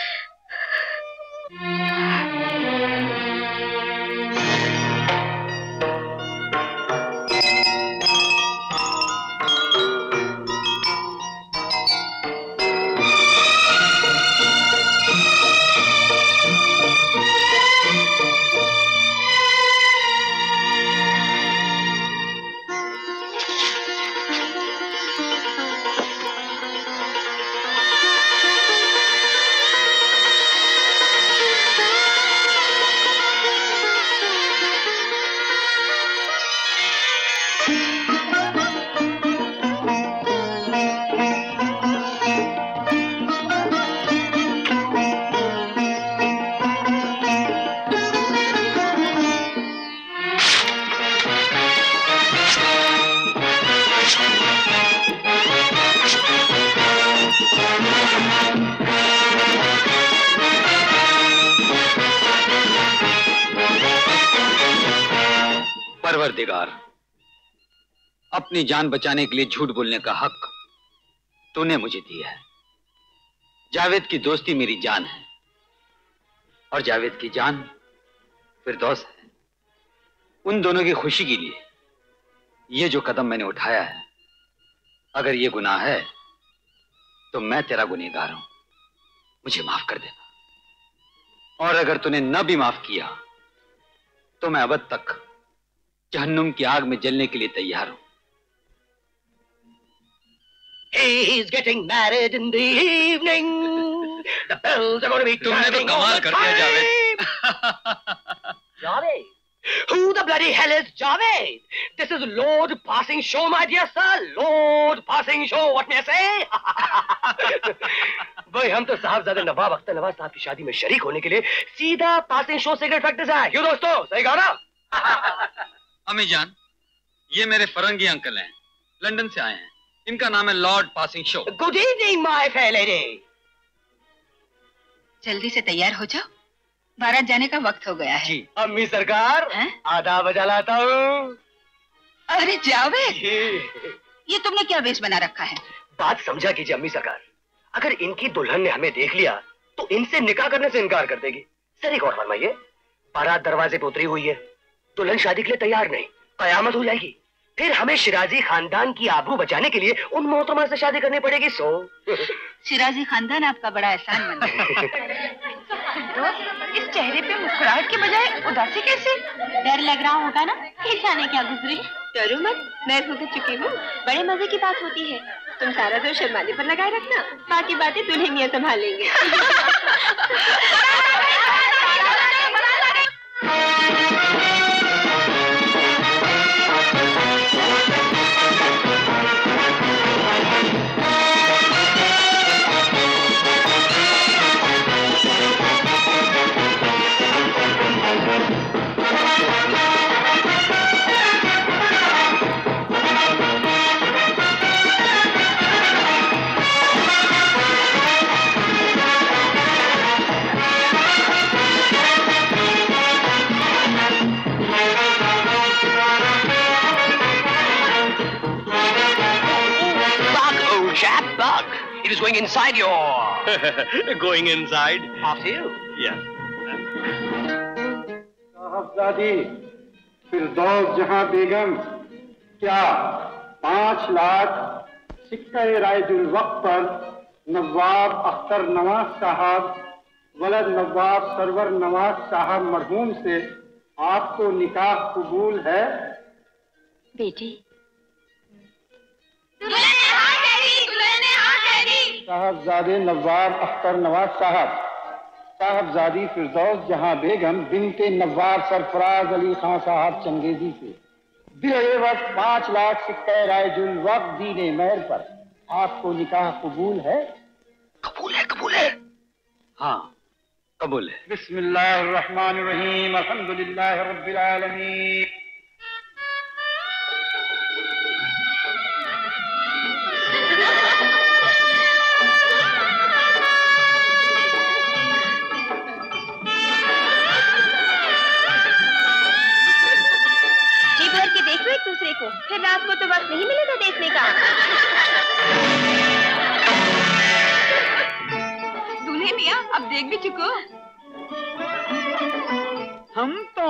परवरदिगार, अपनी जान बचाने के लिए झूठ बोलने का हक तूने मुझे दिया है। जावेद की दोस्ती मेरी जान है और जावेद की जान फिरदौस है। उन दोनों की खुशी के लिए ये जो कदम मैंने उठाया है, अगर ये गुनाह है तो मैं तेरा गुनहगार हूं, मुझे माफ कर देना। और अगर तूने न भी माफ किया तो मैं अब तक जहन्नुम की आग में जलने के लिए तैयार हूं। He's getting married in the evening. The bells are going to be तुमने तो कमाल कर दिया Javed. Javed? Who the bloody hell is Javed? This is Lord Passing Show, my dear sir. Lord Passing Show, what may I say? भाई हम तो साहबजादे नवाब अख्तर नवाज साहब की शादी में शरीक होने के लिए सीधा पासिंग शो सिगरेट फैक्ट्री से आए। क्यों दोस्तों, सही कहा ना? अम्मी जान, ये मेरे फरंगी अंकल हैं, लंदन से आए हैं। इनका नाम है lord passing show. Good evening my fair lady. जल्दी से तैयार हो जाओ, बारात जाने का वक्त हो गया है। जी अम्मी सरकार, आधा बजा लाता हूँ। अरे जावेद, ये तुमने क्या वेश बना रखा है? बात समझा कीजिए अम्मी सरकार, अगर इनकी दुल्हन ने हमें देख लिया तो इनसे निकाह करने से इनकार कर देगी। सर एक और फरमाइए, बारात दरवाजे पे उतरी हुई है, दुल्हन शादी के लिए तैयार नहीं, कयामत हो जाएगी। फिर हमें शिराजी खानदान की आबरू बचाने के लिए उन मोहतरमा से शादी करनी पड़ेगी। सो शिराजी खानदान आपका बड़ा एहसान मंद है। इस चेहरे पे मुस्कुराहट के बजाय उदासी कैसे? डर लग रहा होगा ना कि जाने क्या गुजरी। डरो मत, मैं गुजर चुकी हूँ। बड़े मजे की बात होती है। तुम सारा जोर शर्माने पर लगाए रखना, बाकी बातें दुल्हनिया संभालेंगे। It is going inside your... Going inside? After you. Yes. साहबजादी फिरदौस जहां बेगम, क्या पांच लाख सिक्का रायजुल वक्त पर नवाब अख्तर नवाज साहब वलद नवाब सरवर नवाज साहब मरहूम से आपको निकाह कबूल है? बेटी साहबजादे नवाब अख्तर नवाज साहब, साहबजादी फिरदौस जहां बेगम बिनते नवाब सरफराज अली खान साहब चंगेजी से बिल वक्त पांच लाख सिक्के रायजुल वक्त दीने मेहर पर आपको निकाह कबूल है? कबूल है, कबूल है। हाँ कबूल है। बिस्मिल्लाहिर्रहमानिर्रहीम, अल्हम्दुलिल्लाहि रब्बिल आलमीन। जी भर के देख लो एक दूसरे को, फिर रात को तो वक्त नहीं मिलेगा देखने का। दूल्हे मियाँ अब देख भी चुको। हम तो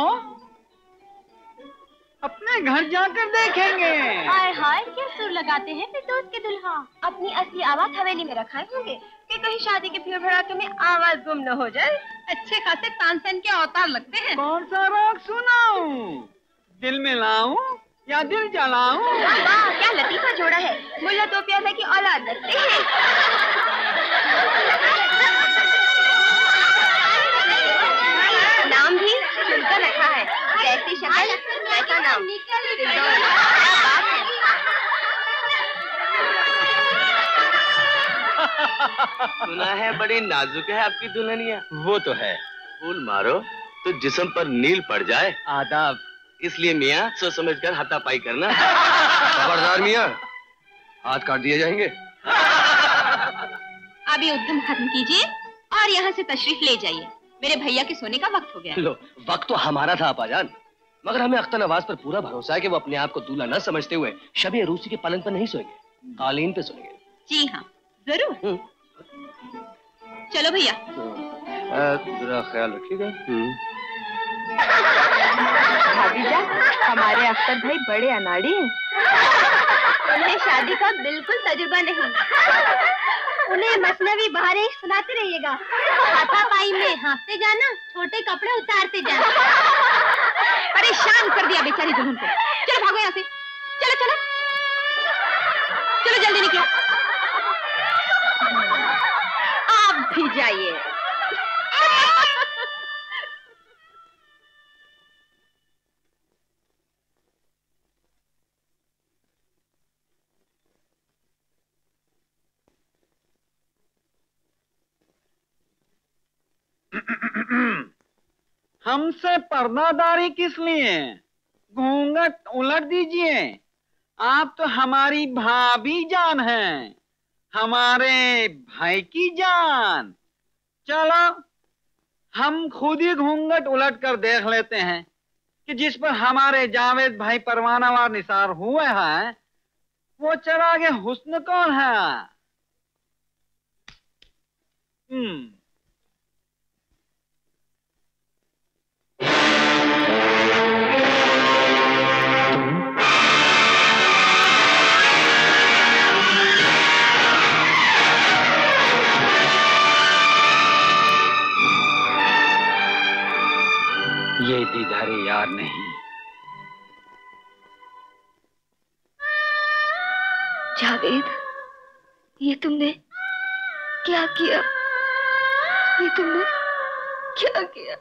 अपने घर जाकर देखेंगे। हाय हाय क्या सुर लगाते हैं फिरदौस के दुल्हा। अपनी असली आवाज हवेली में रखाए होंगे कि कहीं शादी के भीड़ भड़ाके में आवाज गुम न हो जाए। अच्छे खासे तानसेन के अवतार लगते हैं। कौन सा राग सुनाऊं? दिल में लाऊं या दिल जलाऊं? वाह क्या लतीफा जोड़ा है। मुल्ला तो प्याजा की औलाद लगते हैं। नाम भी सुनकर रखा है, जैसी शक्ल वैसा नाम। सुना है बड़ी नाजुक है आपकी दुल्हनिया। वो तो है। फूल मारो तो जिस्म पर नील पड़ जाए। आदाब। इसलिए मियाँ सोच समझकर हाथापाई करना। खबरदार मियाँ, हाथ काट दिए जाएंगे। अभी उद्यम खत्म कीजिए और यहाँ से तशरीफ ले जाइए। मेरे भैया के सोने का वक्त हो गया। लो वक्त तो हमारा था अपाजान, मगर हमें अख्तर नवाज पर पूरा भरोसा है कि वो अपने आप को दूल्हा न समझते हुए शबे अरूसी के पलंग पर नहीं सोएंगे, कालीन पे सोएंगे। जी हाँ जरूर। चलो भैया। जरा ख्याल रखिएगा। भाभीजा हमारे अख्तर भाई बड़े अनाड़ी हैं। उन्हें शादी का बिल्कुल तजुर्बा नहीं। उन्हें मसनवी बहारें सुनाते रहिएगा। हाथापाई में हाँफते जाना, छोटे कपड़े उतारते जाना। परेशान कर दिया बेचारी दुल्हन को। चलो भागो यहाँ से। चलो चलो चलो जल्दी निकलो। आप भी जाइए। हमसे पर्दादारी किस लिए? घूंघट उलट दीजिए। आप तो हमारी भाभी जान हैं, हमारे भाई की जान। चलो हम खुद ही घूंघट उलट कर देख लेते हैं कि जिस पर हमारे जावेद भाई परवानावार निसार हुए हैं वो चरागे हुस्न कौन है। हम्म ये दीदार-ए-यार नहीं। जावेद, ये तुमने क्या किया? ये तुमने क्या किया?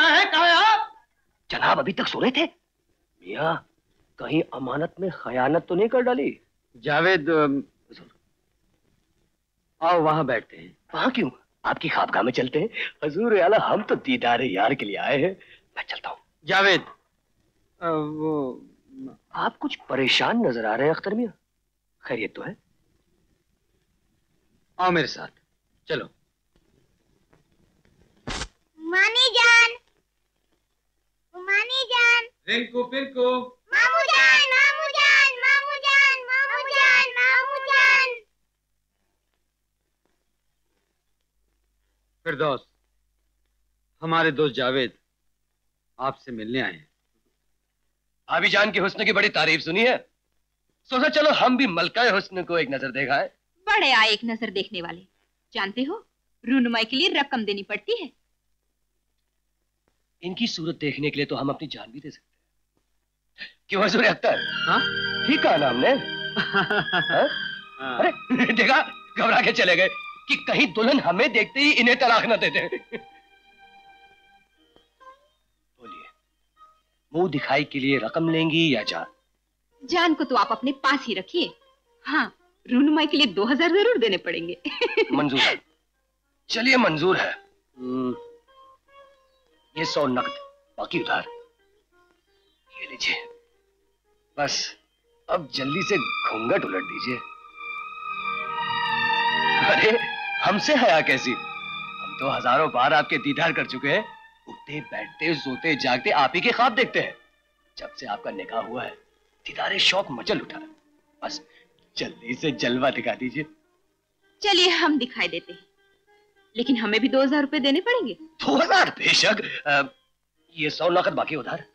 कहाँ है, कहाँ है आप? जनाब अभी तक सो रहे थे। मियाँ कहीं अमानत में खयानत तो नहीं कर डाली? जावेद आओ वहां बैठते हैं। वहां क्यों? आपकी खाबगाह में चलते हैं। हजूर आला हम तो दीदार-ए-यार के लिए आए हैं। मैं चलता हूँ। जावेद आ, वो आप कुछ परेशान नजर आ रहे हैं अख्तर मियाँ। खैरियत तो है? आओ मेरे साथ चलो। मानी जान, मानी जान, पिंकू पिंकू, मामू जान, मामू जान, मामू जान, मामू जान, मामू जान। फिरदौस, हमारे दोस्त जावेद आपसे मिलने आए हैं। भाभी जान की हुस्न की बड़ी तारीफ सुनी है, सोचा चलो हम भी मलकाए हुस्न को एक नजर दिखाएं। बड़े आए एक नजर देखने वाले। जानते हो रूनुमाई के लिए रकम देनी पड़ती है। इनकी सूरत देखने के लिए तो हम अपनी जान भी दे सकते हैं। क्यों हजूर अख्तर? हाँ ठीक कहा ना हमने? अरे देखा, घबरा के चले गए कि कहीं दुल्हन हमें देखते ही इन्हें तलाक न दे दे। बोलिए, मुंह दिखाई के लिए रकम लेंगी या जान? जान को तो आप अपने पास ही रखिए। हाँ, रूनुमाई के लिए दो हजार जरूर देने पड़ेंगे। मंजूर है। चलिए मंजूर है। ये सौ नकद, बाकी उधार। ये लीजिए। बस अब जल्दी से घूंघट उलट दीजिए। अरे हमसे हया कैसी? हम तो हजारों बार आपके दीदार कर चुके हैं। उठते बैठते सोते जागते आप ही के ख्वाब देखते हैं। जब से आपका निकाह हुआ है दीदारे शौक मचल उठा है। बस जल्दी से जलवा दिखा दीजिए। चलिए हम दिखाई देते हैं, लेकिन हमें भी दो हजार रुपए देने पड़ेंगे। दो हजार? बेशक। आ, ये सौ नकद, बाकी उधार।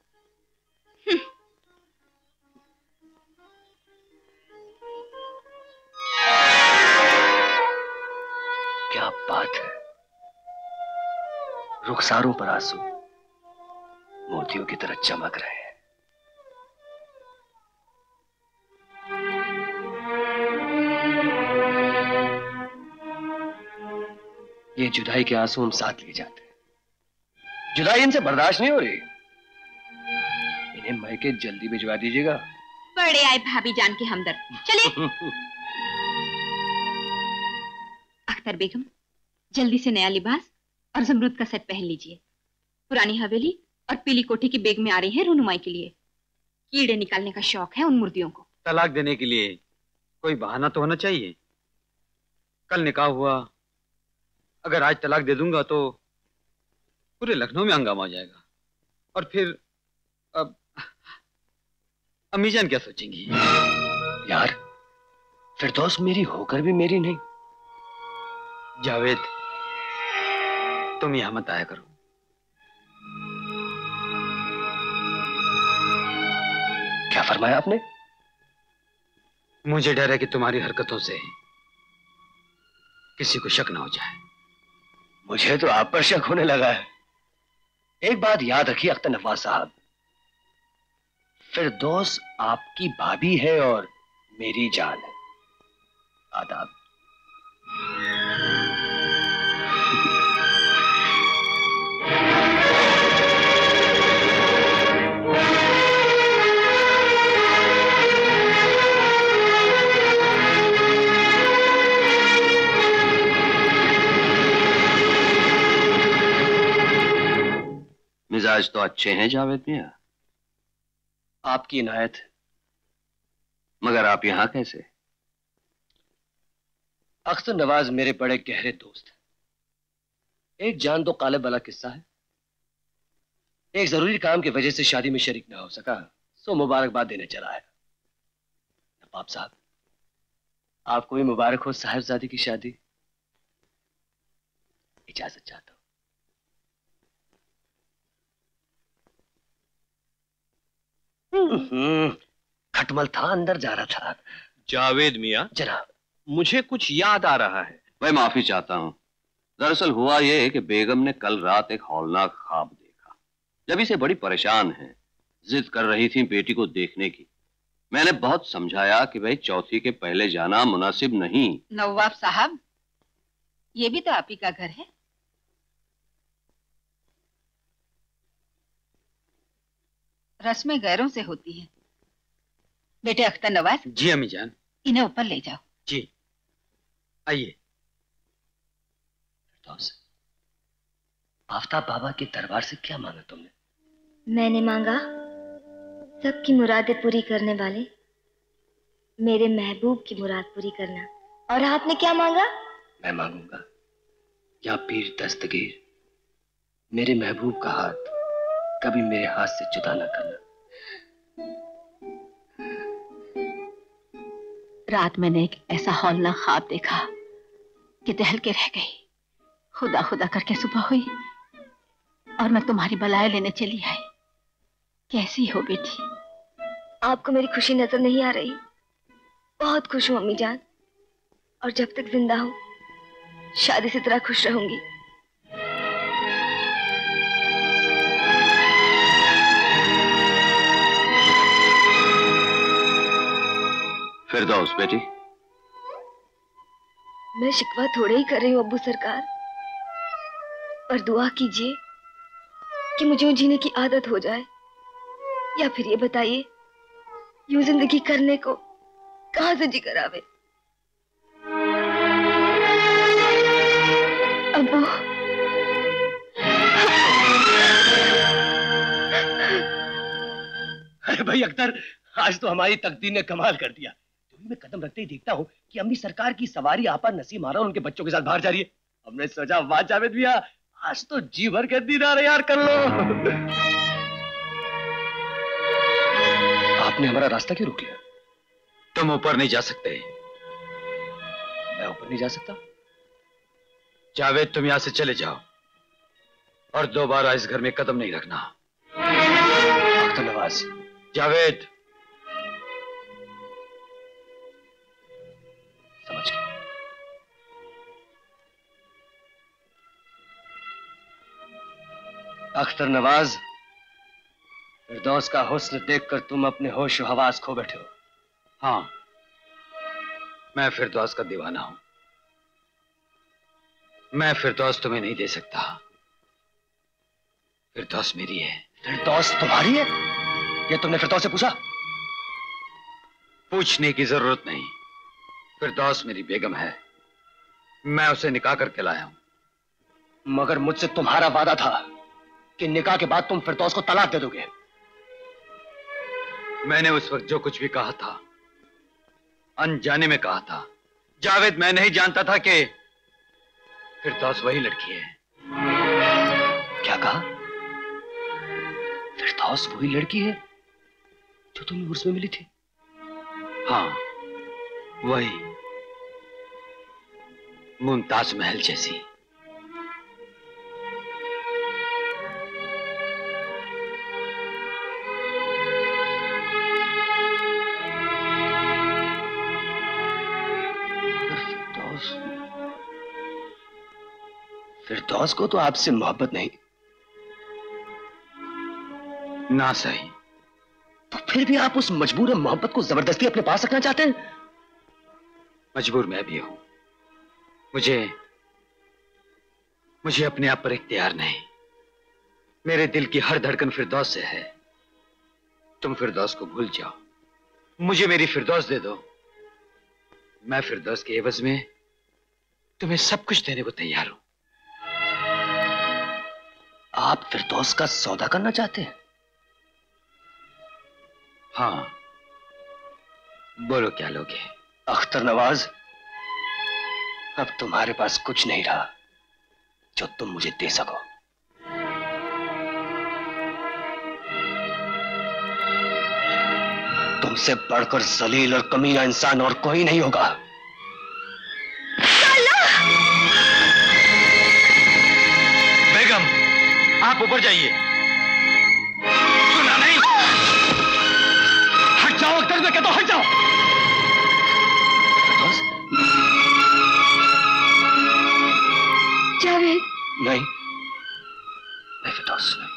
क्या बात है, रुखसारों पर आंसू मोतियों की तरह चमक रहे हैं। ये जुदाई के आंसू हम साथ ले जाते हैं। जुदाई इनसे बर्दाश्त नहीं हो रही। इन्हें मैके जल्दी भिजवा दीजिएगा। बड़े आए भाभी जान के हमदर्द। चलिए। अख्तर बेगम, जल्दी से नया लिबास और जमरूद का सेट पहन लीजिए। पुरानी हवेली और पीली कोठी की बेग में आ रही है रूनुमाई के लिए। कीड़े निकालने का शौक है उन मुर्दियों को। तलाक देने के लिए कोई बहाना तो होना चाहिए। कल निकाह हुआ, अगर आज तलाक दे दूंगा तो पूरे लखनऊ में हंगामा हो जाएगा। और फिर अब अम्मी जान क्या सोचेंगी? यार फिरदौस मेरी होकर भी मेरी नहीं। जावेद, तुम यहां मत आया करो। क्या फरमाया आपने? मुझे डर है कि तुम्हारी हरकतों से किसी को शक ना हो जाए। मुझे तो आप पर शक होने लगा है। एक बात याद रखिए अख्तर नवाज साहब, फिरदौस आपकी भाभी है और मेरी जान है। आदाब। मिजाज तो अच्छे हैं जावेद मियां। आपकी इनायत। मगर आप यहां कैसे? अख्तर नवाज मेरे बड़े गहरे दोस्त हैं। एक जान दो काले वाला किस्सा है। एक जरूरी काम की वजह से शादी में शरीक ना हो सका, सो मुबारकबाद देने चला है। नवाब साहब, आपको भी मुबारक हो साहिबजादी की शादी। इजाजत चाहता हूं। खटमल था, अंदर जा रहा था। जावेद मियां, जनाब, मुझे कुछ याद आ रहा है। मैं माफी चाहता हूं। दरअसल हुआ यह कि बेगम ने कल रात एक हौलनाक ख्वाब देखा। जब इसे बड़ी परेशान है, जिद कर रही थी बेटी को देखने की। मैंने बहुत समझाया कि भाई चौथी के पहले जाना मुनासिब नहीं। नवाब साहब, ये भी तो आप ही का घर है। रस्में गैरों से होती हैं। बेटे अख्तर नवाज। जी अम्मी जान। इन्हें ऊपर ले जाओ। जी आइए। आफ्ताब बाबा के दरबार से क्या मांगा तुमने? मैंने मांगा सबकी मुरादें पूरी करने वाले मेरे महबूब की मुराद पूरी करना। और आपने क्या मांगा? मैं मांगूंगा या पीर दस्तगीर, मेरे महबूब का हाथ कभी मेरे हाथ से जुदा ना करना। रात मैंने एक ऐसा हौलनाक ख्वाब देखा कि दहल के रह गई। खुदा खुदा करके सुबह हुई और मैं तुम्हारी बलाएं लेने चली आई। कैसी हो बेटी? आपको मेरी खुशी नजर नहीं आ रही? बहुत खुश हूँ अम्मी जान, और जब तक जिंदा हूँ शादी से तरह खुश रहूंगी। फिरदौस बेटी। मैं शिकवा थोड़े ही कर रही हूँ अब्बू सरकार, पर दुआ कीजिए कि मुझे यूं जीने की आदत हो जाए। या फिर ये बताइए, यूं जिंदगी करने को कहां से जिगर आवे। अब्बू। अरे भाई अख्तर, आज तो हमारी तकदीर ने कमाल कर दिया। मैं कदम रखते ही देखता हूँ कि अम्मी सरकार की सवारी आपा नसीम आ रहा उनके बच्चों के साथ बाहर जा रही है। हमने सोचा वाह जावेद भैया, आज तो जी भर के दीदार-ए-यार कर लो। आपने हमारा रास्ता क्यों रोक लिया? तुम ऊपर नहीं जा सकते। मैं ऊपर नहीं जा सकता? जावेद तुम यहां से चले जाओ और दोबारा इस घर में कदम नहीं रखना। अख्तर नवाज। जावेद। समझ गया। अख्तर नवाज, फिरदौस का हुस्न देखकर तुम अपने होश हवास खो बैठे हो। हाँ, मैं फिरदौस का दीवाना हूं। मैं फिरदौस तुम्हें नहीं दे सकता। फिरदौस मेरी है। फिरदौस तुम्हारी है? ये तुमने फिरदौस से पूछा? पूछने की जरूरत नहीं। फिरदौस मेरी बेगम है, मैं उसे निकाह करके लाया हूं। मगर मुझसे तुम्हारा वादा था कि निकाह के बाद तुम फिरदौस को तलाक दे दोगे। मैंने उस वक्त जो कुछ भी कहा था अनजाने में कहा था। जावेद, मैं नहीं जानता था कि फिरदौस वही लड़की है। क्या कहा? फिरदौस वही लड़की है जो तुम्हें उर्स में मिली थी? हाँ, वही, मुमताज महल जैसी। फिरदौस को तो आपसे मोहब्बत नहीं? ना सही। तो फिर भी आप उस मजबूर मोहब्बत को जबरदस्ती अपने पास रखना चाहते हैं? मजबूर मैं भी हूं। मुझे मुझे अपने आप पर इख्तियार नहीं। मेरे दिल की हर धड़कन फिरदौस से है। तुम फिरदौस को भूल जाओ, मुझे मेरी फिरदौस दे दो। मैं फिरदौस के एवज में तुम्हें सब कुछ देने को तैयार हूं। आप फिरदौस का सौदा करना चाहते हैं? हाँ, बोलो क्या लोगे? अख्तर नवाज, अब तुम्हारे पास कुछ नहीं रहा जो तुम मुझे दे सको। तुमसे बढ़कर जलील और कमीना इंसान और कोई नहीं होगा। बेगम, आप ऊपर जाइए। सुना नहीं? हट जाओ अख्तर, मैं कहता हूं हट जाओ। जावेद। नहीं, मैं फिरदौस नहीं।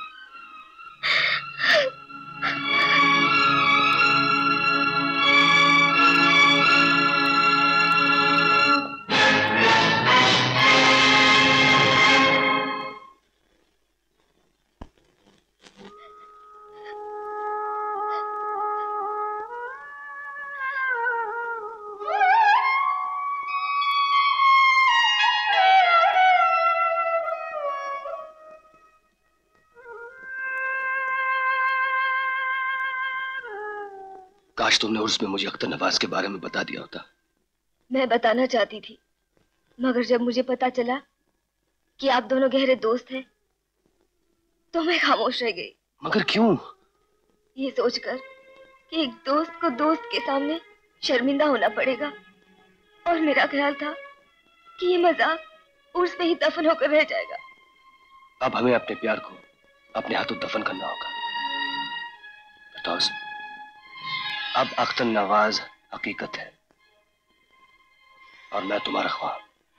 काश तुमने उर्स में मुझे अख्तर नवाज के बारे में बता दिया होता। मैं बताना चाहती थी, मगर जब मुझे पता चला कि आप दोनों गहरे दोस्त हैं, तो मैं खामोश रह गई। मगर क्यों? ये सोचकर कि एक दोस्त को दोस्त के सामने शर्मिंदा होना पड़ेगा, और मेरा ख्याल था कि ये मजाक उर्स में ही दफन होकर रह जाएगा। अब हमें अपने प्यार को अपने हाथों दफन करना होगा। फिरदौस, अब अख्तर नवाज हकीकत है और मैं तुम्हारा ख्वाब।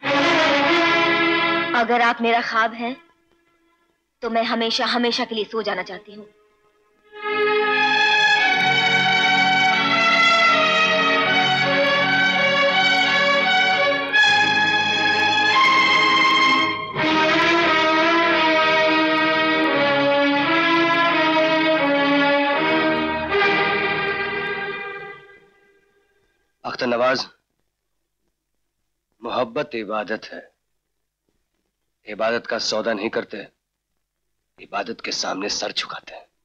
अगर आप मेरा ख्वाब हैं, तो मैं हमेशा हमेशा के लिए सो जाना चाहती हूँ। अख्तर नवाज, मोहब्बत इबादत है। इबादत का सौदा नहीं करते, इबादत के सामने सर झुकाते हैं।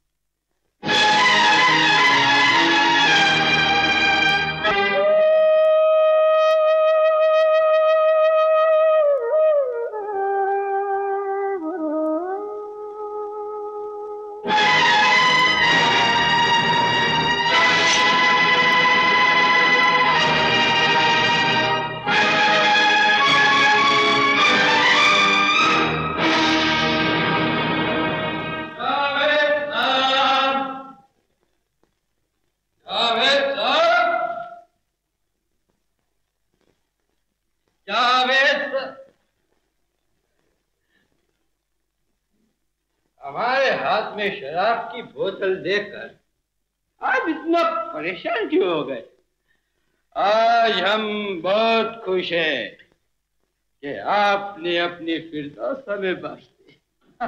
हमारे हाथ में शराब की बोतल देखकर आप इतना परेशान क्यों हो गए? आज हम बहुत खुश हैं कि आपने अपनी फिरदौस हमें बख्श दी।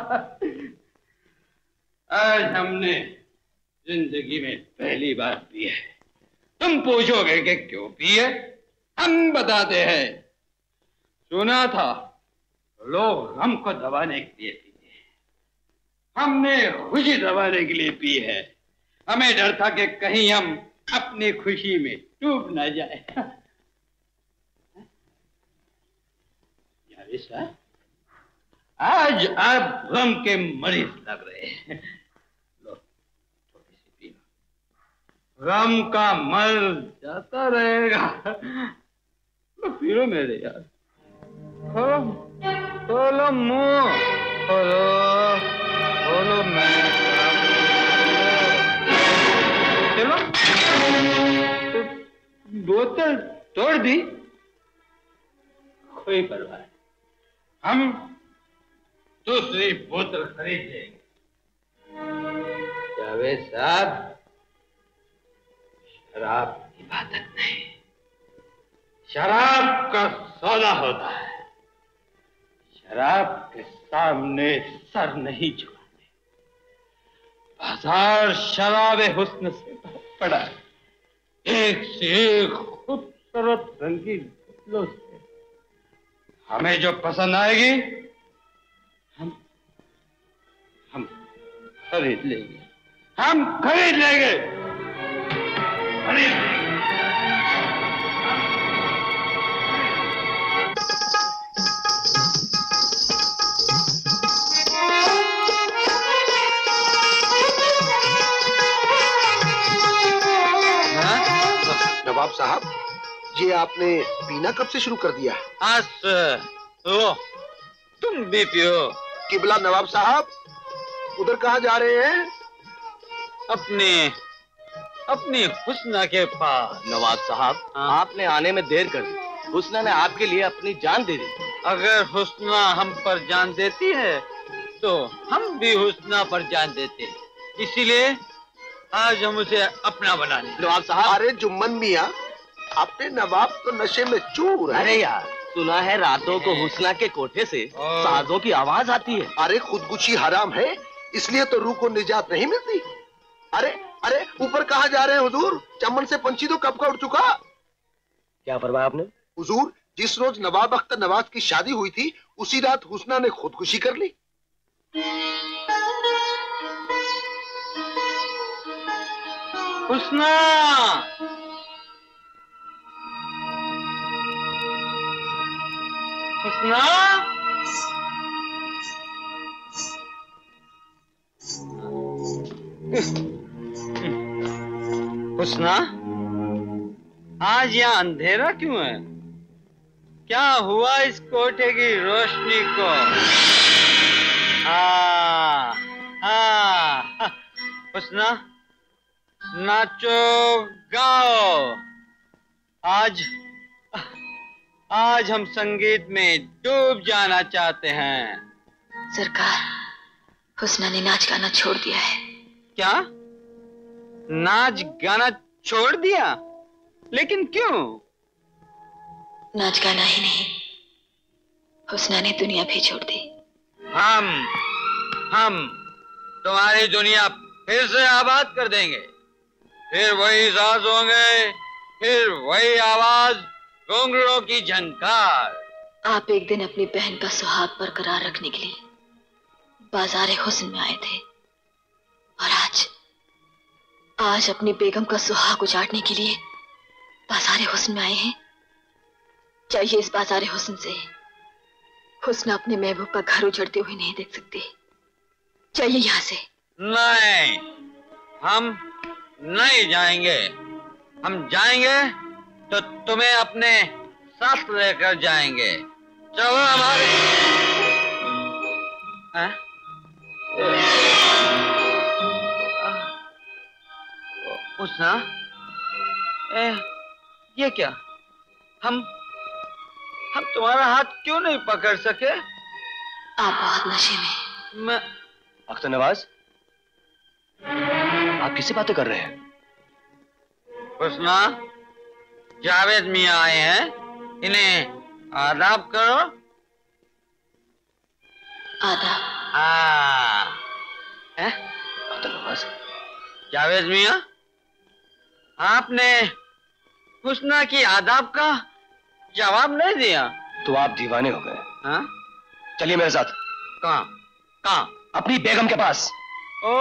आज हमने जिंदगी में पहली बार पी है। तुम पूछोगे कि क्यों पिए? हम बताते हैं। सुना था लोग गम को दबाने के लिए पीते, हमने खुशी दबाने के लिए पी है। हमें डर था कि कहीं हम अपनी खुशी में डूब न जाए। यार सर, आज आप गम के मरीज लग रहे हैं। लो थोड़ी सी पी लो, गम का मर्ज जाता रहेगा। लो पी लो मेरे यार। खोलो खोलो मुंह खोलो खोलो। मैं चलो बोतल तोड़ दी, कोई परवाह नहीं, हम दूसरी बोतल खरीद लेंगे। जावेद साहब, शराब इबादत नहीं, शराब का सौदा होता है। शराब के सामने सर नहीं झुकाते। बाजार शराब हुस्न से पड़ा है, एक से एक खूबसूरत रंगीन बोतलों से। हमें जो पसंद आएगी हम हम खरीद लेंगे, हम खरीद लेंगे, खरीद लेंगे। नवाब साहब, ये आपने पीना कब से शुरू कर दिया? आज लो, तुम भी पियो। किबला नवाब साहब, उधर कहाँ जा रहे हैं? अपने अपनी हुस्ना के पास। नवाब साहब, आपने आने में देर कर दी। हुस्ना ने आपके लिए अपनी जान दे दी। अगर हुस्ना हम पर जान देती है तो हम भी हुस्ना पर जान देते हैं। इसीलिए आज हम उसे अपना बना लें। नवाब साहब, अरे जुम्मन मियाँ, अपने नवाब तो नशे में चूर है। अरे यार, सुना है रातों को हुस्ना के कोठे से साजों की आवाज आती है। अरे खुदकुशी हराम है, इसलिए तो रूह को निजात नहीं मिलती। अरे अरे ऊपर कहाँ जा रहे हैं हुजूर? चमन से पंछी तो कब का उड़ चुका। क्या फरमाया आपने? हुजूर, जिस रोज नवाब अख्तर नवाज की शादी हुई थी, उसी रात हुस्ना ने खुदकुशी कर ली। हुस्ना, हुस्ना, हुस्ना, आज यहाँ अंधेरा क्यों है? क्या हुआ इस कोठे की रोशनी को? हाँ, हाँ, हुस्ना, नाचो गाओ। आज आज हम संगीत में डूब जाना चाहते हैं। सरकार, हुस्ना ने नाच गाना छोड़ दिया है। क्या? नाच गाना छोड़ दिया? लेकिन क्यों? नाच गाना ही नहीं, हुस्ना ने दुनिया भी छोड़ दी। हम हम तुम्हारी दुनिया फिर से आबाद कर देंगे। फिर वही साज होंगे, फिर वही आवाज, घुंघरूओं की झनकार। आप एक दिन अपनी बहन का सुहाग बरकरार रखने के लिए बाजारे हुस्न में आए थे, और आज आज अपनी बेगम का सुहाग उजाड़ने के लिए बाजारे हुस्न में आए हैं। चाहिए इस बाजारे हुस्न से हुस्न अपने महबूब का घर उजड़ते हुए नहीं देख सकती। चाहिए यहाँ से। नहीं, हम नहीं जाएंगे। हम जाएंगे तो तुम्हें अपने साथ लेकर जाएंगे। चलो हमारे। हाँ? हुस्ना, ये क्या? हम हम तुम्हारा हाथ क्यों नहीं पकड़ सके? आप बहुत नशे में। मैं अख्तर नवाज, आप किससे बातें कर रहे हैं? हुस्ना, जावेद मियां आए हैं, इन्हें आदाब करो। आदाब? हाँ। अख्तर नवाज। जावेद मियां, आपने हुस्ना की आदाब का जवाब नहीं दिया। तो आप दीवाने हो गए। हाँ? चलिए मेरे साथ। कहाँ? कहाँ? अपनी बेगम के पास। ओ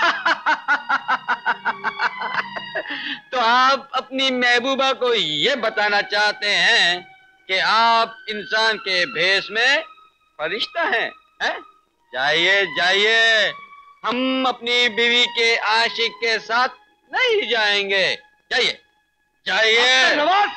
तो आप अपनी महबूबा को ये बताना चाहते हैं कि आप इंसान के भेष में फरिश्ता हैं, हैं? जाइए जाइए, हम अपनी बीवी के आशिक के साथ नहीं जाएंगे। जाइए जाइए। नवाज,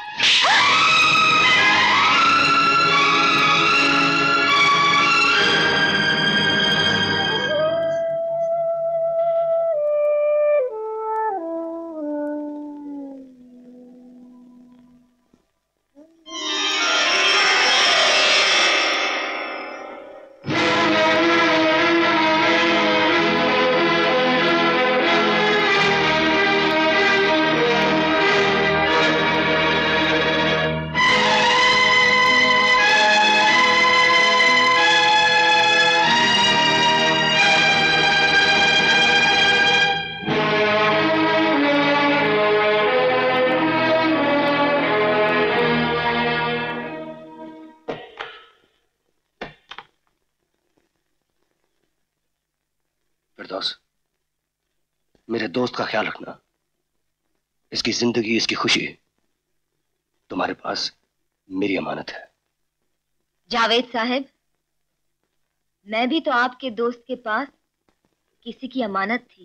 फिरदौस, मेरे दोस्त का ख्याल रखना। इसकी जिंदगी, इसकी खुशी तुम्हारे पास मेरी अमानत है। जावेद साहब, मैं भी तो आपके दोस्त के पास किसी की अमानत थी।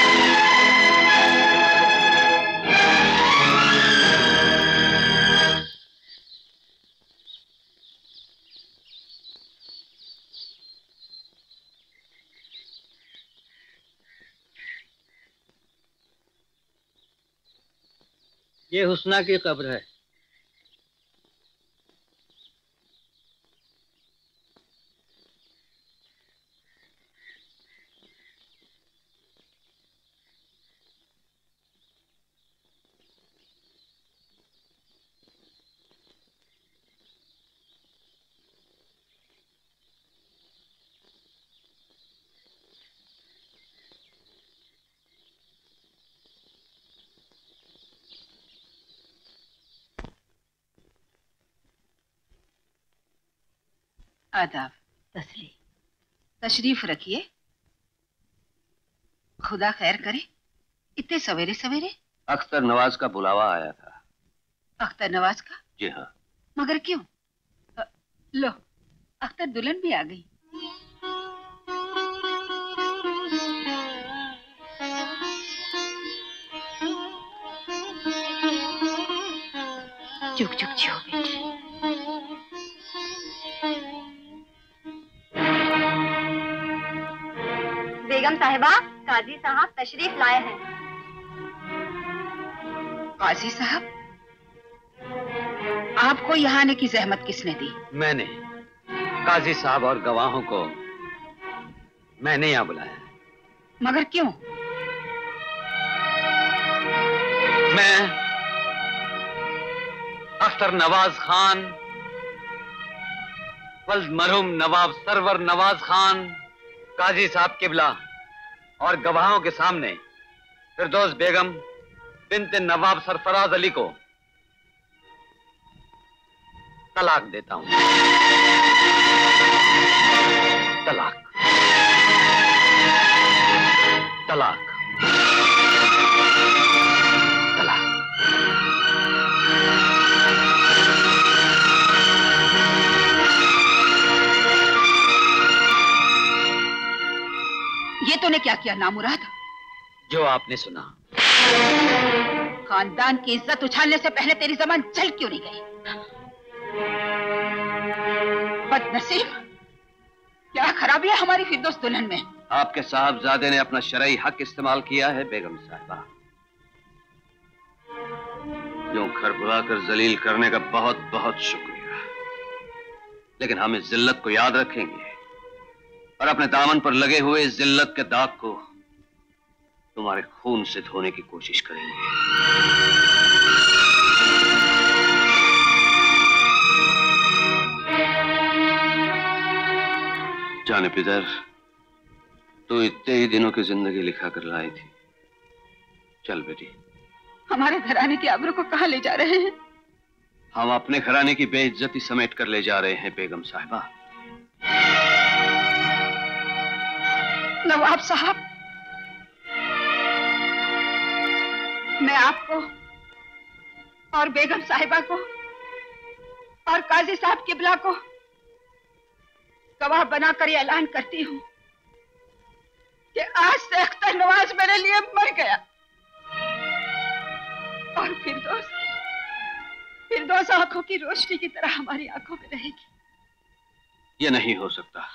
ये हुस्ना की कब्र है। आदाब। तसली, तशरीफ रखिए। खुदा खैर करे। इतने सवेरे सवेरे अख्तर नवाज का बुलावा आया था। अख्तर नवाज का? जी हाँ। मगर क्यों? अ, लो, अख्तर दुल्हन भी आ गई। चुप चुप जियो बेटी। बेगम साहिबा, काजी साहब तशरीफ लाए हैं। काजी साहब, आपको यहाँ आने की जहमत किसने दी? मैंने। काजी साहब और गवाहों को मैंने यहाँ बुलाया। मगर क्यों? मैं अख्तर नवाज खान, वल्द मरहूम नवाब सरवर नवाज खान, काजी साहब किबला और गवाहों के सामने फिरदौस बेगम बिन्ते नवाब सरफराज अली को तलाक देता हूं। तलाक, तलाक, तलाक। ये तूने क्या किया नामुराद? जो आपने सुना। खानदान की इज्जत उछालने से पहले तेरी ज़बान जल क्यों नहीं गई? बदनसीब, क्या खराबी है हमारी फिरदौस दुल्हन में? आपके साहबजादे ने अपना शरई हक इस्तेमाल किया है बेगम साहिबा। यूं घर बुलाकर जलील करने का बहुत बहुत शुक्रिया, लेकिन हम इस जिल्लत को याद रखेंगे और अपने दामन पर लगे हुए इस जिल्लत के दाग को तुम्हारे खून से धोने की कोशिश करेंगे। जाने पिदर, तू इतने ही दिनों की जिंदगी लिखा कर लाई थी। चल बेटी। हमारे घराने की आबरू को कहां ले जा रहे हैं? हम अपने घराने की बेइज्जती समेट कर ले जा रहे हैं बेगम साहिबा। नवाब साहब, मैं आपको और बेगम साहिबा को और काजी साहब किबला को गवाह बनाकर ये ऐलान करती हूँ कि आज से अख्तर नवाज मेरे लिए मर गया और फिरदौस फिरदौस आंखों की रोशनी की तरह हमारी आंखों में रहेगी। ये नहीं हो सकता।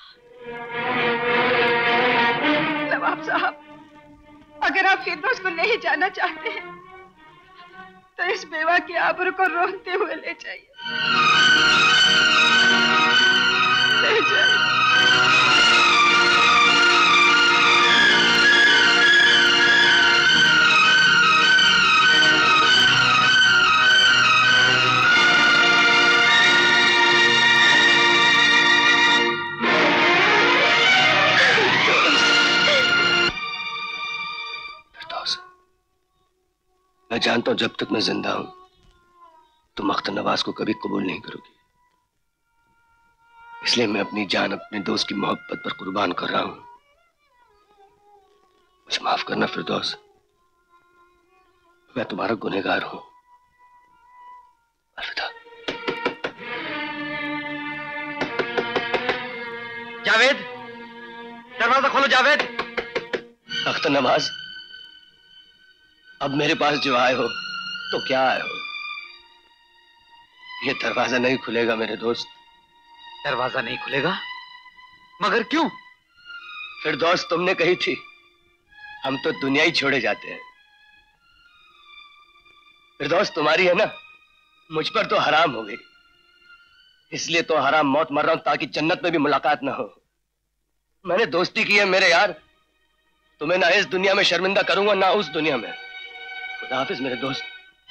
नवाब साहब, अगर आप फिरदौस को नहीं जाना चाहते हैं तो इस बेवा की आबरू को रोकते हुए ले जाइए, ले जाइए। मैं जानता हूं जब तक मैं जिंदा हूं तुम अख्तर नवाज को कभी कबूल नहीं करोगी, इसलिए मैं अपनी जान अपने दोस्त की मोहब्बत पर कुर्बान कर रहा हूं। मुझे माफ करना फिरदौस, मैं तुम्हारा गुनहगार हूं। अलविदा। जावेद, दरवाजा खोलो जावेद। अख्तर नवाज, अब मेरे पास जो आए हो तो क्या आए हो? ये दरवाजा नहीं खुलेगा मेरे दोस्त। दरवाजा नहीं खुलेगा? मगर क्यों? फिर दोस्त तुमने कही थी हम तो दुनिया ही छोड़े जाते हैं। फिर दोस्त तुम्हारी है ना, मुझ पर तो हराम हो गई, इसलिए तो हराम मौत मर रहा हूं ताकि जन्नत में भी मुलाकात ना हो। मैंने दोस्ती की है मेरे यार, तुम्हें ना इस दुनिया में शर्मिंदा करूंगा ना उस दुनिया में। खुदा हाफिज मेरे दोस्त।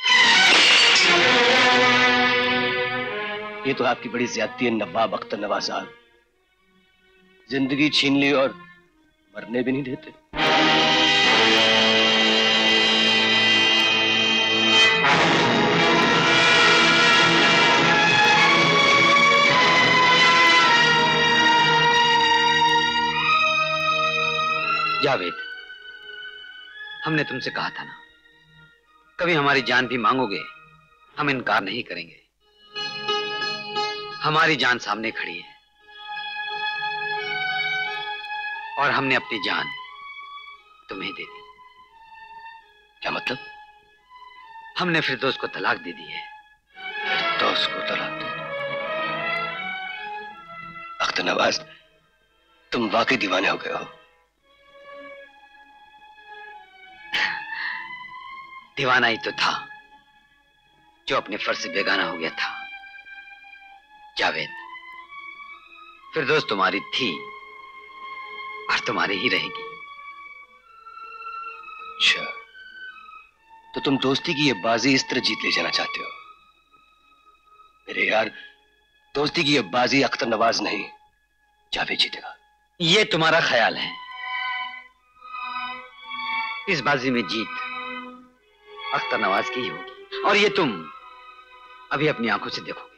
ये तो आपकी बड़ी ज्यादती है नवाब अख्तर नवाज साहब, जिंदगी छीन ली और मरने भी नहीं देते। जावेद, हमने तुमसे कहा था ना, कभी हमारी जान भी मांगोगे, हम इनकार नहीं करेंगे। हमारी जान सामने खड़ी है और हमने अपनी जान तुम्हें दे दी। क्या मतलब? हमने फिरदौस को तलाक दे दी है। फिरदौस को तलाक दे दी? अख्तर नवाज, तुम वाकई दीवाने हो गए हो। दीवाना ही तो था जो अपने फर्ज से बेगाना हो गया था। जावेद, फिरदौस तुम्हारी थी और तुम्हारी ही रहेगी। अच्छा, तो तुम दोस्ती की ये बाजी इस तरह जीत ले जाना चाहते हो? मेरे यार, दोस्ती की ये बाजी अख्तर नवाज नहीं, जावेद जीतेगा। ये तुम्हारा ख्याल है। इस बाजी में जीत अख्तर नवाज की ही होगी और ये तुम अभी अपनी आंखों से देखोगे।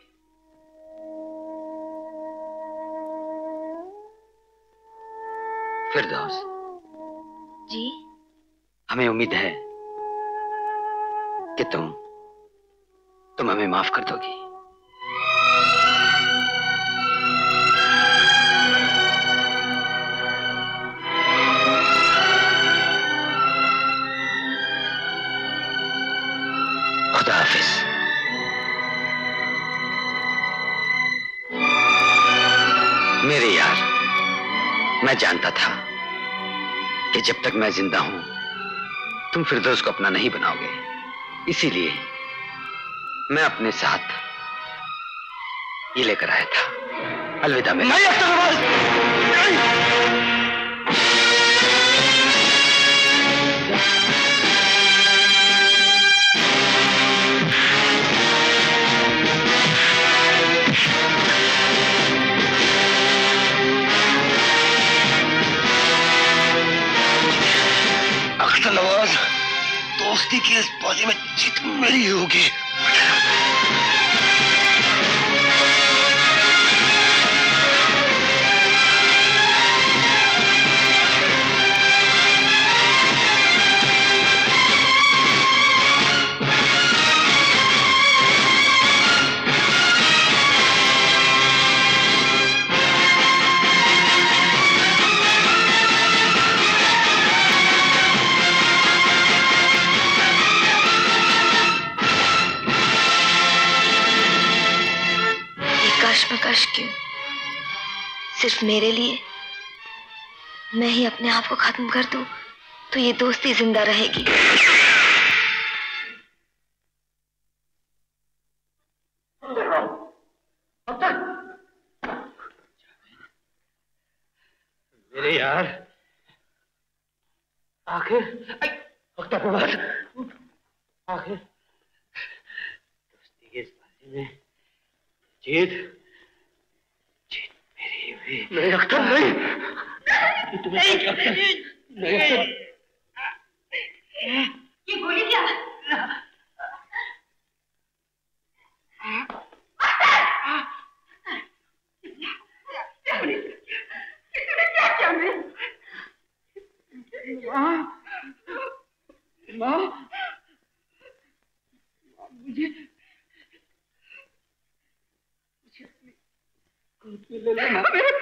फिरदौस जी, हमें उम्मीद है कि तुम तुम हमें माफ कर दोगी। खुदा हाफिज। मेरे यार, मैं जानता था कि जब तक मैं जिंदा हूं तुम फिरदौस को अपना नहीं बनाओगे, इसीलिए मैं अपने साथ ये लेकर आया था। अलविदा मेरे। नहीं अख्तर नवाज, अख्तर नवाज, दोस्ती की इस बाजी में जीत मेरी होगी। कश क्यों? सिर्फ मेरे लिए? मैं ही अपने आप को खत्म कर दूं तो ये दोस्ती जिंदा रहेगी। मेरे यार, आखिर अख्तर नवाज, आखिर दोस्ती के इस बाजी में जीत जीत मेरी हुई। नहीं अख्तर, नहीं, नहीं, नहीं अख्तर। ये गोली क्या? क्या क्या मैं? माँ, माँ, मुझे ले लेना। मेरे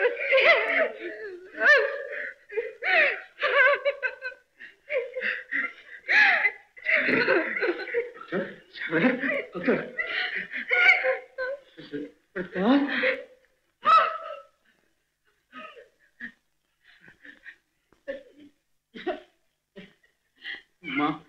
माँ,